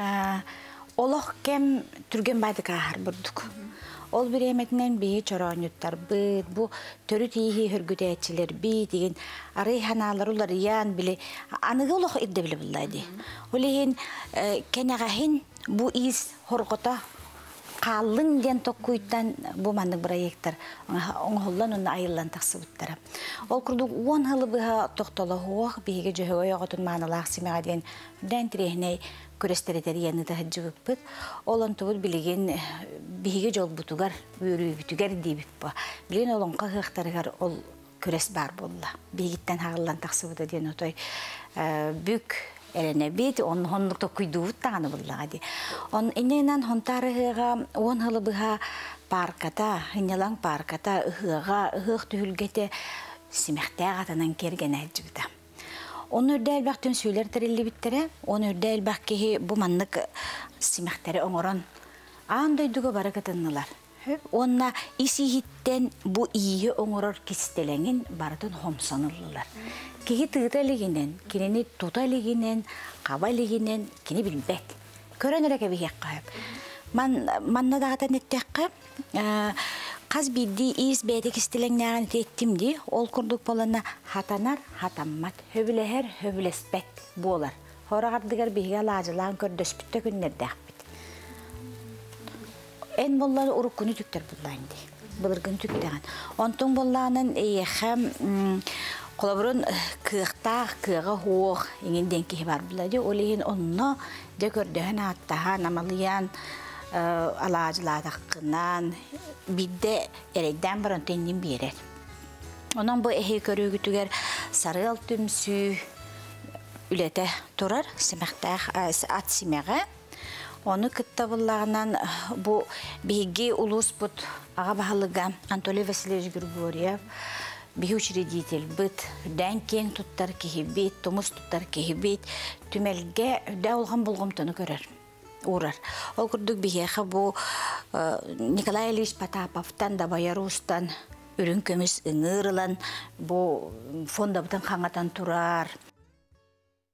олық кем түрген байды қағар бұрдық. Ол бір еметінен бейі чорағынеттар бұд, бұл түрі тейхи хүргіде әтчілер бей деген арай ханалар олар ян біле, анығы олық ирді білі бұллайды. Ол еген кәнәғахин бұл из хорғыта қалың ден тоққойттан бұл маңдық проекттар оңғылан оны айылан тақсы бұттары. Ол күрдік он ғылы бұға тоқталы хоқ бейге жөгі оғытын маңылақ семеға ден дән тірехіне көрестеретері яны да жүгіп бұд. Олон тұбыд білеген бейге жол бұтығар, өрі бүтігер дейбіп бұ. Білген олон қағықтарығар ол көрес бар болла. Бейгіттен ғағылан тақсы бұды ден отой бүк әріне бейті, оның ғондықта күйді ұттағаны бұллағады. Он иненен ғонтарығыға он ғылы бұға парката, ғынялан парката, ұғыға, ұғық түхілгеті семектәғ атынан керген әлжібіді. Оны үрді әлбәқ түн сөйлер тәрелі біттірі, оны үрді әлбәқ кейі бұ маннық семектәрі оңырын аңдайдығы бары кітіннылар. Онна исихиттен бұ ие оңырыр кестелеңін барытын хомсанылылар. Кейі тығыталығынан, кенені тұталығынан, қабалығынан, кені білбәк. Көрінірек әбі қайып. Манна дағатан еттеққа, қаз бидді ис бәйті кестелеңнәғын еттімді, ол күрдік болана хатанар, хатаммат, хөбіләхер, хөбілеспәт болар. Хорағардығар бейге лажылағын көрдөспітті күннерді ақпет. Ән боллары ұрық күні түктер бұллайынды. Бұлырғын түктеген. Онтың боллағының әйеқәм қолабырын кықтақ, кыға хоқ, еңенден кейі бар бұлайды. Ол ең онына де көрдіғін аттаған, амалыян, алажыладаққынан, бидде әрейден бұрын теннен берер. Онан бұл әйе көрі күтігер сарыл түмсі үлеті тұрар, ат семеға. Оны кытта бұллағынан бұл бейге ұлыс бұд аға бағалыға Анатолий Васильевич Григорьев бейге учредитель бұд, дән кен тұттар кехебет, тұмыс тұттар кехебет, түмелге үдә олған бұлғымтыны көрер, ұрар. Ол күрдік бейге бұл Николай Ильич Потаповтан да Баярустан үрін көміс ұңырылан, бұл фонда бұтын қаңатан тұрар.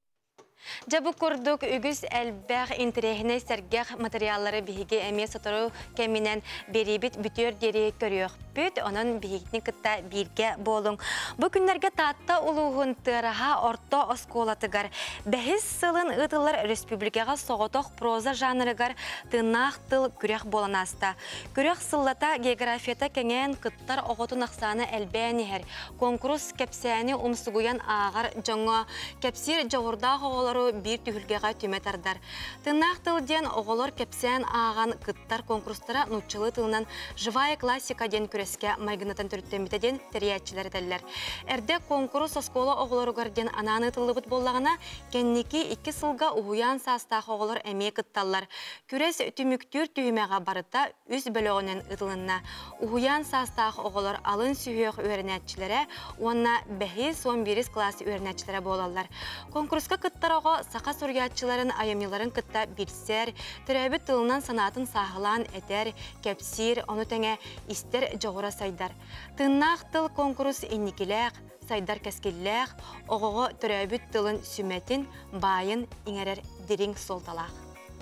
Жабы курдук үгіз әлбәқ интерехіне сәргәқ материаллары биһиге әме сатыру кәмінен беребет бүтер дері көріөк бүт, оның биһигтін кытта бирге болың. Бұ күнлерге татта улуғын тыраға орто осколатыгар. Бәхіз сылын ұтылар республикаға соғытоқ проза жанрыгар тынақ тыл күрек боланаста. Күрек сыллата географията кәнген кыттар оғытын ақсаны әлбәнігер. Конкурс кәпсәні умсугуян ағар жоңа кәпсір жоғырда оғылары бір түхілгеға түметардар. Тынақ тылден оғылар кәпсән аған кыттар конкурстара нұтчылы тылынан живая классика ден күреске майгынатын түрттемітеден териятчылар әдәлілер. Әрде конкурс оскола оғыларығарден ананы тылыбыт боллағына кәннекі екі сылға ұғуян састақ оғылар әме кытталар. Күрес түміктүр түйімеға барыта үз бөліғінен ұтылынна. Ұғуян састақ оғылар алын сүйеқ өрінәтчілері, онна бәхіз он бирис классы өрінәтчілері болалар. Конкурска кыттар оғы сақа сурьятчыларын айымиларын кытта бірсер, түрәбі тылынан санатын сағылан әтер, кәпсир, оны тәңе істер жоғыра сайдар. Тыннақ тыл конкурс инникіләқ, сайдар кәскелләқ, оғығы түрәбі тылын сүмәтін, байын иңерер дирин солталақ.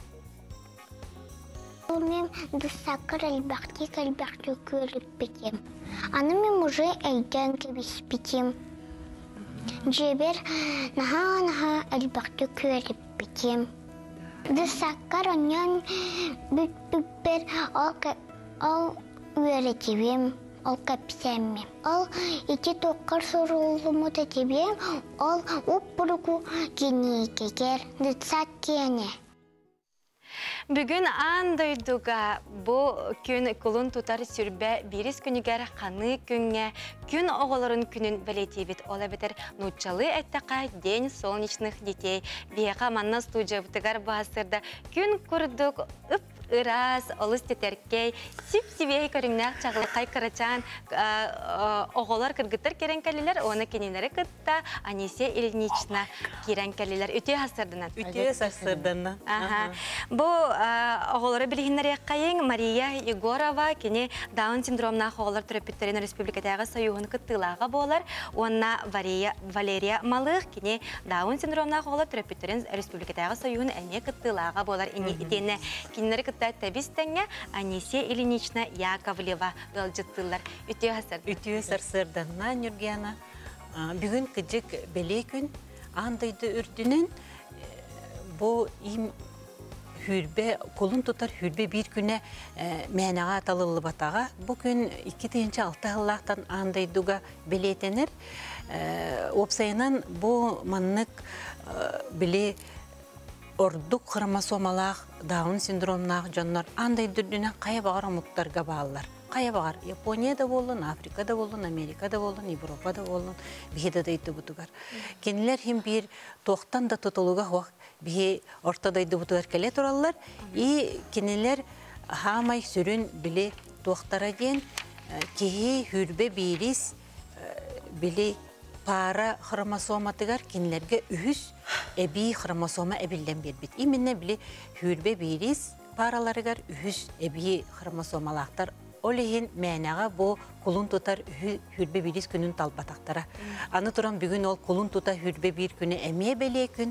Мен дұсақыр әлбәқті кәлбәқті көріп бекем. Аны мен уже әйден кебіспетем. Жебер наха-наха әлбәқті көріп бекем. Дұсақыр онен бүк-бүкбер ал өретевем, ал кәпсәмем. Ал екі тоққыр сұрылымы тәтебем, ал ұп-бұрығы кені кекер дұтсақ кені. Бүгін андайдуға бұл күн күлін тұтар сүрбе біріз күнігер қаны күнге күн оғыларын күнін білетебет ола бітір нұтчалы әттіға ден солнечных детей. Бейқа манна студия бұтығар бағасырда күн күрдік үп ырас, олыс тетеркей, сип-сибей көріңнәк чағылы қай қырачан оғылар кіргіттір керен кәлілер, оны кенелері күтті Анисия Ильинична керен кәлілер. Үте асырдынан? Үте асырдынан. Бұл оғылары білігінлер еққайын Мария Егорова кене Даун синдромна оғылар түріпіттерін республикатағы сайуғын күттілаға болар. Онна Валерия Малых кене Даун синдромна оғылар түріпіттерін республикатағы сайуғын әне күттілаға болар. Ені кенелері Табистәңе Анисия Ильинична Яковлева ғалжыттылар. Үте асыр? Үте асырсырдана, Нюргена. Бүгін күджік бәле күн андайды үрдінін бұл им хүрбе, қолын тұтар хүрбе бір күні мәнаға аталылы батаға. Бұл күн екі түйінші алты ғылақтан андайдуға бәлетенір. Опсайынан бұл маннық бәле ордук хромосомалақ, Даун синдромнақ жоннар андай дүрдінен қая бағар ұмыттарға бағалар. Қая бағар Японияда болын, Африкада болын, Америкада болын, Европада болын, бейді дайды бұтығар. Кенілер хем бір тоқтан да тұтылуға хоқ, бей ортадайды бұтығар кәле тұралар. И кенілер хамай сүрін біле тоқтара ден, кеге хүрбе бейрис біле пара хромосоматыгар кинлерге үхүс эби хромосома эбилден бербит. Именно биле хүрбе бирис параларыгар үхүс эби хромосомалактар олеген мәнага бу кулун тутар хүрбе бирис күнүн талбатактара. Аны туран бүгүн ол кулун тута хүрбе бир күнү эмие беле күн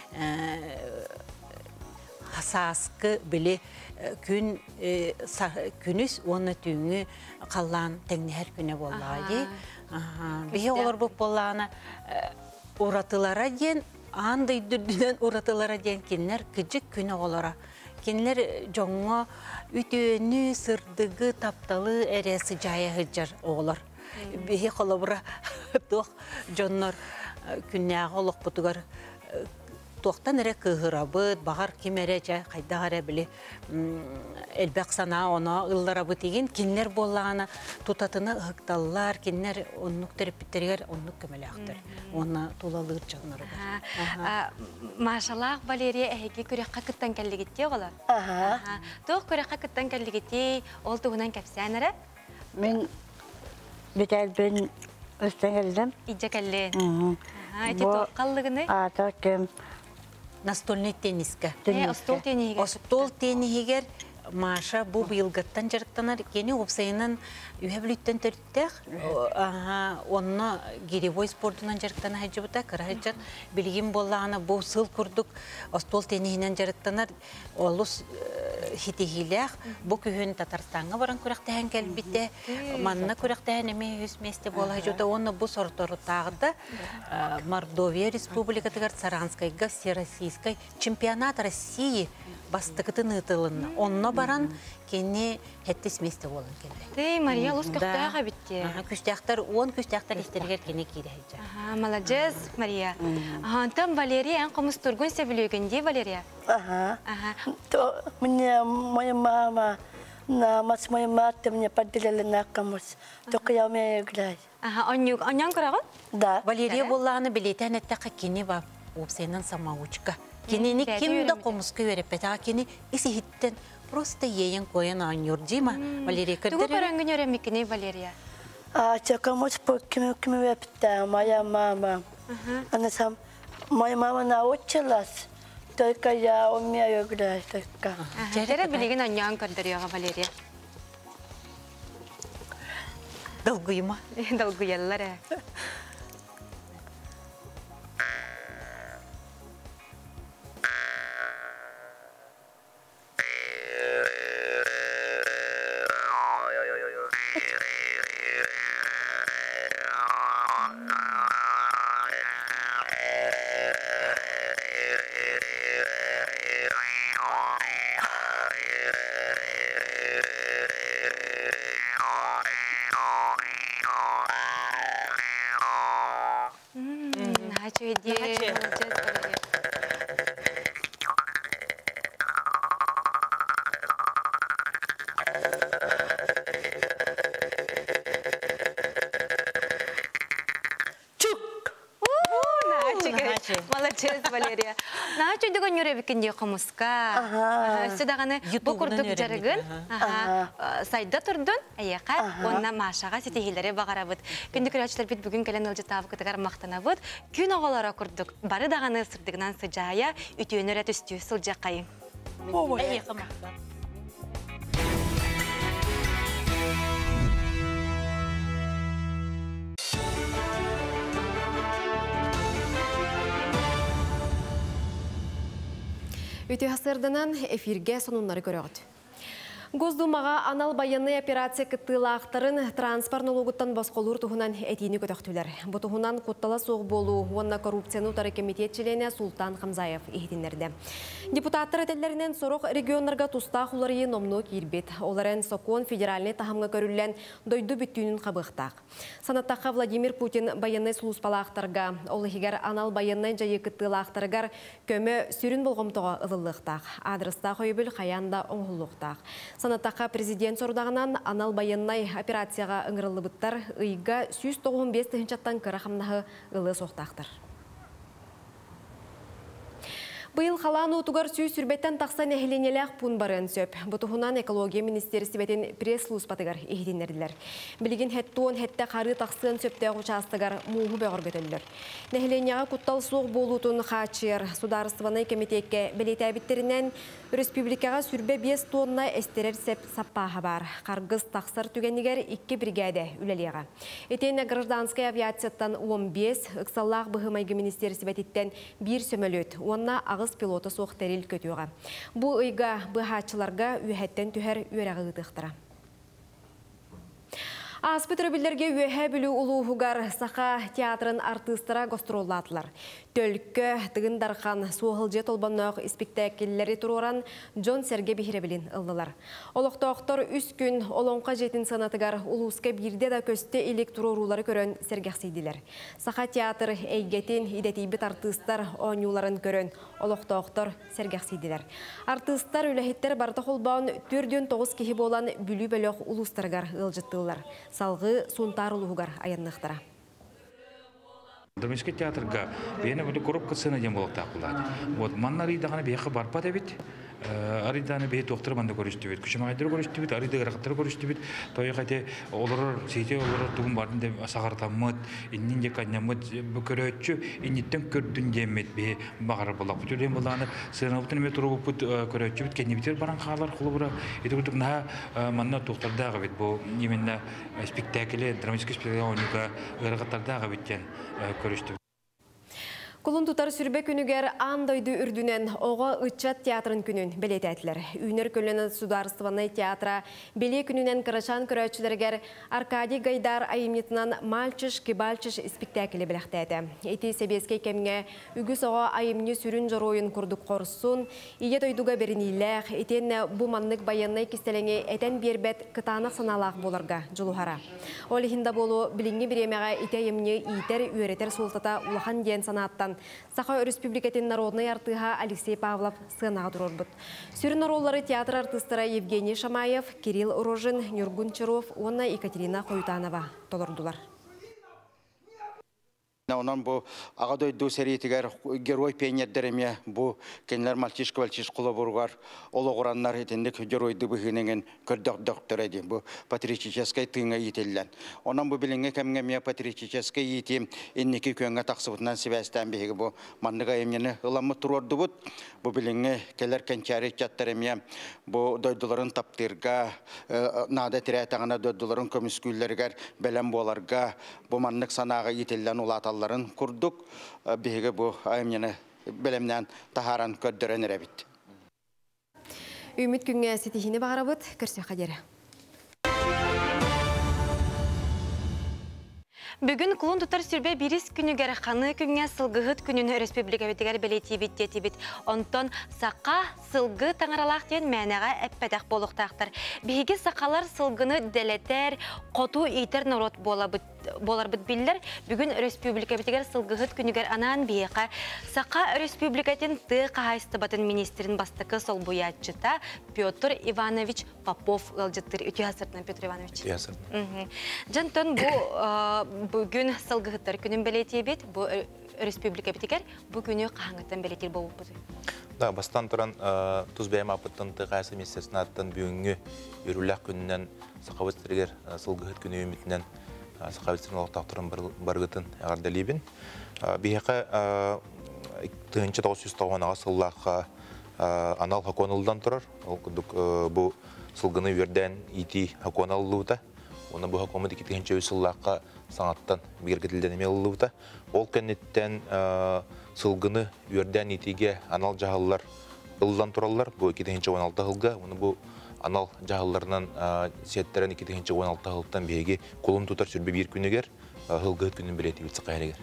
хасаскы биле күн күнүс оны түңү каллан теңнер күнү боллагы. Бихе олар бұл болағына ұратылара ден, андай дүрдінен ұратылара ден кенлер күджік күні олара. Кенлер жоңға үтіні, сырдығы, тапталы, әресі жайы ғыджар олар. Бихе қолабыра тоқ жонлар күннәғы олық бұтығар тоқтан әрі кығырабыд, бағар кемері жай қайдағар әбілі әлбәқ сана оны ұлларабыд деген кенлер болағына тұтатыны ұқталылар, кенлер онлық терапевтергер онлық көмелі ақтыр. Оны тұлалығыр жағынары бар. Машалақ, Валерия, әйге көрекқа күттен кәлігетте оғыла? Тоқ көрекқа күттен кәлігетте ол тұғынан кәпсәнірі? Мен бітәлбін өстен кәлдім. Иджа кәлін? Әте тоқ қаллығыны? Атақым. Настольный тенниска. Остол теннигер. Остол теннигер Маша бу быйылгаттан жарыктанар кени опсайынан үйәблүттен төрттәк. Ага, онны гиревой спортунан жарыктана хаҗыбыта, караҗат билгин болланы бу сыл курдук, остол тенинен жарыктанар. Олус хитигиләк бу күһен Татарстанга баран күрәктән кәлбитә, манна күрәктән эме үз месте була хаҗыта. Онны бу сорторутагында Мордовия республикатыгар Саранскайга всероссийской чемпионат России бастыкытын ытылын. Онно баран кені хеттес месте болын келді. Тей, Мария, лос күстәға бітте. Күстәқтар, он күстәқтар істергер кені кейді хайджа. Молодец, Мария. Антам Валерия, ән қомыз тұргын сәбілігінде, Валерия? Ага. Мне моя мама, на мать моей маты мне поделили на комусь. Только я умею играть. Ага, анян көрағын? Да. Валерия болланы билетен әттәқі кені ба, опсайнан самаучка. Кенені кемді қомысқы өреппет, а кені isi hitten просто еен қойын аньор, дейма, Валерия кірдірі? Түгі көріңгін өремекіне, Валерия? А, чакамусь по кеме өреппет, моя мама. Она сам, моя мама научилась, только я умею играть. Только. Тәрі білеген анян көрдіріға, Валерия? Долгыйма? Долгыялар, ә. Молодец, Валерия. На чуть догон юребикинде комуска. Сюдаганы бу курдук жарыгын. Сайда турдун, аяка, онна Машага сетехилере багарабыт. Күндү көрөчүлөр бит бүгүн келен ылжы табы кытыгар мактанабыт. Күн оголора курдук. Бары даганы сырдыгынан сыжая, үтүөнөр өтүстү сылжакайын. Аяка мактан. Үті ғасырдынан эфирге сонунлары көріғыд. Госдумаға анал баянный операция кыттылақтарын транспорт налогыттан басқолур тұғынан әтейіні көтіқтілер. Бұ тұғынан құттала соғы болу, онна коррупцияны ұтары комитетчіліне Султан Хамзаев ехетінерді. Депутаттар әтелерінен соруқ регионларға тұстақ ұларыйы номну кейірбет. Оларын Сокон федеральный тахамға көрілен дойду бүттүүнін қабықтақ. Санаттаққа Владимир Путин баянный сұлыспалақтарға, олығығар анал баянный жайы кыттылақтарғар көмі сүрін болғымтыға ылылықтақ. Адрыста қойбіл қаянда оңғылықтақ. Санаттаққа президент сордағынан анал баяннай операцияға ыңғырылы бұттар ұйға жүз тоғыз бес тыхынчаттан кырақымнағы ылы соқтақтыр. Быйыл халан утугар сүй сүрбеттен тақсан әхіленеләқ пун барын сөп. Бұтығынан экология министерісі бәтін пресс-луз батығар ехденерділер. Білген хәттуын хәтті қары тақсын сөпті ұчастығар мұғы бәғыр көтелілер. Нәхіленеға құттал соқ болутын қачыр, сударыстываны комитетке білеті әбіттерінен республикаға сүрбе бес тонна әстерер сәп саппаға бар. Қарғыз тақсар түгенігер екі бригада үлелеға. Етені гражданскай авиацияттан он бес, ұқсаллақ бұғымайғы министерісі бәтеттен бір сөмөлөт. Онна ағыз пилоты соқ тәрел көтуға. Бұ ұйға бұғачыларға үйәттен түхер үйәрәғы ұтықтыра. Аспытыры білдерге үйәе білу ұлуғығар сақа театрын артыстыра гастроллатылар. Төлкі тығындархан соғылже толбаннақ спектакеллері тұроран Джон Серге бейіребілін ұлдылар. Олықтақтар үс күн олонқа жетін санатығар ұлуысқа бірде да көсті электрорулары көрін сергексейділер. Сақа театр әйгетін идетейбіт артыстар оңюларын көрін олықтақтар сергексейділер. Артыстар үләхеттер барда қолбауын төрден тоғыз кехі болан бүлі бөліқ ұлыстарғар ұлжыттылар. Салғы сонтар ұлығығар аяннықтыра. Домеске театрга бені бір коробка сцена дем болықта құлады. Вот маннары дағаны бейқі барпа да бет. ариданы бе доктор манда көрүстүбүт күчмайдыр көрүстүбүт ариды гарактар көрүстүбүт той кате олор сете олор тугун бардын деп сагартаммыт иннин же каннамыт көрөчү инниттен көрдүн демет бе багар болак бүтүрден буланы сынаптын эме турубут көрөчүбүт кенебитер баран калар кулубура этүгүтүк на манна доктордагы бит бу именно спектакли драматический спектакль гарактардагы биттен көрүстүбүт. Кулун тутар сүрбе күнүгер андойду үрдүнен ого ычат театрын күнүн белететилер. Үйнер көлөнө сударствоный театра беле күнүнен кырашан көрөчүлергер Аркадий Гайдар айымнитынан Мальчиш Кибальчиш спектакли белектети. Эти себеске кемге үгүс ого айымны сүрүн жороюн курдук корсун, ие тойдуга беринилер, этен бу маннык баяннай кистелеңе этен бербет кытанак саналак болорга жулухара. Олихинда болу билинги биремеге ите айымны иитер үйретер султата улахан ден санаттан Саха Республикатын народный артыга Алексей Павлов сценаға турорбут. Сүрін ороллары театр артыстары Евгений Шамаев, Кирилл Рожин, Нюргун Чаров, онна Екатерина Коютанова толордулар. Онан бу агадойду сериетигер герой пеньеддереме бу кенлер мальчишка мальчиш кулабургар ологораннар этендек геройду быгынеген көрдөк доктореди бу патриотический тыңга ителлен. Онан бу билинге кемге ме патриотический итим инники көнгө таксыбытынан себестен беги бу мандыга эмнени ыламы турордубут бу билинге келер кенчари чаттареме бу дойдуларын таптырга нада тиретагана дойдуларын көмүскүллергер белем боларга бу мандык санага ителлен улата Ларын курдук биһиге бу айымны белемнән тахаран көддөрөн эребит. Үмүт күнгө сетихини багарабыт, көрсө кадере. Бүгін кулун тутар сүрбе бирис күнүгер ханы күнгө сылгыгыт күнүн республика бетигер белетибит детибит. Онтон сака сылгы таңаралак ден мәнәгә әппәдәк болуктактар. Биһиге сакалар сылгыны делетер, коту итер народ болабыт болар бит биллер. Бүгін республика бетигер сылгыгыт күнүгер анан бияка сака республикатын ты кайстыбатын министрин бастыкы сол буятчыта Петр Иванович Попов ылжыттыр. Үтү асыртын Петр Иванович. Жантон бу Бүгін сылгыгыттар күнін белетей бет, бұл республика бетігер, бұл күні қағаңыттан белетер болуп бұды. Да, бастан тұран тұз бәйім апыттын тұғайсы месесін аттан бүгінгі үріләк күнінен сақабыстыргер сылгыгыт күні үмітінен сақабыстырын олықтақтырын барғытын ағардалейбін. Бейеқі тұғыншы тоғыз жүз тоғынаға сыллаққа анал хаконылдан тұрар. Бұл сылгыны өрден ити хаконалылуыда. Оны бұл хакомы декетігінші өсіллаққа саңаттан бергетілден емелілуыда. Ол кәнеттен сылгыны өрден итиге анал жағалылар ылдан тұралылар. Бұл екетігінші он алты ғылға. Оны бұл анал жағалыларынан сеттерін екетігінші он алты ғылықтан беге қолын тұтар сүрбе бір күнігер ғылғыт күнін білеті бітсі қайрегер.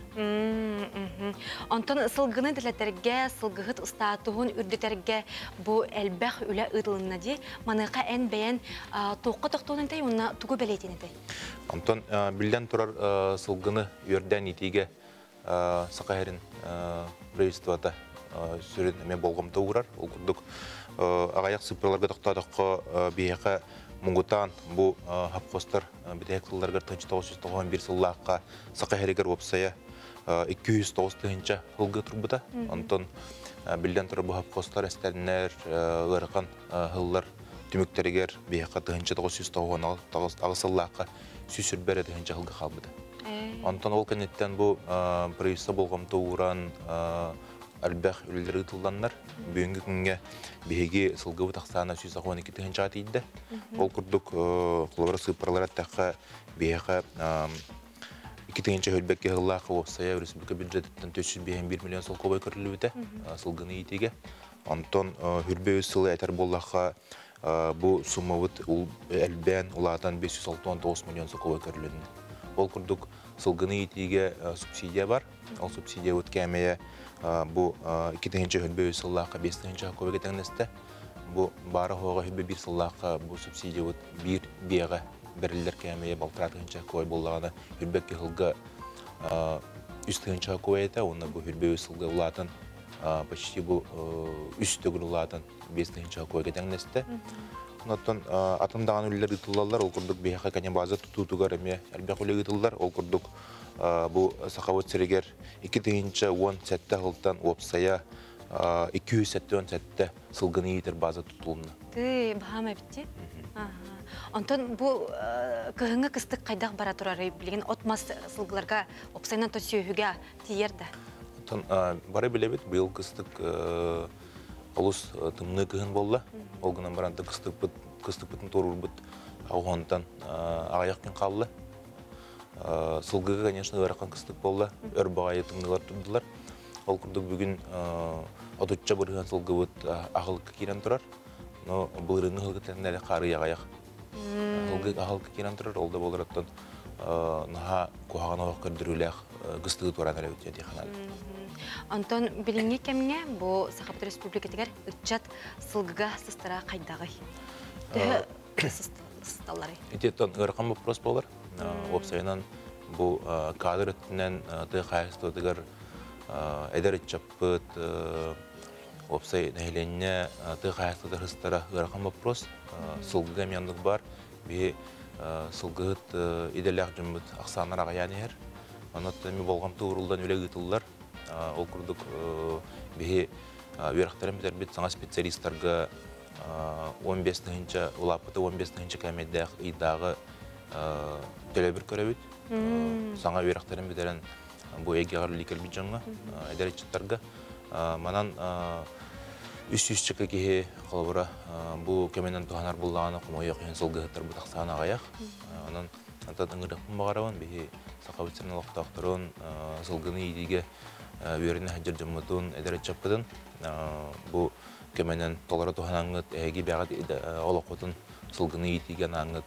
Онтон сылгыны дилеттерге, сылгыгыт ыстаатугун үрдетерге бу элбэх үле ыдылынна ди, маныка эн бэйэн тоққа тоқтуунын тей, онна тугу белейтini тей. Онтон билден турар сылгыны үрден итиге сақайрын правительствода сүрін әме болғымта уғырар. Ол күрдік ағаяқ сыпыраларға тоқтадыққа бейеқа Мунгутан бу хапқостар бітек сылларғар тынчы тоғыз жүз тоқсан бір сыллаққа сақайрегер опсая iki yüz тоғыз хылғы тұрбыда. Онтон білден тұры бұхап қостар әстәрінер, ғырған хыллар түміктерігер бейіққа тұхынчы тоғыз жүз тоғыз ағысыллаққа сүсір бәрі тұхынчы хылғы қалбыда. Онтон ол кәнеттен бұл правительство болғамты ұғыран әлбәқ өлілері ұтылданлар. Бүгінгі күнге бейге сылғыбы тақсағына жүз он екі тұхынчы атыйды. Ол күрдік құлғыры сыпырлар әттәққа бейіққа Икитинче хөлбекке хыллақы опсая республика бюджеттен төрт жүз бір миллион сол кобай көрілуіде сылғыны етеге. Антон хүрбе өз сылы әтер боллаққа бұл суммавыт әлбән ұлағдан бес жүз алтын тоғыз миллион сол кобай көрілуінде. Ол күрдік сылғыны етеге субсидия бар. Ол субсидия өткәмея бұл икитинче хөлбе өз сыллаққа бестінші кобай кетеңнесті. Бұл бары хоға хүрбе бір сыллаққа бұл субсидия өт бір беға берілдер кәмейе балтыратығынша көй болағаны үрбекке ғылға үстігінші көй әті, оны бұл үрбе өсілгі ұлатын, почти бұл үстігін ұлатын бестігінші көй кетеңнесті. Оныттан атымдаған өлілер ұтылалар, ол күрдік бейхі кәне базы тұтутуғар әме әлбек өлі ұтылдар, ол күрдік бұл сақавыт сірегер екі тігінші он сәтті ғылтан опсая iki yüz сәттен сәтте сылгыны етер база тұтылымны. Ты бахама битти? Антон бу кыһыңы кыстык кайдак бара турары билген отмас сылгыларга опсайнан то сүйүгө тиерде. Антон бары билебит быйыл кыстык олус тымны кыһын болла. Ол гынан баранты кыстык бит кыстык битин торур бит агонтан аяктан калды. Сылгыга, конечно, ыракан кыстык болла. Өр багай тымнылар турдулар. Ол курдук бүгүн отучча бырыган сылгы бит агылыкка кирен турар. Но бырыны хылгытенде кары ягаяк. Сылгы агылыкка кирен турар, ол да болораттан наха кухагана кырдырулак кыстыгы туран эле өтө диханал. Антон билинге кемге бу Сахапат Республикатыгар ычат сылгыга сыстара кайдагы. Тэ сысталары. Итеттен ыракан вопрос болар. Опсайнан бу кадрытнен ты хайстотыгар эдер чаппыт опсай нехленне ты хайстотыр хыстара ыракан вопрос. Сылгыга мендик бар. Би сылгыт иделяк жумбут аксанар агаяны хер. Анат ми болгам туурулдан үле гытыллар. Ол курдук би верхтерем бит саңа специалисттарга он бешинчи улапыты он бешинчи камеддах идагы төлөбүр көрөбүт. Саңа верхтерем битерен бу эгегар ликер бижаңга эдеречтарга манан үч жүз чекеге колбура бу кеменен туганар буллаганы комоёк сылгыттар бу таксана гаяк. Анан антадан гырыкмын багарабын би сакабытсынын локтокторун сылгыны идиге үйөрүнө хаджыр жумутун эдеречпеден бу кеменен толора туганаңыт эги багат олокотун сылгыны идиген аңыт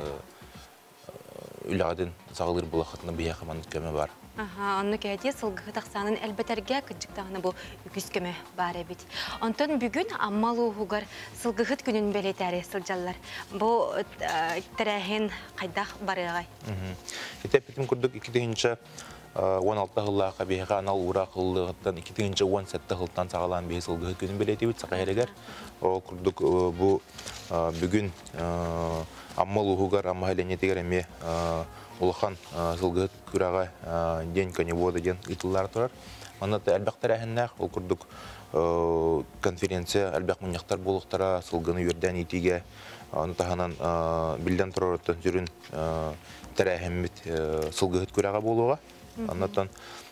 үләден сагылыр булахатны бия хаман кеме бар. Аха, анны кәде сылгы таксанын әлбәтәргә кыҗыктаганы бу үкүс кеме бар бит. Антон бүгүн аммалу хугар сылгыгыт күнүн белетәре сылҗаллар. Бу тәрәһен кайдак барыгай. Китептин күрдүк икенче он алты жылларга бега анал ура кылдыгыттан икенче он сетте жылдан сагалан бе сылгыгыт күнүн белетебит сакайрыгар. Ол күрдүк бу бүгүн аммалу хугар аммалене тегереме улахан сылгыт күрәгә день коневода ден итыллар турар. Аны да әлбәттә рәһеннәк ул күрдүк конференция әлбәт муньяктар булыктара сылгыны йөрдән итигә аны таһанан билдән турар жүрүн тәрәһеммит сылгыт күрәгә булуга. Аннан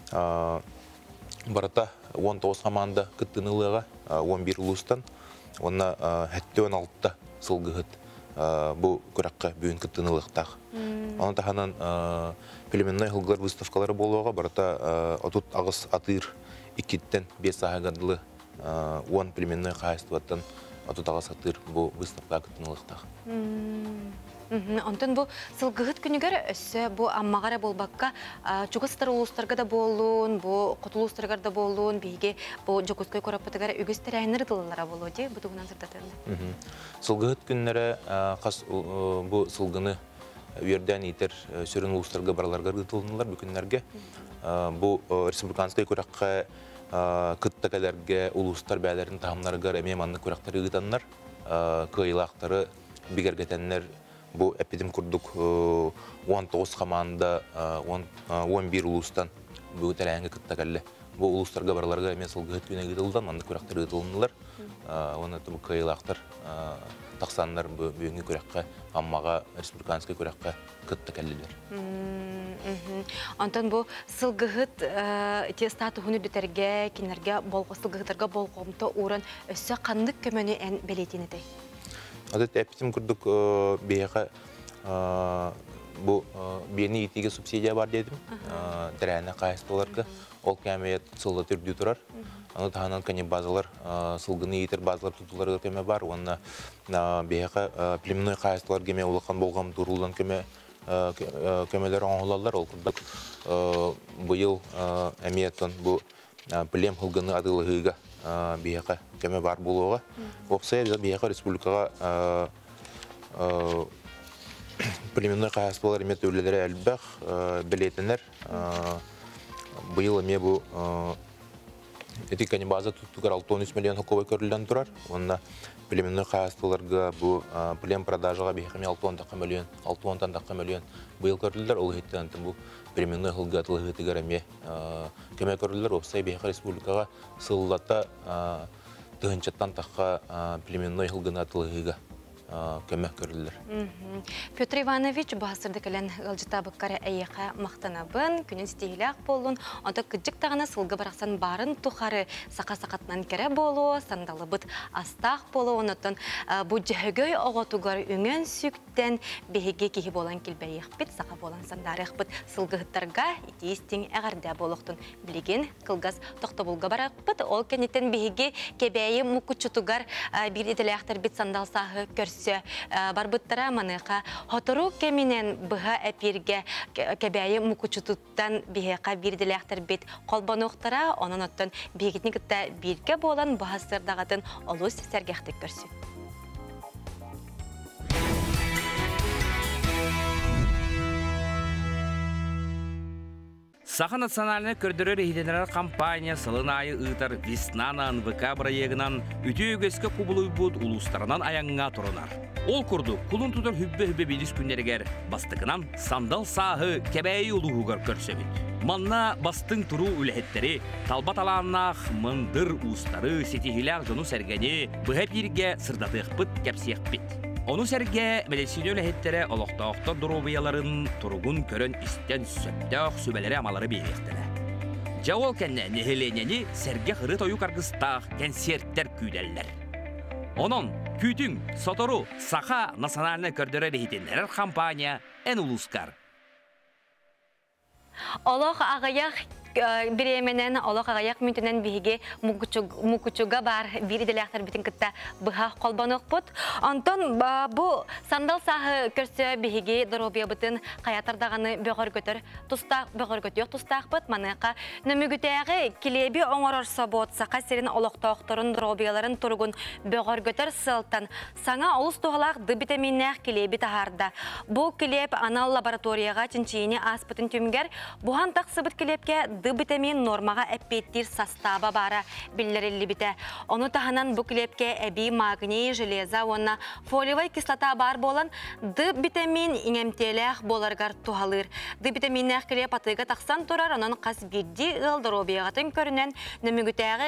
барата он тогуз команда кыттынылыга он бир улустан онна хәтте он алты сылгыт бу күрәккә бүгүн кыттынылыктак. Аны таһанан племенной хылгар выставкалары болуга барата отут агыс атыр икиттен беш сагадлы он племенной хаястваттан отут агыс атыр бу выставка кыттынылыктак. Антон бу сылгыгыт күнүгөр өссө бу аммагара болбакка жогустар улустарга да болуун, бу кутулустарга да болуун, биге бу жогуской кораппатыгара үгүс терәһенер дыллара болуу же бу тугунан сыртатында. Сылгыгыт күннәре кас бу сылгыны үйөрдән итер сөрүн улустарга бараларга гытылдылар бу күннәргә. Бу республиканскай көрәккә кыттакаларга улустар бәйләрен тамамларга эме манны көрәктәр гытаннар, кыйлактары бигергәтәннәр. Бу эпидем курдук он тогуз команда он бир улустан бу терәңге кыттакаллы. Бу улустарга барларга эме сылгыгыт күнә гытылдан, манны көрәктәр гытылдылар. Оны бу кыйлактар таксаннар бүгүнкү көрәккә аммага республиканскай көрәккә кыттакаллылар. Антон бу сылгыгыт те статуһуну бүтәргә, кинәргә болгы сылгыгыттарга болгомто урын өссө кандык көмөнү эн белетине дей. Адет эпитим күрдүк бияга бу бени итиге субсидия бар дедим. Дәрәне кайыстыларга ол кәмият сылда түрдү турар. Аны таһанан кане базалар сылгыны итер базалар тутулар кеме бар. Онна бияга племенной кайыстылар кеме улакан болгам турулдан кеме кемелер оңлалар ол күрдүк. Быйыл әмияттан бу плем хылгыны адылыгыга бияга кеме бар булуга. Опсай бияга республикага племенной кайыстылар эмет өлелери әлбәх белетенер. Быйыл эме бу Этикани база туттугар алты он үч миллион хоковой көрүлдөн турар. Онда племенной хастыларга бу плем продажага бехами алты он миллион, алты он миллион быйыл көрүлдөр. Ол хеттен бу племенной хылгатылы хетигереме кеме көрүлдөр. Опсай беха республикага сыллата тыгынчаттан такка племенной хылгынатылыгыга кеме көрүлдөр. Петр Иванович баасырды кэлен ылжыта быккара әйеқа мақтанабын, күнін стихиляқ болуын, онда күджік тағына сылғы барақсан барын тухары сақа-сақатынан кәрі болу, сандалы бұд астақ болу, онытын бұ жəhөгөй оғатуғар үңен сүктен бейге кейі болан келбәйек біт, сақа болан сандарық біт, сылғыттарға итейістің әғарда болуқтын білеген қылғас тоқты бұлға барақ біт, ол кәнеттен бейге кебәйі мұқычытуғар бір етіліқтер біт сандал сағы көрсі барбыттара маныға хотору кеминен бұға әпірге кәбәйі мұқычытуттан бейға бірділіқтер біт қолбануқтара, оның оттан бейгетнігітті бірге болан бұғасырдағатын олыс сәргектік көрсі. Саха национальный көрдөрөр ихиденер компания сылын айы ыытар Веснана эн вэ ка проегынан үті өгеске кубулуй буд улустарынан аяңға тұрынар. Ол күрді кулун тудыр хүббе-хүббе бейдіс күндерігер бастықынан сандал сағы кәбәйі улуғығар көрсөбіт. Манна бастың тұру үләхеттері, талбат аланнақ, мындыр ұстары, сетихиляқ жону сәргені, бұға бірге сырдатық бұт кәпсияқ бит. Onu sərgə medisini өләхеттері олоқтауқтар дұрубияларын тұрғын көрін істен сөптәқ сөбәлері амалары бейектілі. Жауал кәнне нехеленені сәргә қыры тойу қарғыстақ концерттер күйдәлілер. Onun күйтің сотору Саха национальны көрдірі рейденлер компания ән улускар. Олық ағаяқ биременен олық ағаяқ мүнтінен бігі мұкучуға бар бір иделяқтар бітін кітті бұға қолбанық бұд. Антон бұл сандал сағы көрсі бігі дұробия бұтын қаятардағаны бөғір көтір, бөғір көтіек тұстақ бұд. Маныққа нөмігітәғі келебі оңыр орса бұд, сақа серін олықтауқтырын дұробияларын тұрғын бөғір көтір сылтан. Саңа олыс тұғалақ ды витаминнәқ келебі тағарда. Бұл келеп анал лабораторияға чинчиіне аспытын түмгер, бұған тақсы бұд келепке ды витамин нормаға әппеттер состава бара білдірілі біті. Оны тағынан бұл клепке әбі магний, железа, онна фолиевой кислота бар болан ды витамин инемтелек боларғар туғалыр. Ды витаминнәқ клеп атыға тақсан тұрар, онын қас бірді ғылдыробияғатын көрінен нөмігітәғі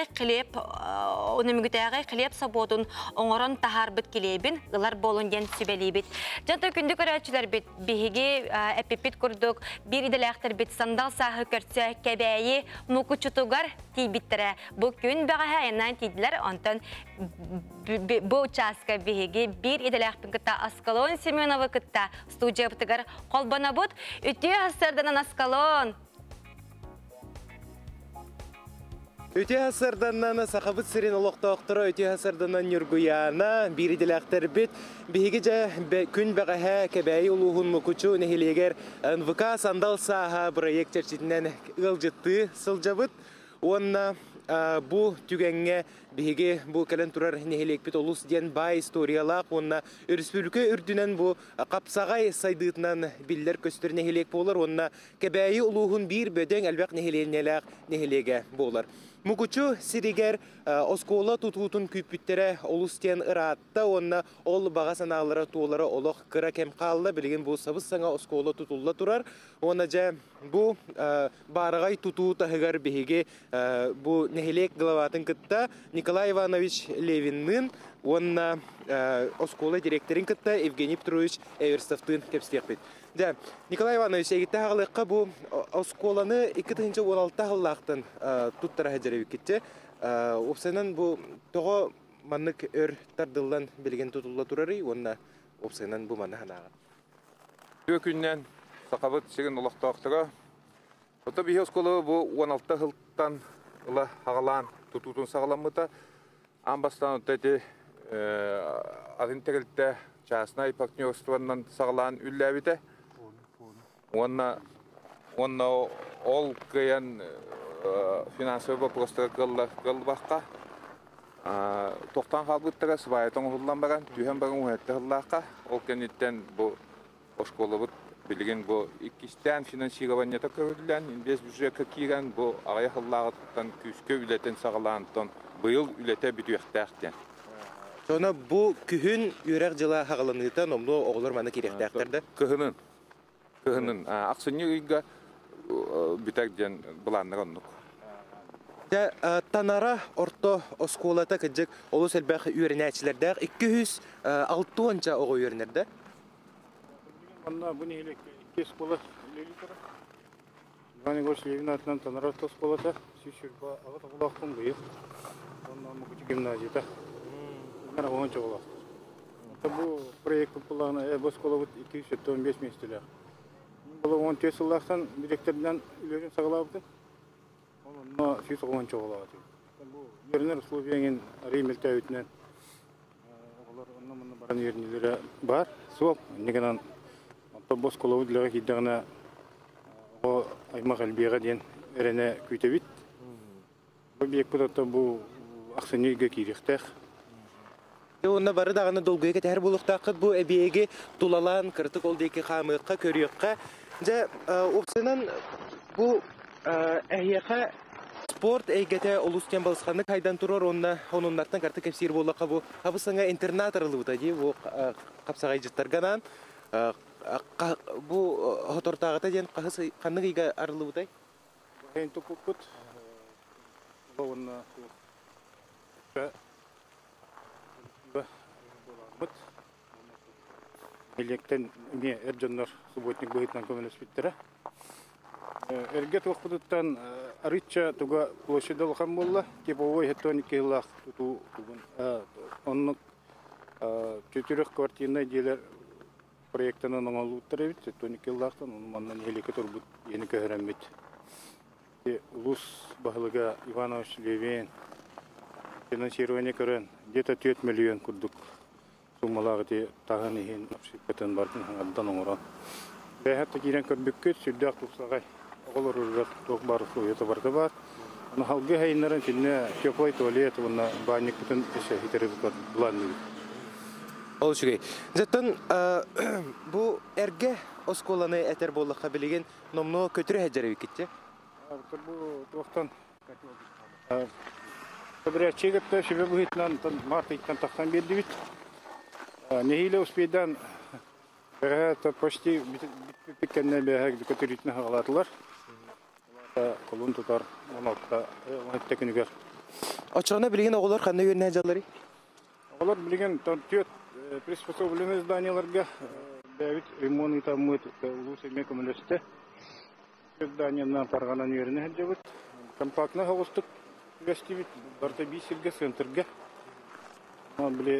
клеп сабодын оңырын тағар бұт келебін ғылар болын ген сүбәлі біт. Жанты күнді көрәтшілер біт, бігі әппеппет күрдік, бір иделәқтір біт сандал сағы көртсе кәбе Әйі мұқычытуғар тейбіттірі. Бұл күн бағаға айынан тейділер, онтан бұл участка бейге бір еделәқпін күтті Аскалон Семеновы күтті студия бұтығар қолбана бұд. Үті асырданан Аскалон. Үті асырданан сақабыт сірен олықтауқтыры, үті асырданан нүргуяна, бір еделәқтір біт. Бейге жа күн бағаға кәбәйі ұлуғын мұқычу нәхелегер эн вэ ка сандал саға проект чәрчетінен ұлжытты сылжабыт. Онна бұл түгенге бейге бұл кәлін тұрар нәхелек бет олыс ден бай историялақ. Онна республика үрдінен бұл қапсағай сайдытынан білдер көстер нәхелек болыр. Онна кәбәйі ұлуғын бір бөден әлбәқ нәхеленеләқ нәхелеге болыр. Мұқычу сиригер оскола тұтуытын күппіттері олыстен ұратты, онна ол баға санағылары туылары олық қыра кем қалды, білген бұл сабыз саңа оскола тұтулы тұрар. Онна жа бұл барығай тұтуыт ағығар бейге бұл нәхелек ғылаватын күтті Николай Иванович Левиннің, онна оскола директорин күтті Евгений Петрович Эверстовтын кепстек бет. Да, Николай Иванович, егітті ағылыққа бұл осколаны екі тысяча он алты ағылақтың тұттара әжеревік кетті. Опсайнан бұл тоғы маннық өр тардылдан білген тұтылы тұрары, онына опсайнан бұл манны ханаға. Үе күннен сақабыт шеген олақтауқтыға. Ота бейе осколы бұл он алты ғылттан ұлы ағылан тұтутын сағаламыта. Амбастан өтті ағын тәгілді часына ипактниостваннан сағалан үлләбіті. Онна ол кыян финансовый вопростыға қылбаққа. Тоқтан қалбыттыға сыбайытың ұғылан баған, түйен баған ұғетті ғыллаққа. Ол кәнеттен бұл ошқолы бұд Bilgin bu ikisten finansирование takırılan, biz büjete kiren bu ağaya hıllağıttan küskö ületen sağlantıdan bıyıl ülete bütüyektäkten. Sonra bu kühün yürek jıla hağlanıtan omlu oğulur mana kirektäkterdi. Kühünün. Kühünün. Aksını uyga bütekden bulanlar onluk. Ja tanara orto oskolata kıcık olus elbaq ürenäçilerde iki yüz altı onca oğu ürenerde. Anna bu neyle iki skola lelitara. Bani goş levin atlan tanara to skolata şişirba ağa taqulaqtın bıyıq. Ondan bu küçük gimnaziyada. Bunlar onca olaq. Bu proyekt kulağına bu skola iki yüz on beş mesleği. Bu on beş yıllardan direktörden ilerin sağlabdı. Onunla yüz onca olaq. Bu yerler Sloveniyaның Римелте өтінен олар оннан баран yerlere бар. Сол негенан Тобос коловудлага киддагына о аймак албига ден эрене күйтебит. Бу бек бутата бу аксыныга кирихтех. Онна бары даганы долгуя кетер булуктакы бу эбиеге тулалан кыртык ол деки хамыкка көрүякка. Же опсынан бу эхяха спорт эйгете олустен балсханы кайдан турар онна онуннартан карты кепсир болака бу хабысыңа интернат арылыбыта ди бу капсагай жыттарганан bu hotortağıta diyen qahısı qanıgıga arılı butay? Hayın topukut. Ona ve ve bulamut. Elekten ne ercanlar subotnik boyutdan komünist bittere. Erget vakıttan arıça tuga площадь ham bolla kepovoy hetonik yıllar tutu tugun onun çötürük kvartiyna diyeler проектанын оңолуттар эбит, тоник yıllardan onun mandan елеке турбут yeni көһөрөмбүт. Улус баһылыга Иванович Левин финансирование көрөн где-то төрт миллион курдук суммалары те тагын иһин ширкеттен бардын хандан оңорон. Бәһәтте кирен көрбүккөт сүрдәк тусагай. Оголор урак ток бар суйта барда бар. Аны халгы хайнарын тинне теплый туалет, уна банник бүтүн эше хитерип булан. Ол шугай. Заттан bu erge oskolanı eter bollakka bilegen nomno kötürü hecere vikitçe. Bu toqtan Tabii çekipte şebe bu hitlan Mart ayından taqtan berdi bit. Neyle uspeydan это почти bitkenне бәһәг көтөрүтне хагалатылар. Колун тутар, монакта, монакта күнүгөр. Ачыгына билген оголор кандай йөрнә жаллары? Оголор билген төрт приспособленный зданияларга Давид ремонт итамыт Лусеме коммунисте. Зданиянан тарганан йөрнә җәбет. Компактны хавыстык гостевит барта бисилге центрга. Ман биле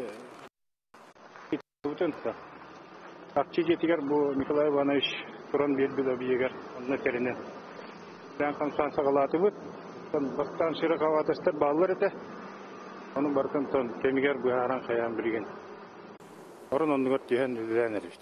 утента. Акчиге тигер бу Николай Иванович Туран берди биегер онна терене. Бен кансан сагалаты бут. Бактан ширак аватастар баллар эте. Аны баркан тон кемигер бу харан каян билген. Орын ондугар тиһен үләнербит.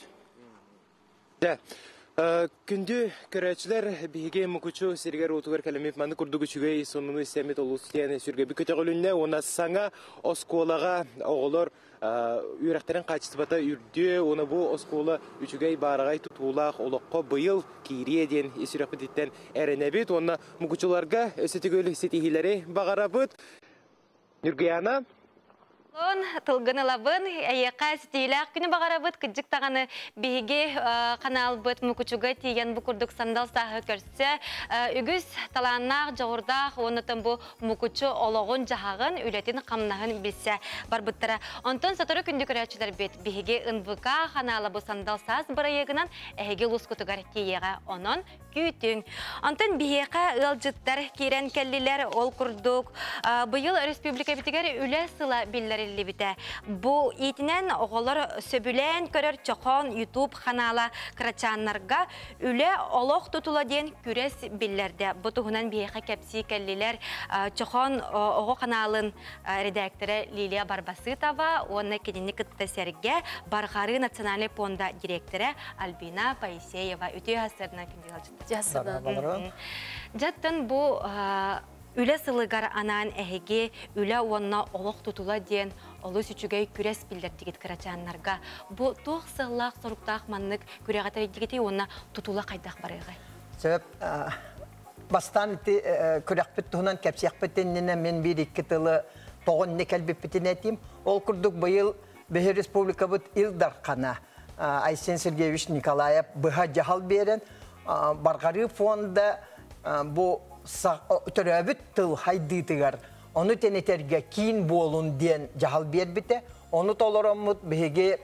Да. Күндү көрәчләр биге мукучу сиргер утугар калемеп маны курдугу чүгей сонуну истемет олустияны сүрге бик көтөгөлүнне она саңа осколага оголор үрәхтерен качтыбата үрдү оны бу оскола үчүгей барагай тутуулак олокко быйыл кириеден исүрәпитен эренебит оны мукучуларга өсөтөгөлү сетихилери багарабыт Нургияна Лон тылгыны лабын, аяқа стилях күні бағарабыт, күджік тағаны бейге қанал бұт мүкучуға тиген бұқырдық сандал сағы көрсе, үгіз таланнақ, жағырдақ, онытын бұл мүкучу олығын жағағын, үлетін қамнағын білсе бар бұттыра. Онтын сатыры күнді көрәтшілер бет, бейге ұнбыға қаналы бұл сандал саз бір егінен әйге лұс күтігар тиеға онын күйтің. Онтын бейеқа ұлжыттар керен кәлілер ол күрдік. Бұйыл республика бітігер үлі сыла білдері Бите. Бу итинен оголор сөбүлен көрөр чохон YouTube канала крачаннарга үле олох тутула ден күрес биллерде. Бу тугунан бейха кепси келлилер чохон ого каналын редакторы Лилия Барбасытова, оны кединни кытта серге Баргары национальный фонда директоры Альбина Паисеева үтө хасырына кимди Жаттан бу Үле сылыгар анан әһеге үле онна олық тұтыла ден олы сүчүгей күрес билдертигит кырачаннарга. Бу тоқ сыллақ соруктақ маннык күрегатар едігеті онна тутула қайдақ барайғай. Сөп, бастан күрекпіт тұғынан кәпсияқпеттеніне мен бір екі тылы тоғын не кәлбеппетін әтейм. Ол күрдік бұйыл Бехе Республика бұд Илдар қана Айсен Сергеевич Николаев бұға жағал берен барғары фонда бұл түрәбіт тыл хайдытығар. Оны тенетерге кейін болын ден жағал бербіті. Оны толырамыд беге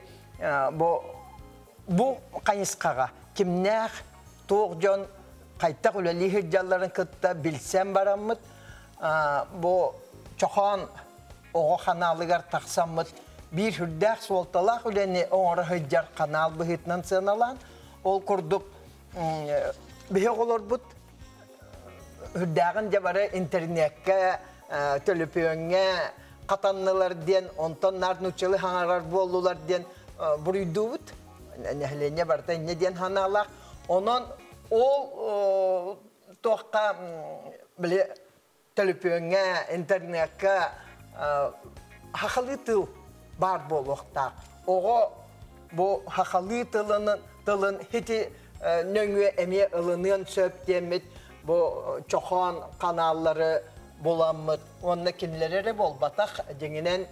бұл қайысқаға кімнәқ тоқ жон қайттақ үләлі хыджаларын күтті білсен барамыд. Бұл чоқан оғы қаналығар тақсамыд. Bir hürdək soltalaq үләне оңыры hıccar kanal бұхытнан сыналан. Ол күрдік бігі олар бұд hürdəğin жабары интернетке, төлөпөңе, қатаннылар ден, онтан нарнучылы хаңарар болулар ден бұрыйду бұд. Нәхлене барта не ден ханалақ. Онан ол тоққа төлөпөңе, интернетке хақылы тыл бар болуқта. Оға бұл хақалы тылын хеті нөңе әме ылынын сөптемет, бұл чоқан каналлары боламыд. Онына кенлері бол батақ деңінен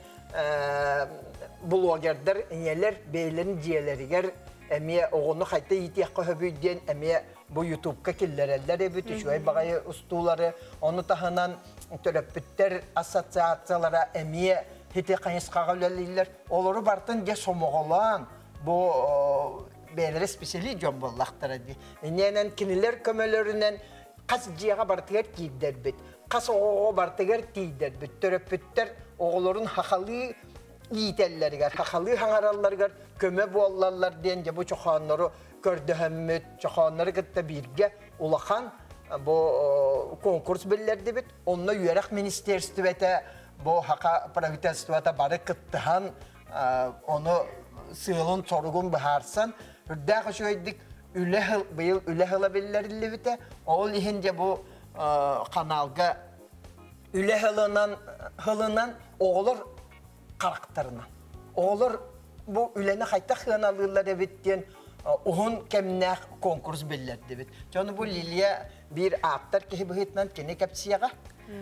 блогердер, инелер, бейлерін диелерігер әме оғыны қайта етеққа хөбүйден әме бұл ютубқа келлерелер әбіт, үшуай бағайы ұстулары, оны тағынан төлөппіттер ассоциациялары әме Hete kayısqağa öləliylər. Oluru bardan ge somoğulan bu beylere spesiyeli jön bollaqtara di. Nenen kiniler kömölörünen qas jiyağa bartıgar tiyder bit. Qas oğuğa bartıgar tiyder bit. Töröpütter oğulurun haqalı iyitellerger, haqalı hangarallargar kömö bollarlar deyince bu çoğanları kördühemmüt, çoğanları gıtta birge ulaqan bu konkurs billerdi bit. Onunla yürek ministerstüvete bu haka pravitelstuvata barı kıttıhan onu sığılın sorgun baharsan hürdağ şöydik bıyıl üle hılabilirli bite oğul ihince bu kanalga üle hılınan oğulur karakterine oğulur bu üleni hayta hınalılar evitten Uhun kemnaq konkurs billerdi bit. Canı bu Lilya bir aktar ki bu hitnan kene kapsiyaga.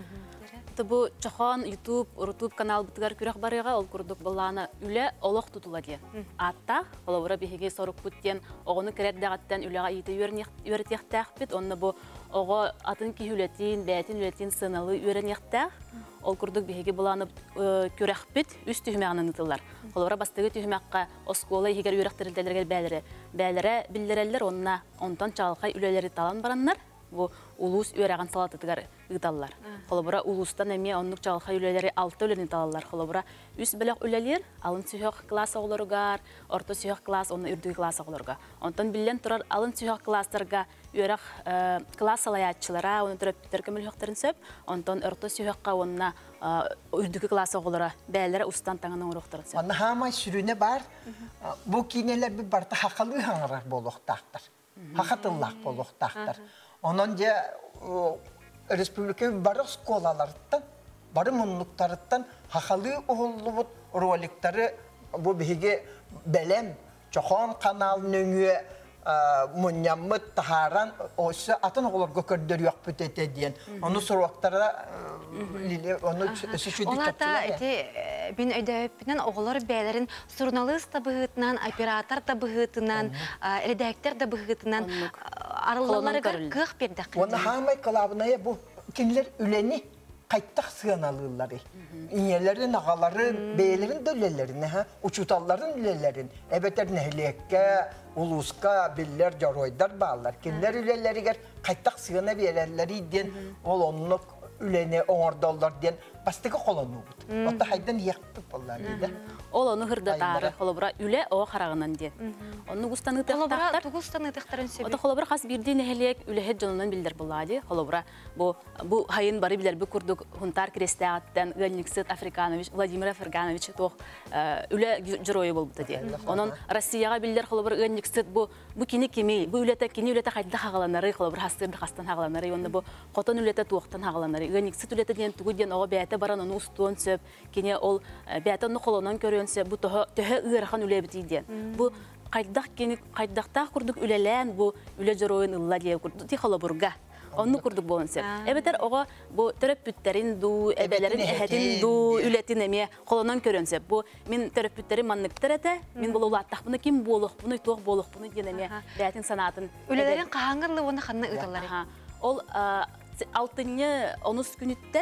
Bu çoğan YouTube, YouTube kanal bitigar kürek barıga ol kurduk balana üle oloq tutuladı. Atta olavura bihige soruk putten oğunu kererdağattan ülega iyte üretiyaqtaq bit. Onna bu oğu atın ki hületin, bəyətin hületin sınalı üretiyaqtaq. Ol kurduk bihige balana kürek bit üst tühmeğini nıtıllar. Olavura bastığı tühmeğqa oskola higer ürektirildelerge bəlere. Bəlere bildireller onna ondan çalqay üleleri talan baranlar. Bu ulus üyerağın salatıtıgar ıdallar. Kolabura ulustan eme onluk çalqa üleleri altı üleni talallar. Kolabura üst bilek üleler alın sühök klasa olurgar, orta sühök klas, onu ürdüğü klasa olurgar. Ondan bilen turar alın sühök klaslarga üyeraq klas alayatçılara, onu turab biterkemel hükterin söp, ondan orta sühökka onunla ürdüğü klasa olurgar. Bəyəlere ustan tağının uruqtırın söp. Onu hamay sürüne bar, bu kineler bir barda haqalı hanırar boluqtaqtır. Haqatıllaq boluqtaqtır. Onunca Respublika barı skolalardan, barı munluklardan haqalı oğulluğut rolikleri bu bihige belem, çoğun kanalın önüye munyamıt, taharan, oysa atın oğullar gökürdür yok bütete diyen. Onu sorvaqtara onu süşüdük Onlarda eti bin ödevipinen oğulları bəylərin jurnalist tabıhıtından, operator tabıhıtından, redaktör tabıhıtından arılarları qıq bir dəqiq. Onu hamay kalabınaya bu kinler üleni qayttaq sığınalırları. İnyelerin, ağaların, bəylərin dölelerini, uçutalların ülelerin. Ebeter nehliyekke, uluska, biller, jaroydar bağlar. Kinler üleleri gər qayttaq sığına vererleri den ol onluk üleni oğardallar den bastığı kolonu bud. Otta haydan yaktı bollar idi. Ol onu hırdatarı, kolobra üle o qarağından den. Onu gustanı taqtaqtar. Kolobra gustanı taqtarın sebi. Oda kolobra qas birdi nehliyek ülehet jonundan bildir bolladı. Kolobra bu bu hayın bari biler bir kurduk huntar krestağattan Galnikset Afrikanoviç, Vladimir Afrikanoviç toq üle jiroyu bolbutdı diye. Onun Rusiyaga bildir kolobra Galnikset bu bu kini kimi, bu ülete kini ülete qayda haqalanları kolobra hastırdı qastan haqalanları. Onda bu qoton ülete toqtan haqalanları. Galnikset ülete diyen tuğu diyen oğa bəyətə бәті баран оны ұстуын сөп, кене ол бәті оны қолынан көрен сөп, бұл төһі ұйрахан үлі бітейден. Бұл қайдақ кені қайдақтақ күрдік үлелән, бұл үле жыройын ұлла дей күрді, ди қала бұрға. Onu kurduk bolun sen. Ebeter oğa bu terapütlerin du, ebelerin ehetin du, ületin emiye kolonan körönse. Bu min terapütlerin manlıktır ete, min bolu ulattaq bunu kim boluk, bunu toğ boluk, bunu diyen emiye bəyətin sanatın. Ülelerin qahangırlı onu xanına ıdalları. Ol altını onuz günütten,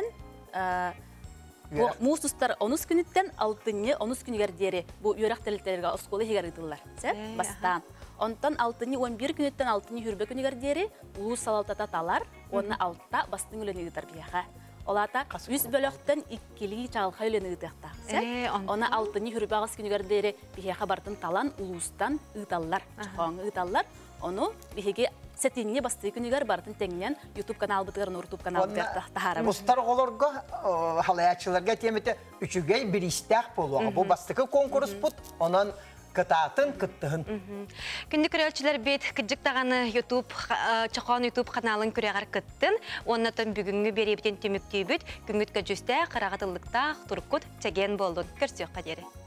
Muğsustar onuz günütten altını onuz günüger deri bu yörək təlitlərə oskolu higar ıdıllar. Bastan. Ondan altını on bir günütten altını hürbe günüger deri ulu salaltata talar, onu altta bastın üleni ıdır biyağa. Olata yüz bölökten ikkili çalqa üleni ıdıqta. Ona altını hürbe ağız günüger deri biyağa bartın talan ulustan ıdallar, çoğun ıdallar. Onu biyağa setinine bastığı günüger bartın tenginen YouTube kanal bıtıgarın, YouTube kanal bıtıgarın taharım. Ustar olarga halayaçılarga temete üçüge bir istek bolu. Bu bastığı konkurs put, onun kıtatın kıttığın. Күнді көрелчілер бет күджік тағаны YouTube, чақуан YouTube каналын көрегар кыттын. Оннатын бүгінгі беребден түміктей бүт, күнгіткі жүсті, қарағатылықта, тұрқыт, чәген болдың. Көрсек қадері.